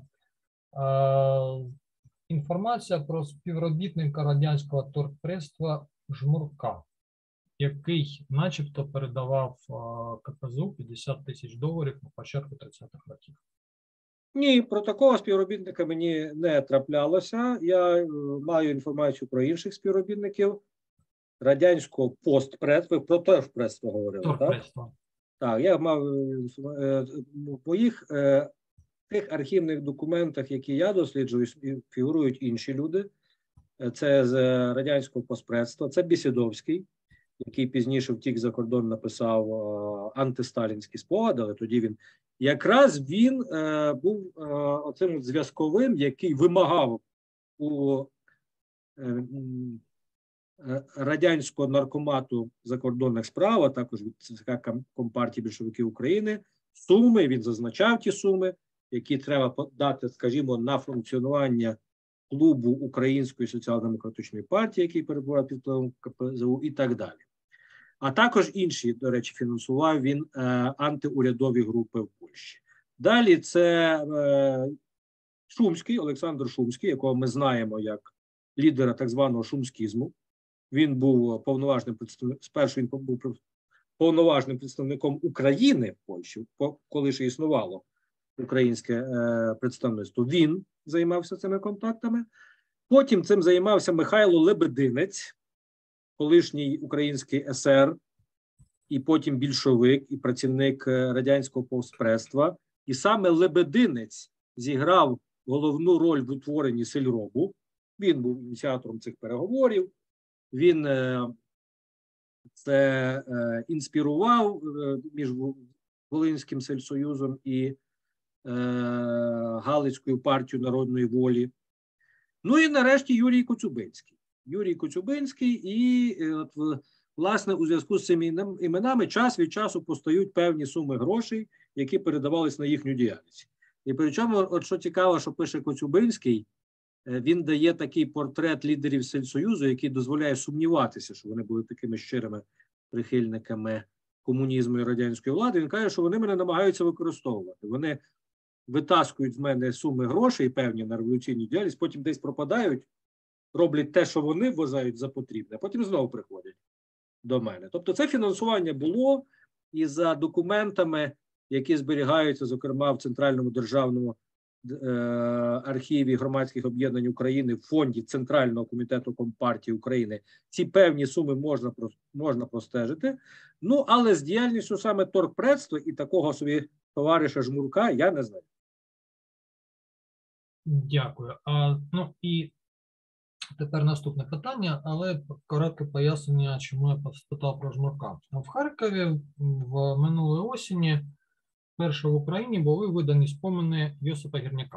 Інформація про співробітника радянського торгпредства Жмурка, який начебто передавав КПЗУ $50,000 на початку 30-х років. Ні, про такого співробітника мені не траплялося. Я маю інформацію про інших співробітників радянського постпред. Ви про торгпредство говорили, Торгпредство. Так, я мав в моїх тих архівних документах, які я досліджую, фігурують інші люди. Це з радянського постпредства, це Бісідовський, який пізніше втік за кордон, написав антисталінські спогади, але тоді він був оцим зв'язковим, який вимагав у радянського наркомату закордонних справ, а також від ЦК Компартії більшовиків України, суми, він зазначав ті суми, які треба дати, скажімо, на функціонування клубу Української соціал-демократичної партії, який перебував під впливом КПЗУ і так далі. А також інші, до речі, фінансував він антиурядові групи в Польщі. Далі це Шумський, Олександр Шумський, якого ми знаємо як лідера так званого шумськізму. Він був повноважним представником, спершу він був повноважним представником України в Польщі, коли ще існувало українське представництво. Він займався цими контактами. Потім цим займався Михайло Лебединець, колишній український есер, і потім більшовик, і працівник радянського постпредства. І саме Лебединець зіграв головну роль в утворенні Сельробу. Він був ініціатором цих переговорів. Він це інспірував між Волинським сельсоюзом і Галицькою партією народної волі. Ну і нарешті Юрій Коцюбинський. Юрій Коцюбинський і, власне, у зв'язку з цими іменами час від часу постають певні суми грошей, які передавались на їхню діяльність. І причому, от що цікаво, що пише Коцюбинський, він дає такий портрет лідерів Сельсоюзу, який дозволяє сумніватися, що вони були такими щирими прихильниками комунізму і радянської влади. Він каже, що вони мене намагаються використовувати. Вони витаскують з мене суми грошей певні на революційну діяльність, потім десь пропадають, роблять те, що вони вважають за потрібне, а потім знову приходять до мене. Тобто це фінансування було, і за документами, які зберігаються, зокрема, в Центральному державному архіві громадських об'єднань України в фонді Центрального комітету Компартії України, ці певні суми можна простежити. Ну, але з діяльністю саме торгпредства і такого собі товариша Жмурка я не знаю. Дякую. Ну і тепер наступне питання, але коротке пояснення, чому я спитав про Жмурка. В Харкові в минулої осені вперше в Україні були видані спомини Йосипа Гірняка.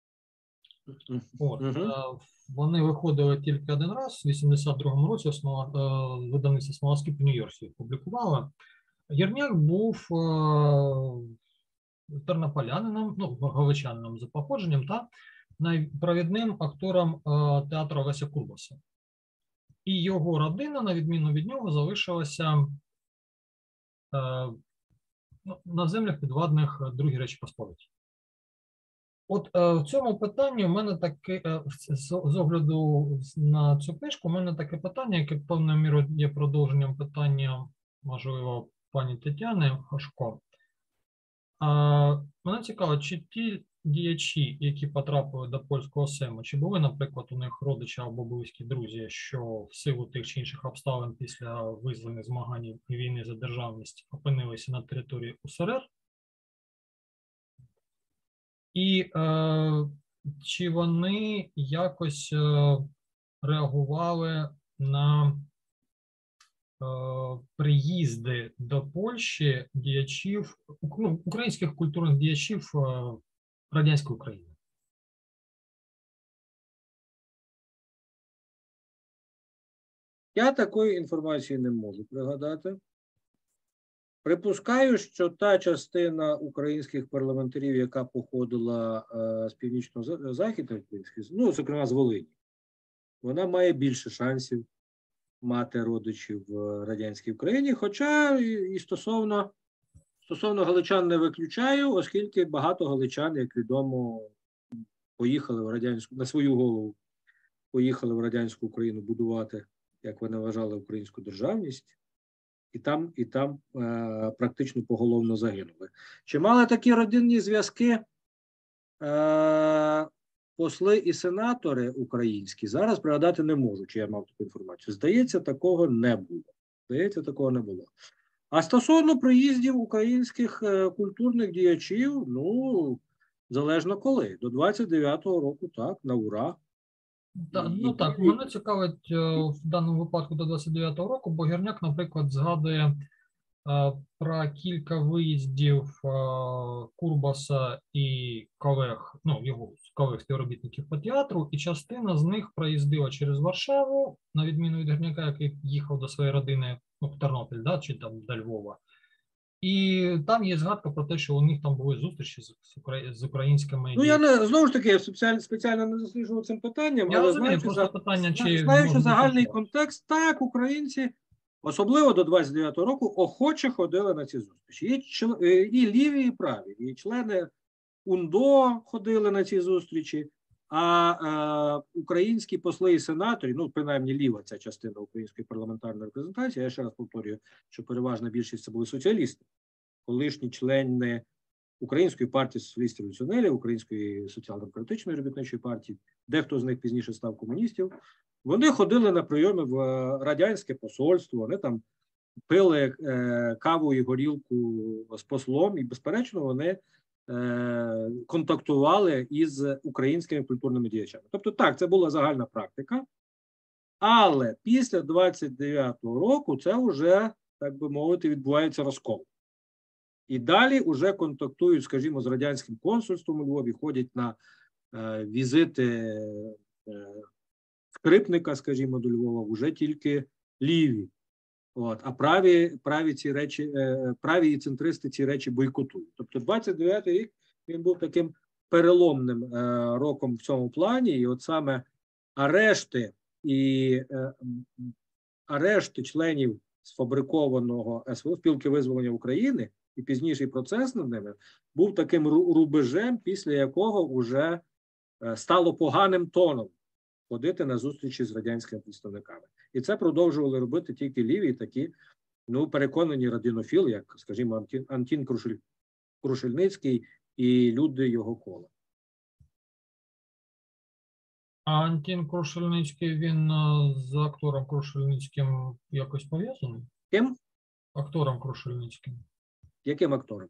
Вони виходили тільки один раз, в 82-му році видавництво Смолоскип в Нью-Йорку їх публікувало. Гірняк був тернополянином, ну, галичанином за походженням та провідним актором театру Олеся Курбаса. І його родина, на відміну від нього, залишилася на землях підвладних Другій Речі Посполитій. От в цьому питанні у мене таке, з огляду на цю книжку, у мене таке питання, яке певною мірою є продовженням питання, можливо, пані Тетяни Хашко. Мене цікаво, чи ті діячі, які потрапили до польського Сейму, чи були, наприклад, у них родичі або близькі друзі, що в силу тих чи інших обставин після визвольних змагань і війни за державність опинилися на території УСРР? І чи вони якось реагували на приїзди до Польщі діячів, українських культурних діячів радянської України? Я такої інформації не можу пригадати. Припускаю, що та частина українських парламентарів, яка походила з північного заходу, ну, зокрема з Волині, вона має більше шансів мати родичів в радянській Україні, хоча і стосовно галичан не виключаю, оскільки багато галичан, як відомо, поїхали в радянську, на свою голову, поїхали в радянську Україну будувати, як вони вважали, українську державність, і там практично поголовно загинули. Чи мали такі родинні зв'язки посли і сенатори українські? Зараз пригадати не можу, чи я мав таку інформацію. Здається, такого не було. А стосовно приїздів українських культурних діячів, ну, залежно коли. До 29-го року, так, на ура. Так, мене цікавить в даному випадку до 29-го року, бо Гірняк, наприклад, згадує про кілька виїздів Курбаса і колег, ну, його колег співробітників по театру, і частина з них проїздила через Варшаву, на відміну від Гірняка, який їхав до своєї родини, ну, в Тернопіль, да, чи там до Львова. І там є згадка про те, що у них там були зустрічі з українськими... Ну, я знову ж таки, я спеціально не досліджував цим питанням, я але розумію, знаючи загальний контекст, так, українці, особливо до 29-го року, охоче ходили на ці зустрічі. І ліві, і праві. І члени УНДО ходили на ці зустрічі, а українські посли і сенатори, ну, принаймні ліва ця частина української парламентарної репрезентації, я ще раз повторюю, що переважна більшість це були соціалісти, колишні члени Української партії соціалістів-революціонерів, Української соціал-демократичної робітничої партії, дехто з них пізніше став комуністів, вони ходили на прийоми в радянське посольство, вони там пили каву і горілку з послом, і, безперечно, вони контактували із українськими культурними діячами. Тобто, так, це була загальна практика, але після 29-го року це вже, так би мовити, відбувається розкол. І далі вже контактують, скажімо, з радянським консульством у Львові, ходять на візити скрипника, скажімо, до Львова, вже тільки ліві. От, а праві ці речі, праві і центристи ці речі бойкотують. Тобто 29-й рік він був таким переломним роком в цьому плані, і от саме арешти членів сфабрикованого СВО, Спілки визволення України, і пізніший процес над ними, був таким рубежем, після якого вже стало поганим тоном ходити на зустрічі з радянськими представниками. І це продовжували робити тільки ліві, такі, ну, переконані радинофіли, як, скажімо, Антін Крушельницький і люди його кола. А Антін Крушельницький, він з актором Крушельницьким якось пов'язаний? Ким? Актором Крушельницьким. Яким актором?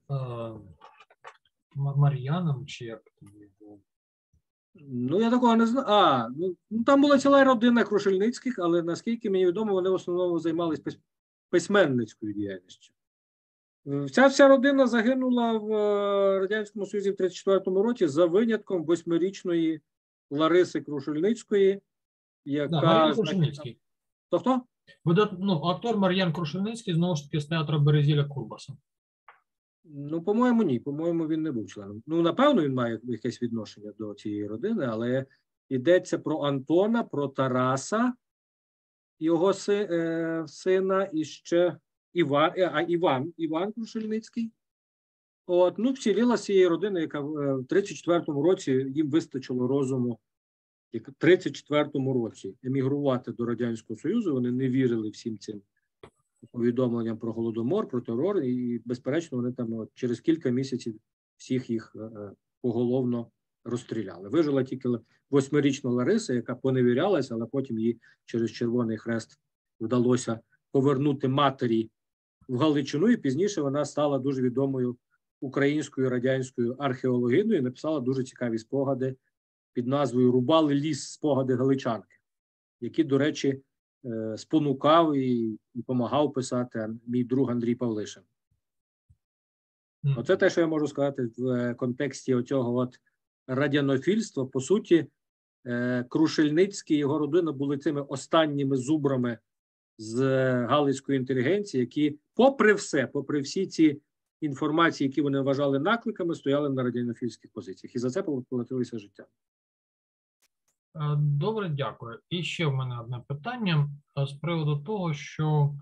Мар'яном чи як? Ну, я такого не знаю. Ну, там була ціла родина Крушельницьких, але, наскільки мені відомо, вони в основному займалися письменницькою діяльністю. Вся родина загинула в Радянському Союзі в 1934 році за винятком 8-річної Лариси Крушельницької, яка... Мар'ян Крушельницький. Хто? Актор Мар'ян Крушельницький, знову ж таки, з театру Березіля Курбаса. Ну, по-моєму, ні. По-моєму, він не був членом. Ну, напевно, він має якесь відношення до цієї родини, але йдеться про Антона, про Тараса, його сина, і ще Іван Крушельницький. От, ну, вціліла з цієї родини, яка в 1934 році їм вистачило розуму, як в 1934 році емігрувати до Радянського Союзу. Вони не вірили всім цим повідомленням про Голодомор, про терор, і, безперечно, вони там через кілька місяців всіх їх поголовно розстріляли. Вижила тільки 8-річна Лариса, яка поневірялася, але потім їй через Червоний Хрест вдалося повернути матері в Галичину, і пізніше вона стала дуже відомою українською радянською археологиною і написала дуже цікаві спогади під назвою «Рубали ліс. Спогади галичанки», які, до речі, спонукав і допомагав писати мій друг Андрій Павлишин. Оце те, що я можу сказати в контексті оцього радянофільства. По суті, Крушельницький і його родина були цими останніми зубрами з галицької інтелігенції, які, попри все, попри всі ці інформації, які вони вважали накликами, стояли на радянофільських позиціях. І за це поплатилися життям. Добре, дякую. І ще в мене одне питання з приводу того, що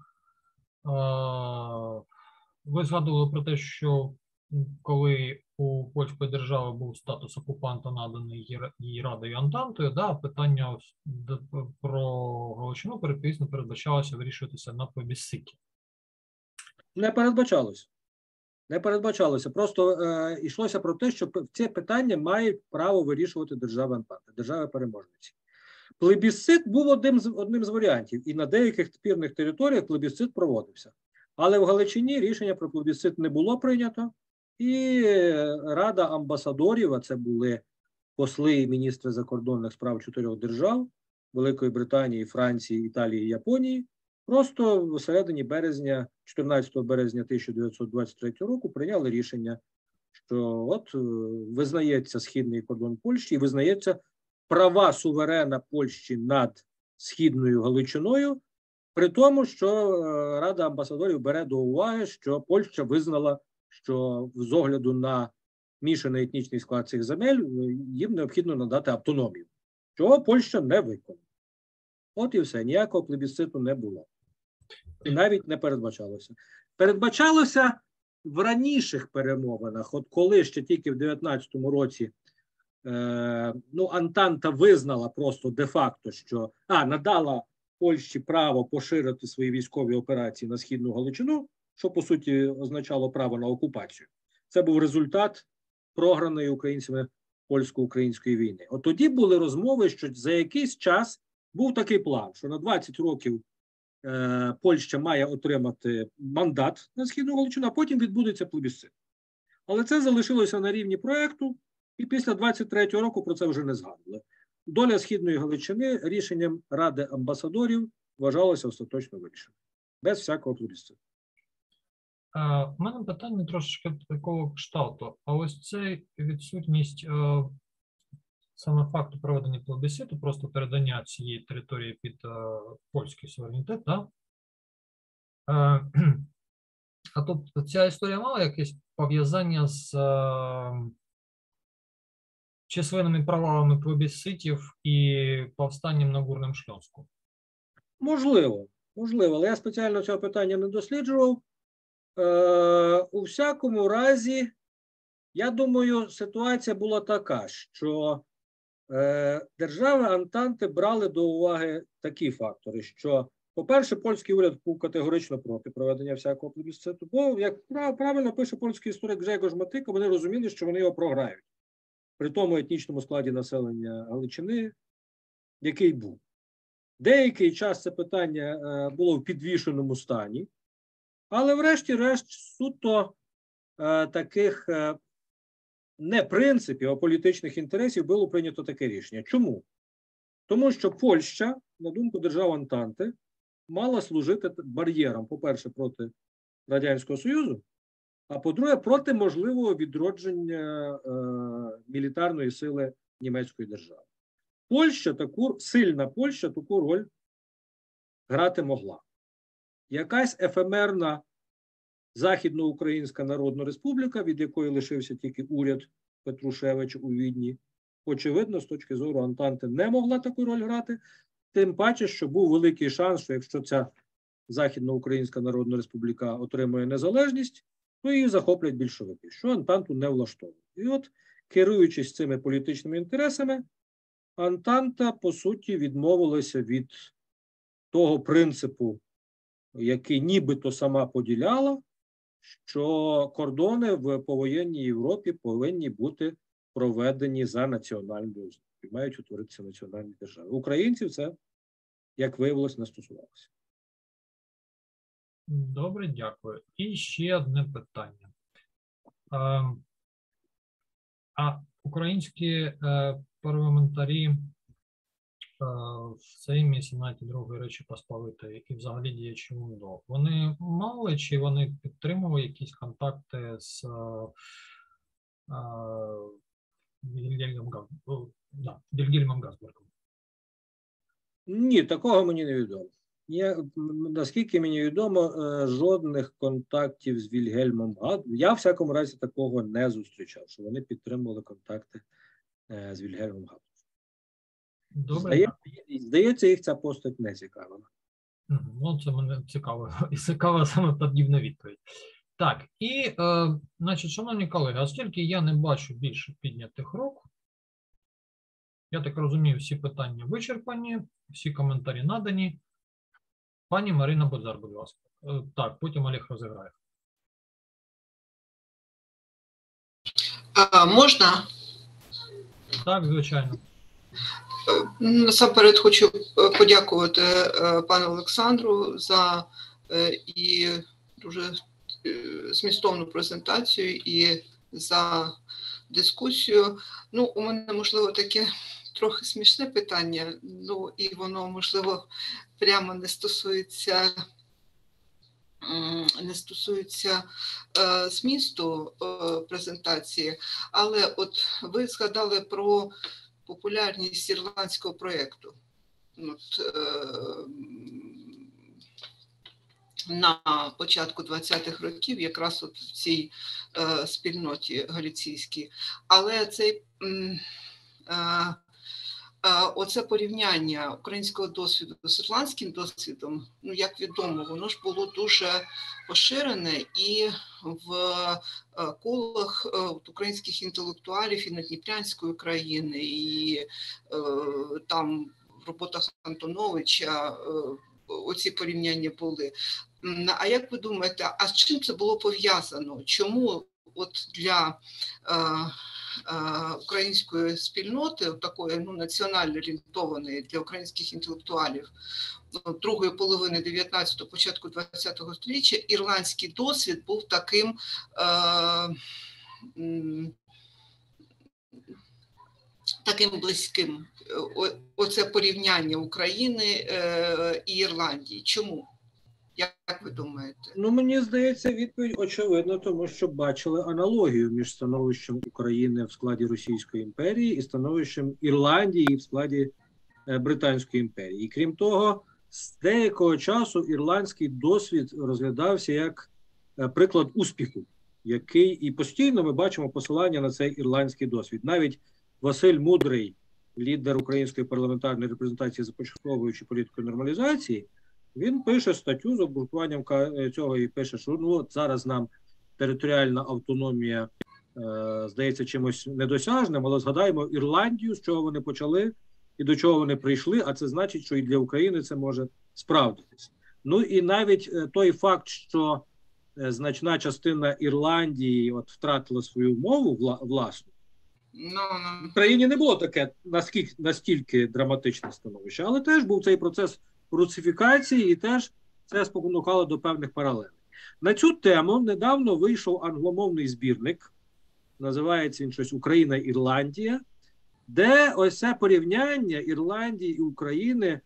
ви згадували про те, що коли у польської держави був статус окупанта, наданий її Радою Антантою, да, питання про Галичину передзвісно передбачалося вирішуватися на плебісциті. Не передбачалося. Не передбачалося. Просто йшлося про те, що це питання має право вирішувати держави Антанти, держави-переможниці. Плебісцит був одним з варіантів, і на деяких спірних територіях плебісцит проводився. Але в Галичині рішення про плебісцит не було прийнято, і Рада амбасадорів, а це були посли і міністри закордонних справ 4 держав – Великої Британії, Франції, Італії, Японії, просто в середині березня, 14 березня 1923 року прийняли рішення, що от визнається східний кордон Польщі і визнається права суверена Польщі над Східною Галичиною, при тому, що Рада амбасадорів бере до уваги, що Польща визнала, що з огляду на мішаний етнічний склад цих земель їм необхідно надати автономію, чого Польща не виконала. От і все, ніякого плебісциту не було. І навіть не передбачалося. Передбачалося в раніших перемовинах, от коли ще тільки в 19-му році Антанта визнала просто де-факто, що надала Польщі право поширити свої військові операції на Східну Галичину, що, по суті, означало право на окупацію. Це був результат програної українцями польсько-української війни. От тоді були розмови, що за якийсь час був такий план, що на 20 років Польща має отримати мандат на Східну Галичину, а потім відбудеться плебісцит. Але це залишилося на рівні проєкту, і після 23-го року про це вже не згадували. Доля Східної Галичини рішенням Ради амбасадорів вважалася остаточно вирішеною. Без всякого плебісциту. У мене питання трошечки такого кшталту. А ось це відсутність саме факту проведення плебісциту, просто передання цієї території під польський суверенітет, да? А тобто ця історія мала якесь пов'язання з численними провалами плебісцитів і повстанням на Гурнем Шльонську? Можливо, але я спеціально цього питання не досліджував. У всякому разі, я думаю, ситуація була така, що держави Антанти брали до уваги такі фактори, що, по-перше, польський уряд був категорично проти проведення всякого плебісциту, бо, як правильно пише польський історик Гжегош Матика, вони розуміли, що вони його програють при тому етнічному складі населення Галичини, який був. Деякий час це питання було в підвішеному стані, але врешті-решт суто таких не принципів, а політичних інтересів було прийнято таке рішення. Чому? Тому що Польща, на думку держав Антанти, мала служити бар'єром, по-перше, проти Радянського Союзу, а по-друге, проти можливого відродження мілітарної сили німецької держави. Сильна Польща таку роль грати могла. Якась ефемерна Західноукраїнська Народна Республіка, від якої лишився тільки уряд Петрушевич у Відні, очевидно, з точки зору Антанти не могла таку роль грати, тим паче, що був великий шанс, що якщо ця Західноукраїнська Народна Республіка отримує незалежність, то її захоплять більшовики, що Антанту не влаштовує. І от, керуючись цими політичними інтересами, Антанта, по суті, відмовилася від того принципу, який нібито сама поділяла, що кордони в повоєнній Європі повинні бути проведені за національною основою, мають утворитися національні держави. Українців це, як виявилось, не стосувалося. Добре, дякую. І ще одне питання. А українські парламентарі в Сеймі, Сенаті Другої Речі Посполитої і взагалі діячі УНРО, вони мали чи вони підтримували якісь контакти з Вільгельмом Газбергом? Ні, такого мені не відомо. Наскільки мені відомо, жодних контактів з Вільгельмом Газбергом, я в всякому разі такого не зустрічав, що вони підтримували контакти з Вільгельмом Газбергом. Добре. Здається, їх ця постать не цікавила. Ну, це мене цікаво. І цікава саме подібна відповідь. Так, і, значить, шановні колеги, оскільки я не бачу більше піднятих рук, я так розумію, всі питання вичерпані, всі коментарі надані. Пані Марина Бодзар, будь ласка. Так, потім Олег розіграє. Можна? Так, звичайно. Насамперед хочу подякувати пану Олександру за і дуже змістовну презентацію і за дискусію. Ну, у мене, можливо, таке трохи смішне питання, ну, і воно, можливо, прямо не стосується змісту презентації, але от ви згадали про популярність ірландського проєкту. На початку 20-х років, якраз от в цій спільноті галіційській. Але оце порівняння українського досвіду з ірландським досвідом, ну, як відомо, воно ж було дуже поширене і в колах українських інтелектуалів і Надніпрянської країни, і там в роботах Антоновича оці порівняння були. А як ви думаєте, а з чим це було пов'язано? Чому от для української спільноти, такої, ну, національно орієнтованої для українських інтелектуалів другої половини 19-го, початку 20-го століття, ірландський досвід був таким таким близьким? Оце порівняння України і Ірландії. Чому? Як ви думаєте? Ну, мені здається, відповідь очевидна, тому що бачили аналогію між становищем України в складі Російської імперії і становищем Ірландії в складі Британської імперії. І крім того, з деякого часу ірландський досвід розглядався як приклад успіху, який і постійно ми бачимо посилання на цей ірландський досвід. Навіть Василь Мудрий, лідер української парламентарної репрезентації, започатковуючи політику нормалізації, він пише статтю з обґрунтуванням цього і пише, що ну, от зараз нам територіальна автономія здається чимось недосяжним, але згадаємо Ірландію, з чого вони почали і до чого вони прийшли, а це значить, що і для України це може справдитися. Ну і навіть той факт, що значна частина Ірландії от втратила свою мову власну, в країні не було таке настільки драматичне становище, але теж був цей процес русифікації і теж це спонукало до певних паралелей. На цю тему недавно вийшов англомовний збірник, називається він щось «Україна-Ірландія», де ось це порівняння Ірландії і України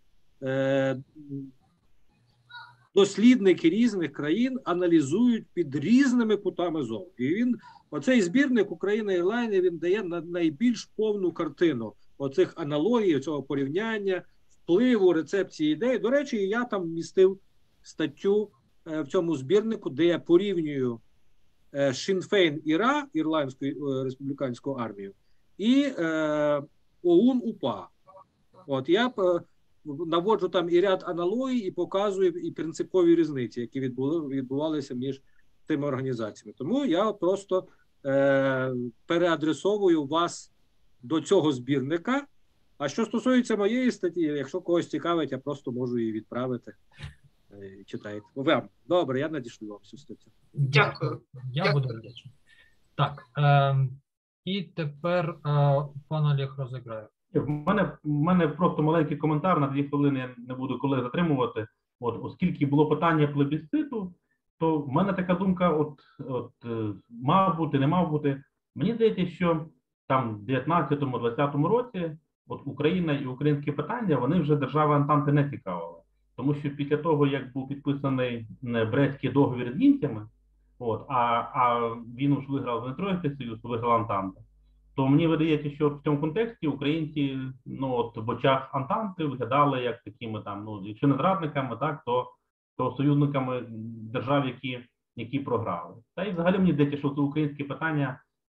дослідники різних країн аналізують під різними кутами зору. І оцей збірник «Україна-Ірландія», він дає найбільш повну картину оцих аналогій, цього порівняння, впливу, рецепції ідей. До речі, я там містив статтю в цьому збірнику, де я порівнюю Шін-Фейн-Іра, Ірландську республіканську армію, і ОУН-УПА. От я наводжу там і ряд аналогій, і показую і принципові різниці, які відбувалися між тими організаціями. Тому я просто переадресовую вас до цього збірника. А що стосується моєї статті, якщо когось цікавить, я просто можу її відправити. Читайте. Вам. Добре, я надішлю вам цю статтю. Дякую. Я буду вдячний. Так, і тепер пан Олег розіграє. В мене просто маленький коментар, на 2 хвилини я не буду колег затримувати. От, оскільки було питання плебісциту, то в мене така думка, мав бути, не мав бути. Мені здається, що там в 19-20 році от Україна і українське питання, вони вже держави Антанти не цікавили. Тому що після того, як був підписаний Брестський договір з німцями, а він ж виграв не Троїцький Союз, виграла Антанта, то мені видається, що в цьому контексті українці в очах Антанти виглядали як такими там, якщо не зрадниками, так, то союзниками держав, які програли. Та й взагалі мені здається, що це українське питання,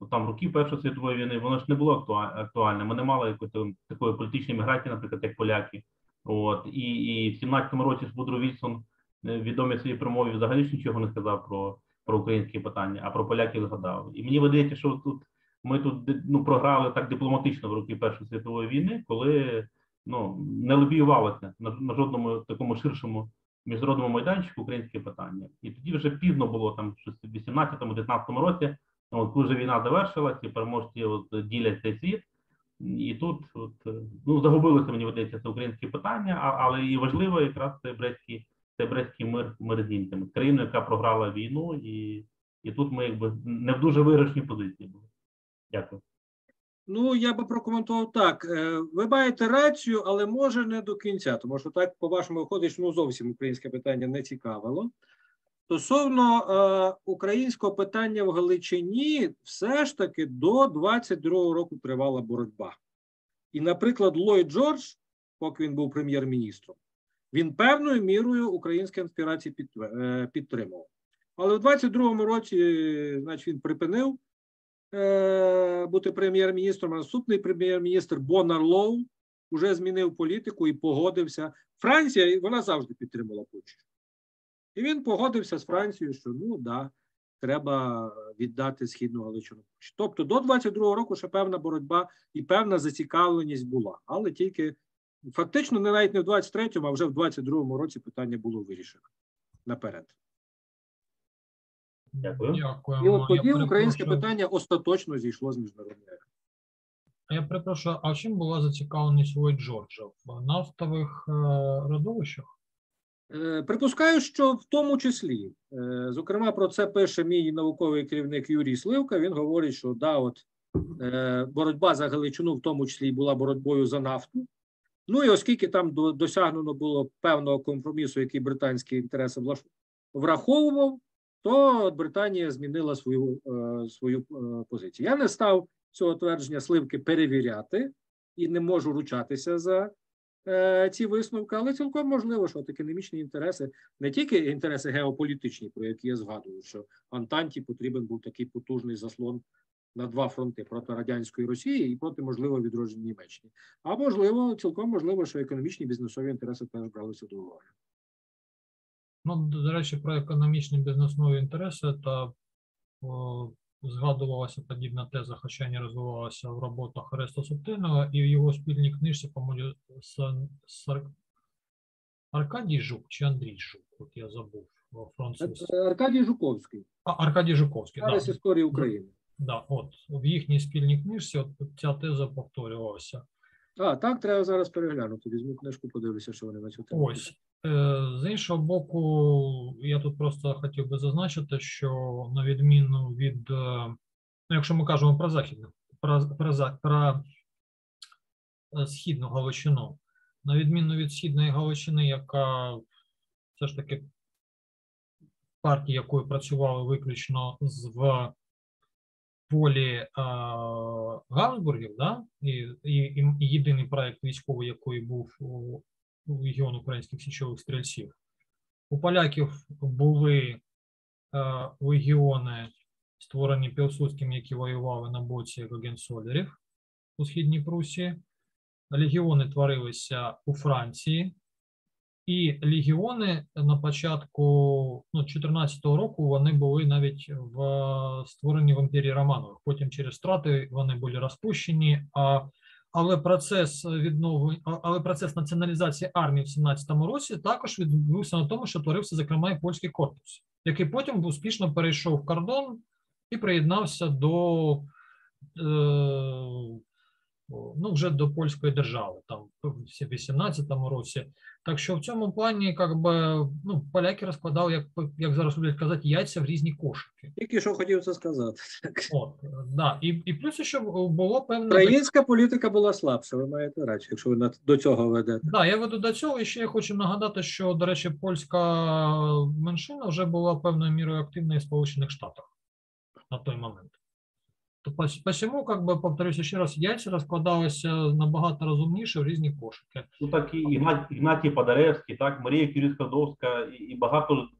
там роки Першої світової війни, воно ж не було актуальне. Ми не мали якоїсь такої політичної міграції, наприклад, як поляки. От і в 17-му році Вудро Вільсон відомій своїй промові взагалі ж нічого не сказав про українські питання, а про поляків згадав. І мені видається, що ми тут програли так дипломатично в роки Першої світової війни, коли не лобіювалося на жодному такому ширшому міжнародному майданчику українське питання. І тоді вже пізно було там в 18-19 році, коли вже війна завершилась, і переможці ділять цей світ. І тут загубилося, мені видається, це українське питання, але і важливо якраз це Брестський мир з німцями. Країна, яка програла війну, і тут ми якби не в дуже виграшній позиції були. Дякую. Ну, я би прокоментував так. Ви маєте рацію, але може не до кінця, тому що так, по-вашому, виходить, що зовсім українське питання не цікавило. Стосовно українського питання в Галичині, все ж таки до 22-го року тривала боротьба. І, наприклад, Ллойд Джордж, поки він був прем'єр-міністром, він певною мірою українські інспірації підтримував. Але в 22-му році, значить, він припинив бути прем'єр-міністром, а наступний прем'єр-міністр Бонар Лоу вже змінив політику і погодився. Франція, вона завжди підтримувала Польщу. І він погодився з Францією, що, треба віддати Східну Галичину. Тобто до 22-го року ще певна боротьба і певна зацікавленість була. Але тільки фактично не навіть не в 23-му, а вже в 22-му році питання було вирішено наперед. Дякую. І от тоді українське питання остаточно зійшло з міжнародної арени. Я перепрошую, а чим була зацікавленість Ллойд Джорджа? В нафтових родовищах? Припускаю, що в тому числі. Зокрема, про це пише мій науковий керівник Юрій Сливка. Він говорить, що боротьба за Галичину в тому числі була боротьбою за нафту. Ну і оскільки там досягнено було певного компромісу, який британські інтереси враховував, то Британія змінила свою позицію. Я не став цього твердження Сливки перевіряти і не можу ручатися за ці висновки, але цілком можливо, що економічні інтереси, не тільки інтереси геополітичні, про які я згадую, що Антанті потрібен був такий потужний заслон на два фронти проти радянської Росії і проти, можливо, відродження Німеччини. А можливо, цілком можливо, що економічні бізнесові інтереси теж бралися до уваги. До речі, про економічні бізнесові інтереси згадувалася подібна теза, хоча не розвивалася в роботах Ореста Субтильного і в його спільній книжці, по-моєму, Аркадій Жук чи Андрій Жук, от я забув, француз. Аркадій Жуковський. Аркадій Жуковський, так. Історії України. Да, в їхній спільній книжці ця теза повторювалася. Так, треба зараз переглянути. Візьму книжку, подивлюся, що вони на цю тему. Ось. З іншого боку, я тут просто хотів би зазначити, що на відміну від, якщо ми кажемо про західну, про Східну Галичину, на відміну від Східної Галичини, яка все ж таки партії, якою працювали виключно в полі Габсбургів, і єдиний проєкт військовий, який був у легіон українських січових стрільців. У поляків були легіони, створені Пілсудським, які воювали на боці Гогенцоллерів у Східній Прусії. Легіони творилися у Франції. І легіони на початку 14-го року вони були навіть створені в імперії Романових. Потім через втрати вони були розпущені. Але процес націоналізації армії в 17-му році також відбувся на тому, що творився, зокрема, і польський корпус, який потім успішно перейшов кордон і приєднався вже до польської держави, там в 18-му році. Так що в цьому плані, поляки розкладали, як зараз люблять казати, яйця в різні кошики. Тільки що хотів це сказати. І плюс ще було певне... Українська політика була слабша, ви маєте рацію, якщо ви до цього ведете. Так, я веду до цього, і ще я хочу нагадати, що, до речі, польська меншина вже була певною мірою активна і в Сполучених Штатах на той момент. Посему, повторюся ще раз, яйця розкладалися набагато розумніше в різні кошики. Так і Ігнатій Падаревський, Марія Кюрі-Складовська і багато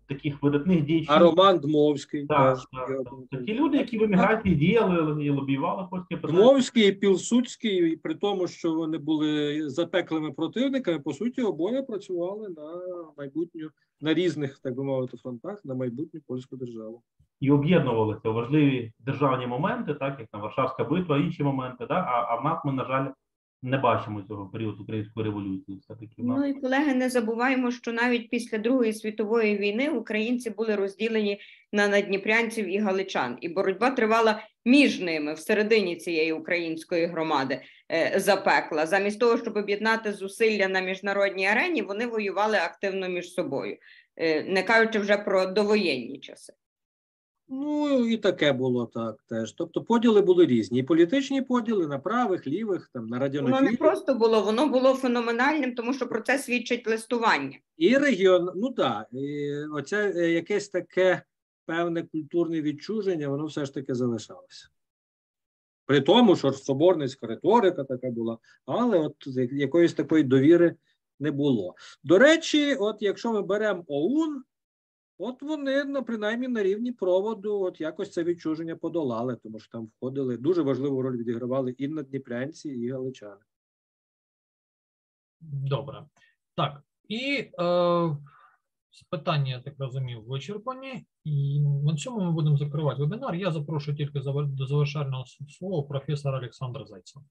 таких видатних діячів. А Роман Дмовський Так, теж. Це ті люди, які в еміграції діяли і лобіювали польське питання. Дмовський і Пілсудський, і при тому, що вони були запеклими противниками, по суті, обоє працювали на майбутню, на різних, так би мовити, фронтах, на майбутню польську державу. І об'єднувалися у важливі державні моменти, так як там Варшавська битва, інші моменти, да? А в нас ми, на жаль, не бачимо цього періоду Української революції. Все-таки в нас... Ну і, колеги, не забуваємо, що навіть після Другої світової війни українці були розділені на наддніпрянців і галичан. І боротьба тривала між ними, всередині цієї української громади запекла. Замість того, щоб об'єднати зусилля на міжнародній арені, вони воювали активно між собою, не кажучи вже про довоєнні часи. Ну, і таке було так теж. Тобто поділи були різні. І політичні поділи на правих, лівих, там, на радянофілів. Воно не просто було, воно було феноменальним, тому що про це свідчить листування. І регіон, ну так, оце якесь таке певне культурне відчуження, воно все ж таки залишалося. При тому, що соборницька риторика така була, але от якоїсь такої довіри не було. До речі, от якщо ми беремо ОУН, от вони, принаймні, на рівні проводу от якось це відчуження подолали, тому що там входили, дуже важливу роль відігравали і наддніпрянці, і галичани. Добре. Так, і питання, я так розумів, вичерпані. І на цьому ми будемо закривати вебінар. Я запрошую тільки до завершального слова професора Олександра Зайцева.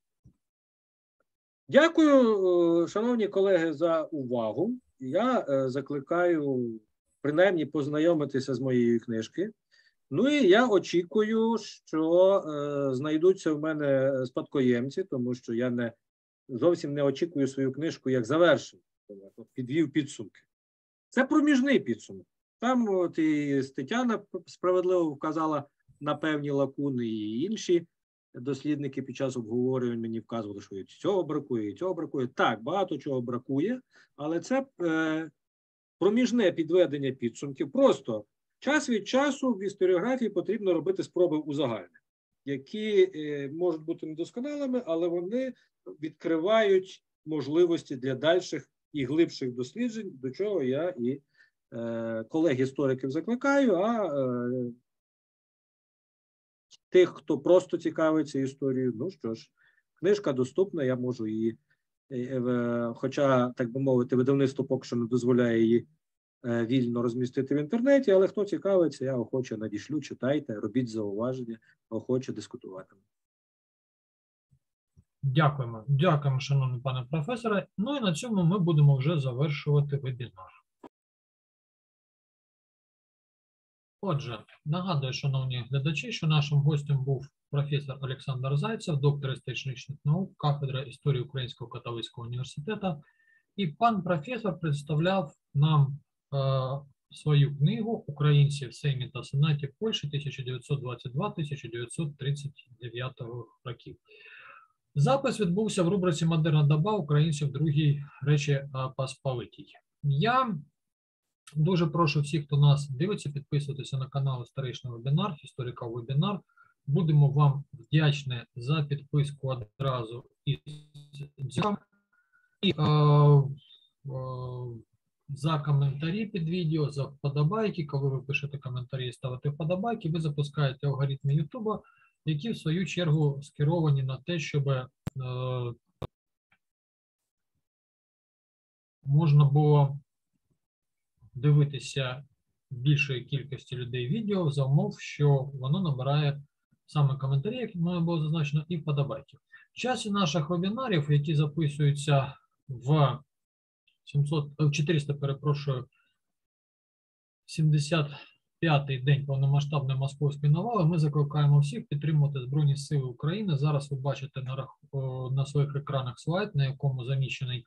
Дякую, шановні колеги, за увагу. Я закликаю принаймні познайомитися з моєю книжки. Ну і я очікую, що знайдуться в мене спадкоємці, тому що я зовсім не очікую свою книжку як завершення, підвів підсумки. Це проміжний підсумок. Там от і Тетяна справедливо вказала на певні лакуни, і інші дослідники під час обговорювань мені вказували, що і цього бракує, і цього бракує. Так, багато чого бракує, але це проміжне підведення підсумків. Просто час від часу в історіографії потрібно робити спроби узагальнення, які можуть бути недосконалими, але вони відкривають можливості для дальших і глибших досліджень, до чого я і колег-істориків закликаю, а тих, хто просто цікавиться історією, ну що ж, книжка доступна, я можу її, хоча, так би мовити, видавництво поки що не дозволяє її вільно розмістити в інтернеті, але хто цікавиться, я охоче надішлю, читайте, робіть зауваження, охоче дискутуватиму. Дякуємо. Дякуємо, шановний пане професоре. Ну і на цьому ми будемо вже завершувати вебінар. Отже, нагадую, шановні глядачі, що нашим гостем був професор Олександр Зайцев, доктор історичних наук, кафедра історії Українського католицького університету. І пан професор представляв нам свою книгу «Українці в Сеймі та Сенаті Польщі 1922-1939 років». Запис відбувся в рубриці «Модерна доба українців в Другій Речі Посполитій». Я дуже прошу всіх, хто нас дивиться, підписуватися на канал «Історичний вебінар», «Історика вебінар». Будемо вам вдячні за підписку одразу і за коментарі під відео, за вподобайки. Коли ви пишете коментарі і ставите вподобайки, ви запускаєте алгоритми Ютуба, які в свою чергу скеровані на те, щоб можна було дивитися більшої кількості людей відео за умов, що воно набирає саме коментарі, як мене було зазначено, і вподобайки. В часі наших вебінарів, які записуються в 75-й день повномасштабної московської навали, ми закликаємо всіх підтримувати Збройні Сили України. Зараз ви бачите на своїх екранах слайд, на якому заміщений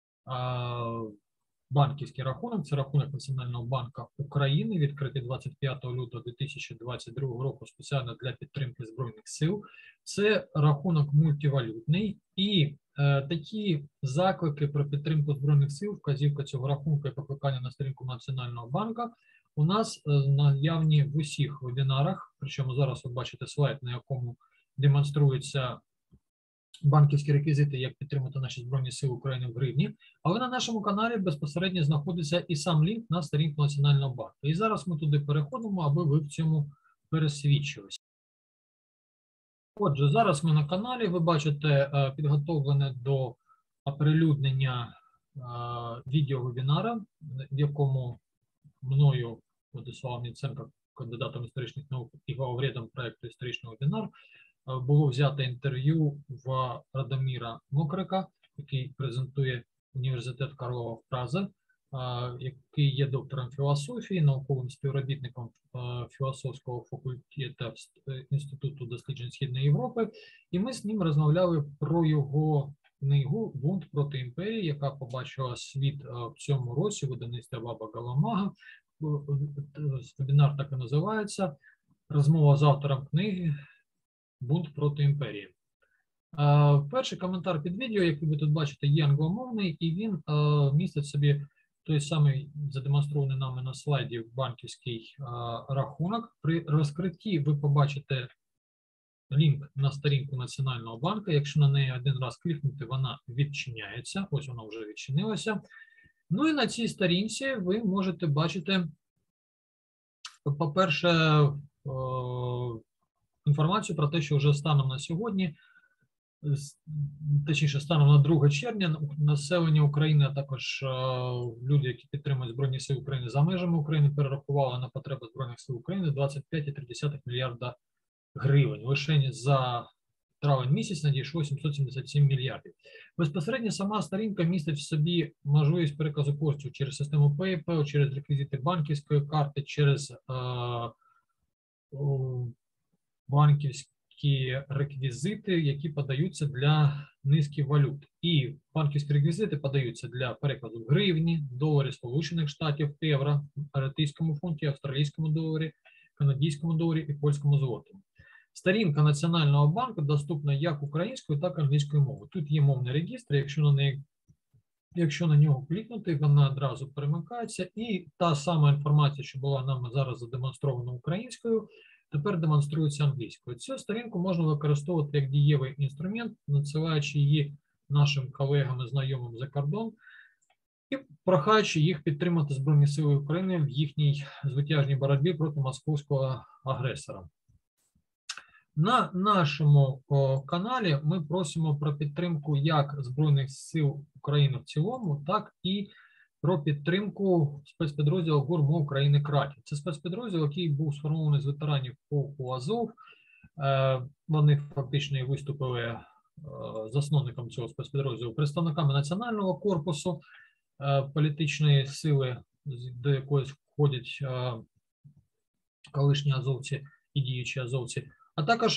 банківський рахунок. Це рахунок Національного банку України, відкритий 25 лютого 2022 року спеціально для підтримки Збройних Сил. Це рахунок мультивалютний, і такі заклики про підтримку Збройних Сил, вказівка цього рахунку і покликання на сторінку Національного банку у нас наявні в усіх вебінарах, причому зараз ви бачите слайд, на якому демонструється банківські реквізити, як підтримати наші Збройні Сили України в гривні, але на нашому каналі безпосередньо знаходиться і сам лінк на сторінку Національного банку. І зараз ми туди переходимо, аби ви в цьому пересвідчилися. Отже, зараз ми на каналі, ви бачите підготовлене до оприлюднення відеовебінара, в якому мною, Владиславом Ніценко, кандидатом історичних наук і главредом проєкту «Історичний вебінар», було взято інтерв'ю в Радоміра Мокрика, який презентує університет Карлова в Празі, який є доктором філософії, науковим співробітником філософського факультету Інституту досліджень Східної Європи. І ми з ним розмовляли про його книгу «Бунт проти імперії», яка побачила світ в цьому році, видавництва Баба Галамага. Вебінар так і називається «Розмова з автором книги «Бунт проти імперії». Перший коментар під відео, який ви тут бачите, є англомовний, і він містить собі той самий задемонстрований нами на слайді банківський рахунок. При розкритті ви побачите лінк на сторінку Національного банку. Якщо на неї один раз клікнути, вона відчиняється. Ось вона вже відчинилася. Ну і на цій сторінці ви можете бачити, по-перше, інформацію про те, що вже станом на сьогодні, точніше, станом на 2 червня, населення України, а також люди, які підтримують Збройні Сили України за межами України, перерахували на потреби Збройних Сил України 25,3 мільярда гривень. Лише за травень місяць надійшло 777 мільярдів. Безпосередньо сама сторінка містить в собі можливість переказу коштів через систему PayPal, через реквізити банківської карти, через банківські реквізити, які подаються для низки валют. І банківські реквізити подаються для перекладу в гривні, доларі Сполучених Штатів, євро, братійському фунті, австралійському доларі, канадському доларі і польському злотому. Сторінка Національного банку доступна як українською, так і англійською мовою. Тут є мовний регістр, якщо на нього клікнути, вона одразу перемикається, і та сама інформація, що була нами зараз задемонстрована українською, тепер демонструється англійською. Цю сторінку можна використовувати як дієвий інструмент, надсилаючи її нашим колегам і знайомим за кордон, і прохаючи їх підтримати Збройні Сили України в їхній звитяжній боротьбі проти московського агресора. На нашому каналі ми просимо про підтримку як Збройних Сил України в цілому, так і про підтримку спецпідрозділу ГУР МО України «Краків». Це спецпідрозділ, який був сформований з ветеранів полку Азов. Вони фактично і виступили засновником цього спецпідрозділу, представниками Національного корпусу політичної сили, до якої входять колишні азовці і діючі азовці, а також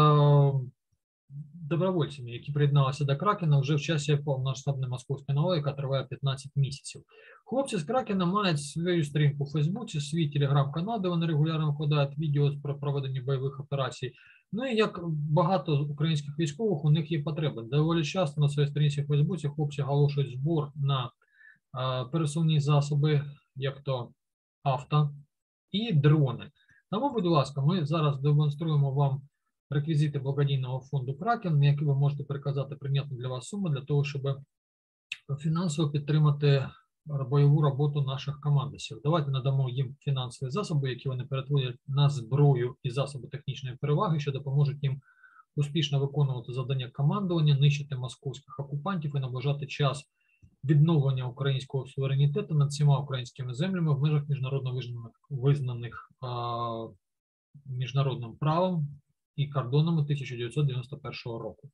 добровольцями, які приєдналися до Кракена вже в часі повномасштабної московської навали, яка триває 15 місяців. Хлопці з Кракена мають свою сторінку в Фейсбуці, свій телеграм-канал, де вони регулярно вкладають відео про проведення бойових операцій. Ну і як багато українських військових, у них є потреба. Доволі часто на своїй сторінці в Фейсбуці хлопці оголошують збор на пересувні засоби, як то авто і дрони. Тому, будь ласка, ми зараз демонструємо вам реквізити благодійного фонду «Кракен», на які ви можете переказати прийнятну для вас суму, для того, щоб фінансово підтримати бойову роботу наших командосів. Давайте надамо їм фінансові засоби, які вони перетворять на зброю і засоби технічної переваги, що допоможуть їм успішно виконувати завдання командування, нищити московських окупантів і наближати час відновлення українського суверенітету над всіма українськими землями в межах міжнародно визнаних міжнародним правом і кордонами 1991 року.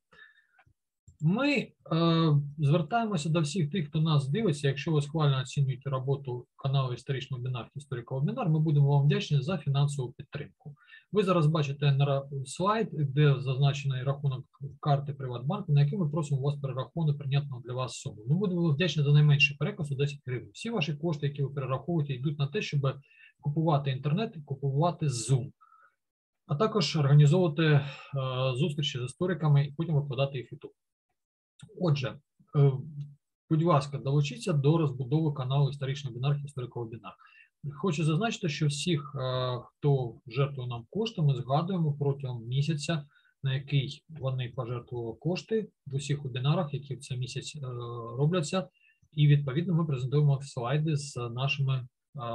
Ми звертаємося до всіх тих, хто нас дивиться. Якщо ви схвально оцінюєте роботу каналу «Історичний вебінар» «Історик-вебінар», ми будемо вам вдячні за фінансову підтримку. Ви зараз бачите на слайд, де зазначений рахунок карти Приватбанку, на який ми просимо вас перерахувати прийнятну для вас суму. Ми будемо вдячні за найменший переказ у 10 гривень. Всі ваші кошти, які ви перераховуєте, йдуть на те, щоб купувати інтернет і купувати Zoom, а також організовувати зустрічі з істориками і потім викладати їх в YouTube. Отже, будь ласка, долучіться до розбудови каналу «Історичний вебінар» «Історик-вебінар». Хочу зазначити, що всіх, хто жертвує нам кошти, ми згадуємо протягом місяця на який вони пожертвували кошти в усіх вебінарах, які в цей місяць робляться. І, відповідно, ми презентуємо слайди з нашими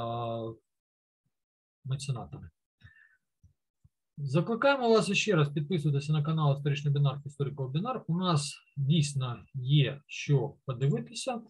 меценатами. Закликаємо вас ще раз підписуватися на канал Історичний вебінар, Історика вебінар. У нас дійсно є що подивитися.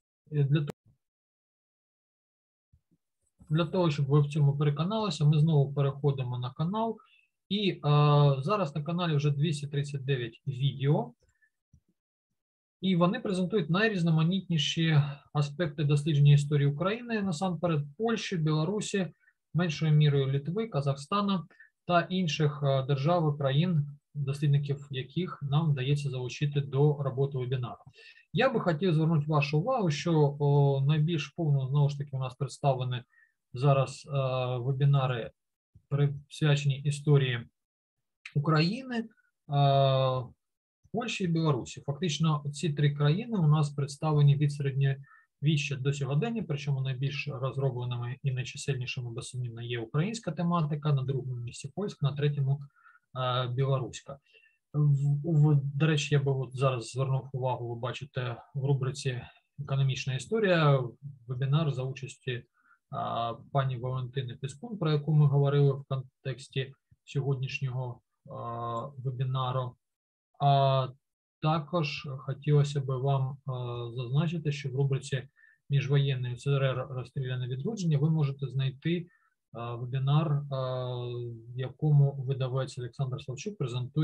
Для того, щоб ви в цьому переконалися, ми знову переходимо на канал. І зараз на каналі вже 239 відео. І вони презентують найрізноманітніші аспекти дослідження історії України, насамперед Польщі, Білорусі, меншою мірою Литви, Казахстана та інших держав і країн, дослідників яких нам вдається залучити до роботи вебінару. Я би хотів звернути вашу увагу, що найбільш повно, знову ж таки, у нас представлені зараз вебінари, присвячені історії України, Польщі і Білорусі. Фактично, ці три країни у нас представлені від середньовіччя до сьогодення, причому найбільш розробленими і найчисельнішими, безсумнівно, є українська тематика, на другому місці польська, на третьому білоруська. До речі, я би зараз звернув увагу, ви бачите в рубриці «Економічна історія» вебінар за участі пані Валентини Піскун, про яку ми говорили в контексті сьогоднішнього вебінару. А також хотілося б вам зазначити, що в рубриці «Міжвоєнний СРР. Розстріляне відродження» ви можете знайти вебінар, в якому видавець Олександр Савчук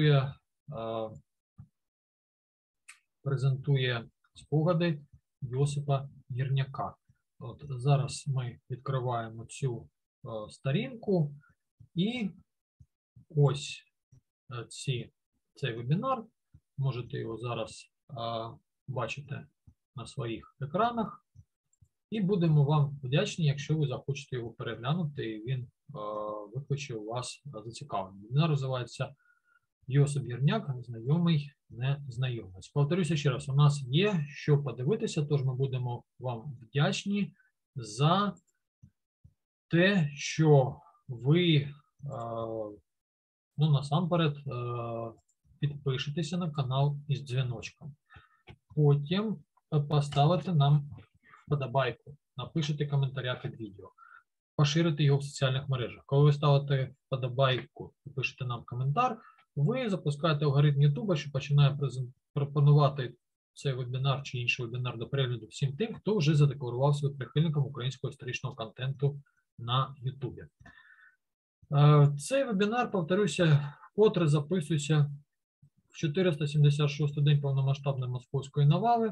презентує спогади Йосипа Гірняка. От зараз ми відкриваємо цю сторінку, і ось цей вебінар. Можете його зараз бачити на своїх екранах. І будемо вам вдячні, якщо ви захочете його переглянути, і він викличе у вас зацікавлення. Вебінар називається «Йосип Гірняк. Знайомий незнайомець». Повторюся ще раз, у нас є що подивитися, тож ми будемо вам вдячні за те, що ви, насамперед, підпишетеся на канал із дзвіночком. Потім поставите нам вподобайку, напишете коментаря під відео, поширите його в соціальних мережах. Коли ви ставите вподобайку і пишете нам коментар, ви запускаєте алгоритм YouTube, що починає пропонувати цей вебінар чи інший вебінар до перегляду всім тим, хто вже задекларував себе прихильником українського історичного контенту на YouTube. Цей вебінар, повторюся, вкотре записується в 476-й день повномасштабної московської навали,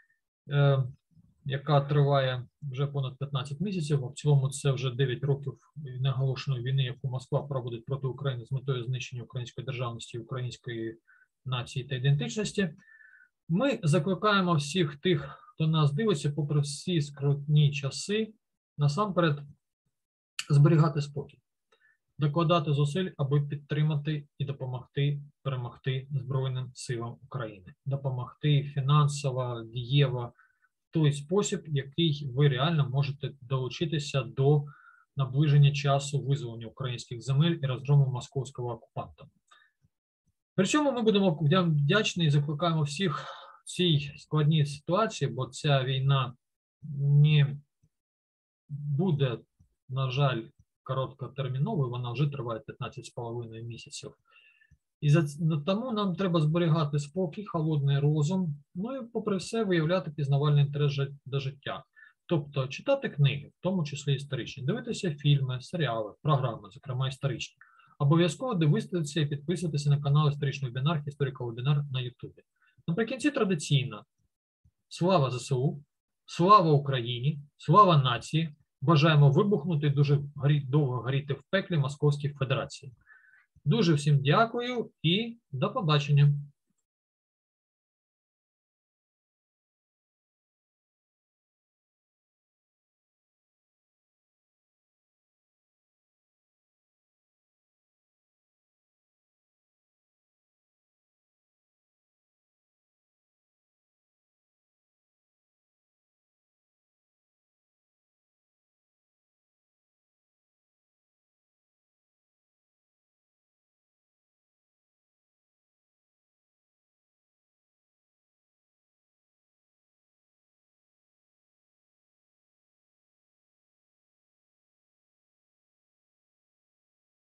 яка триває вже понад 15 місяців. В цілому це вже 9 років неоголошеної війни, яку Москва проводить проти України з метою знищення української державності, української нації та ідентичності. Ми закликаємо всіх тих, хто нас дивиться, попри всі скрутні часи, насамперед зберігати спокій, докладати зусиль, аби підтримати і допомогти перемогти Збройним силам України, допомогти фінансово, дієво, в той спосіб, який ви реально можете долучитися до наближення часу визволення українських земель і розгрому московського окупанта. Причому ми будемо вдячні і закликаємо всіх в цій складній ситуації, бо ця війна не буде, на жаль, короткотерміновою, вона вже триває 15,5 місяців. І тому нам треба зберігати спокій, холодний розум, ну і попри все виявляти пізнавальний інтерес до життя. Тобто читати книги, в тому числі історичні, дивитися фільми, серіали, програми, зокрема історичні. Обов'язково дивитися і підписуватися на канал «Історичний вебінар», «Історика вебінар» на Ютубі. Наприкінці традиційно слава ЗСУ, слава Україні, слава нації. Бажаємо вибухнути і дуже довго горіти в пеклі Московської Федерації. Дуже всім дякую і до побачення.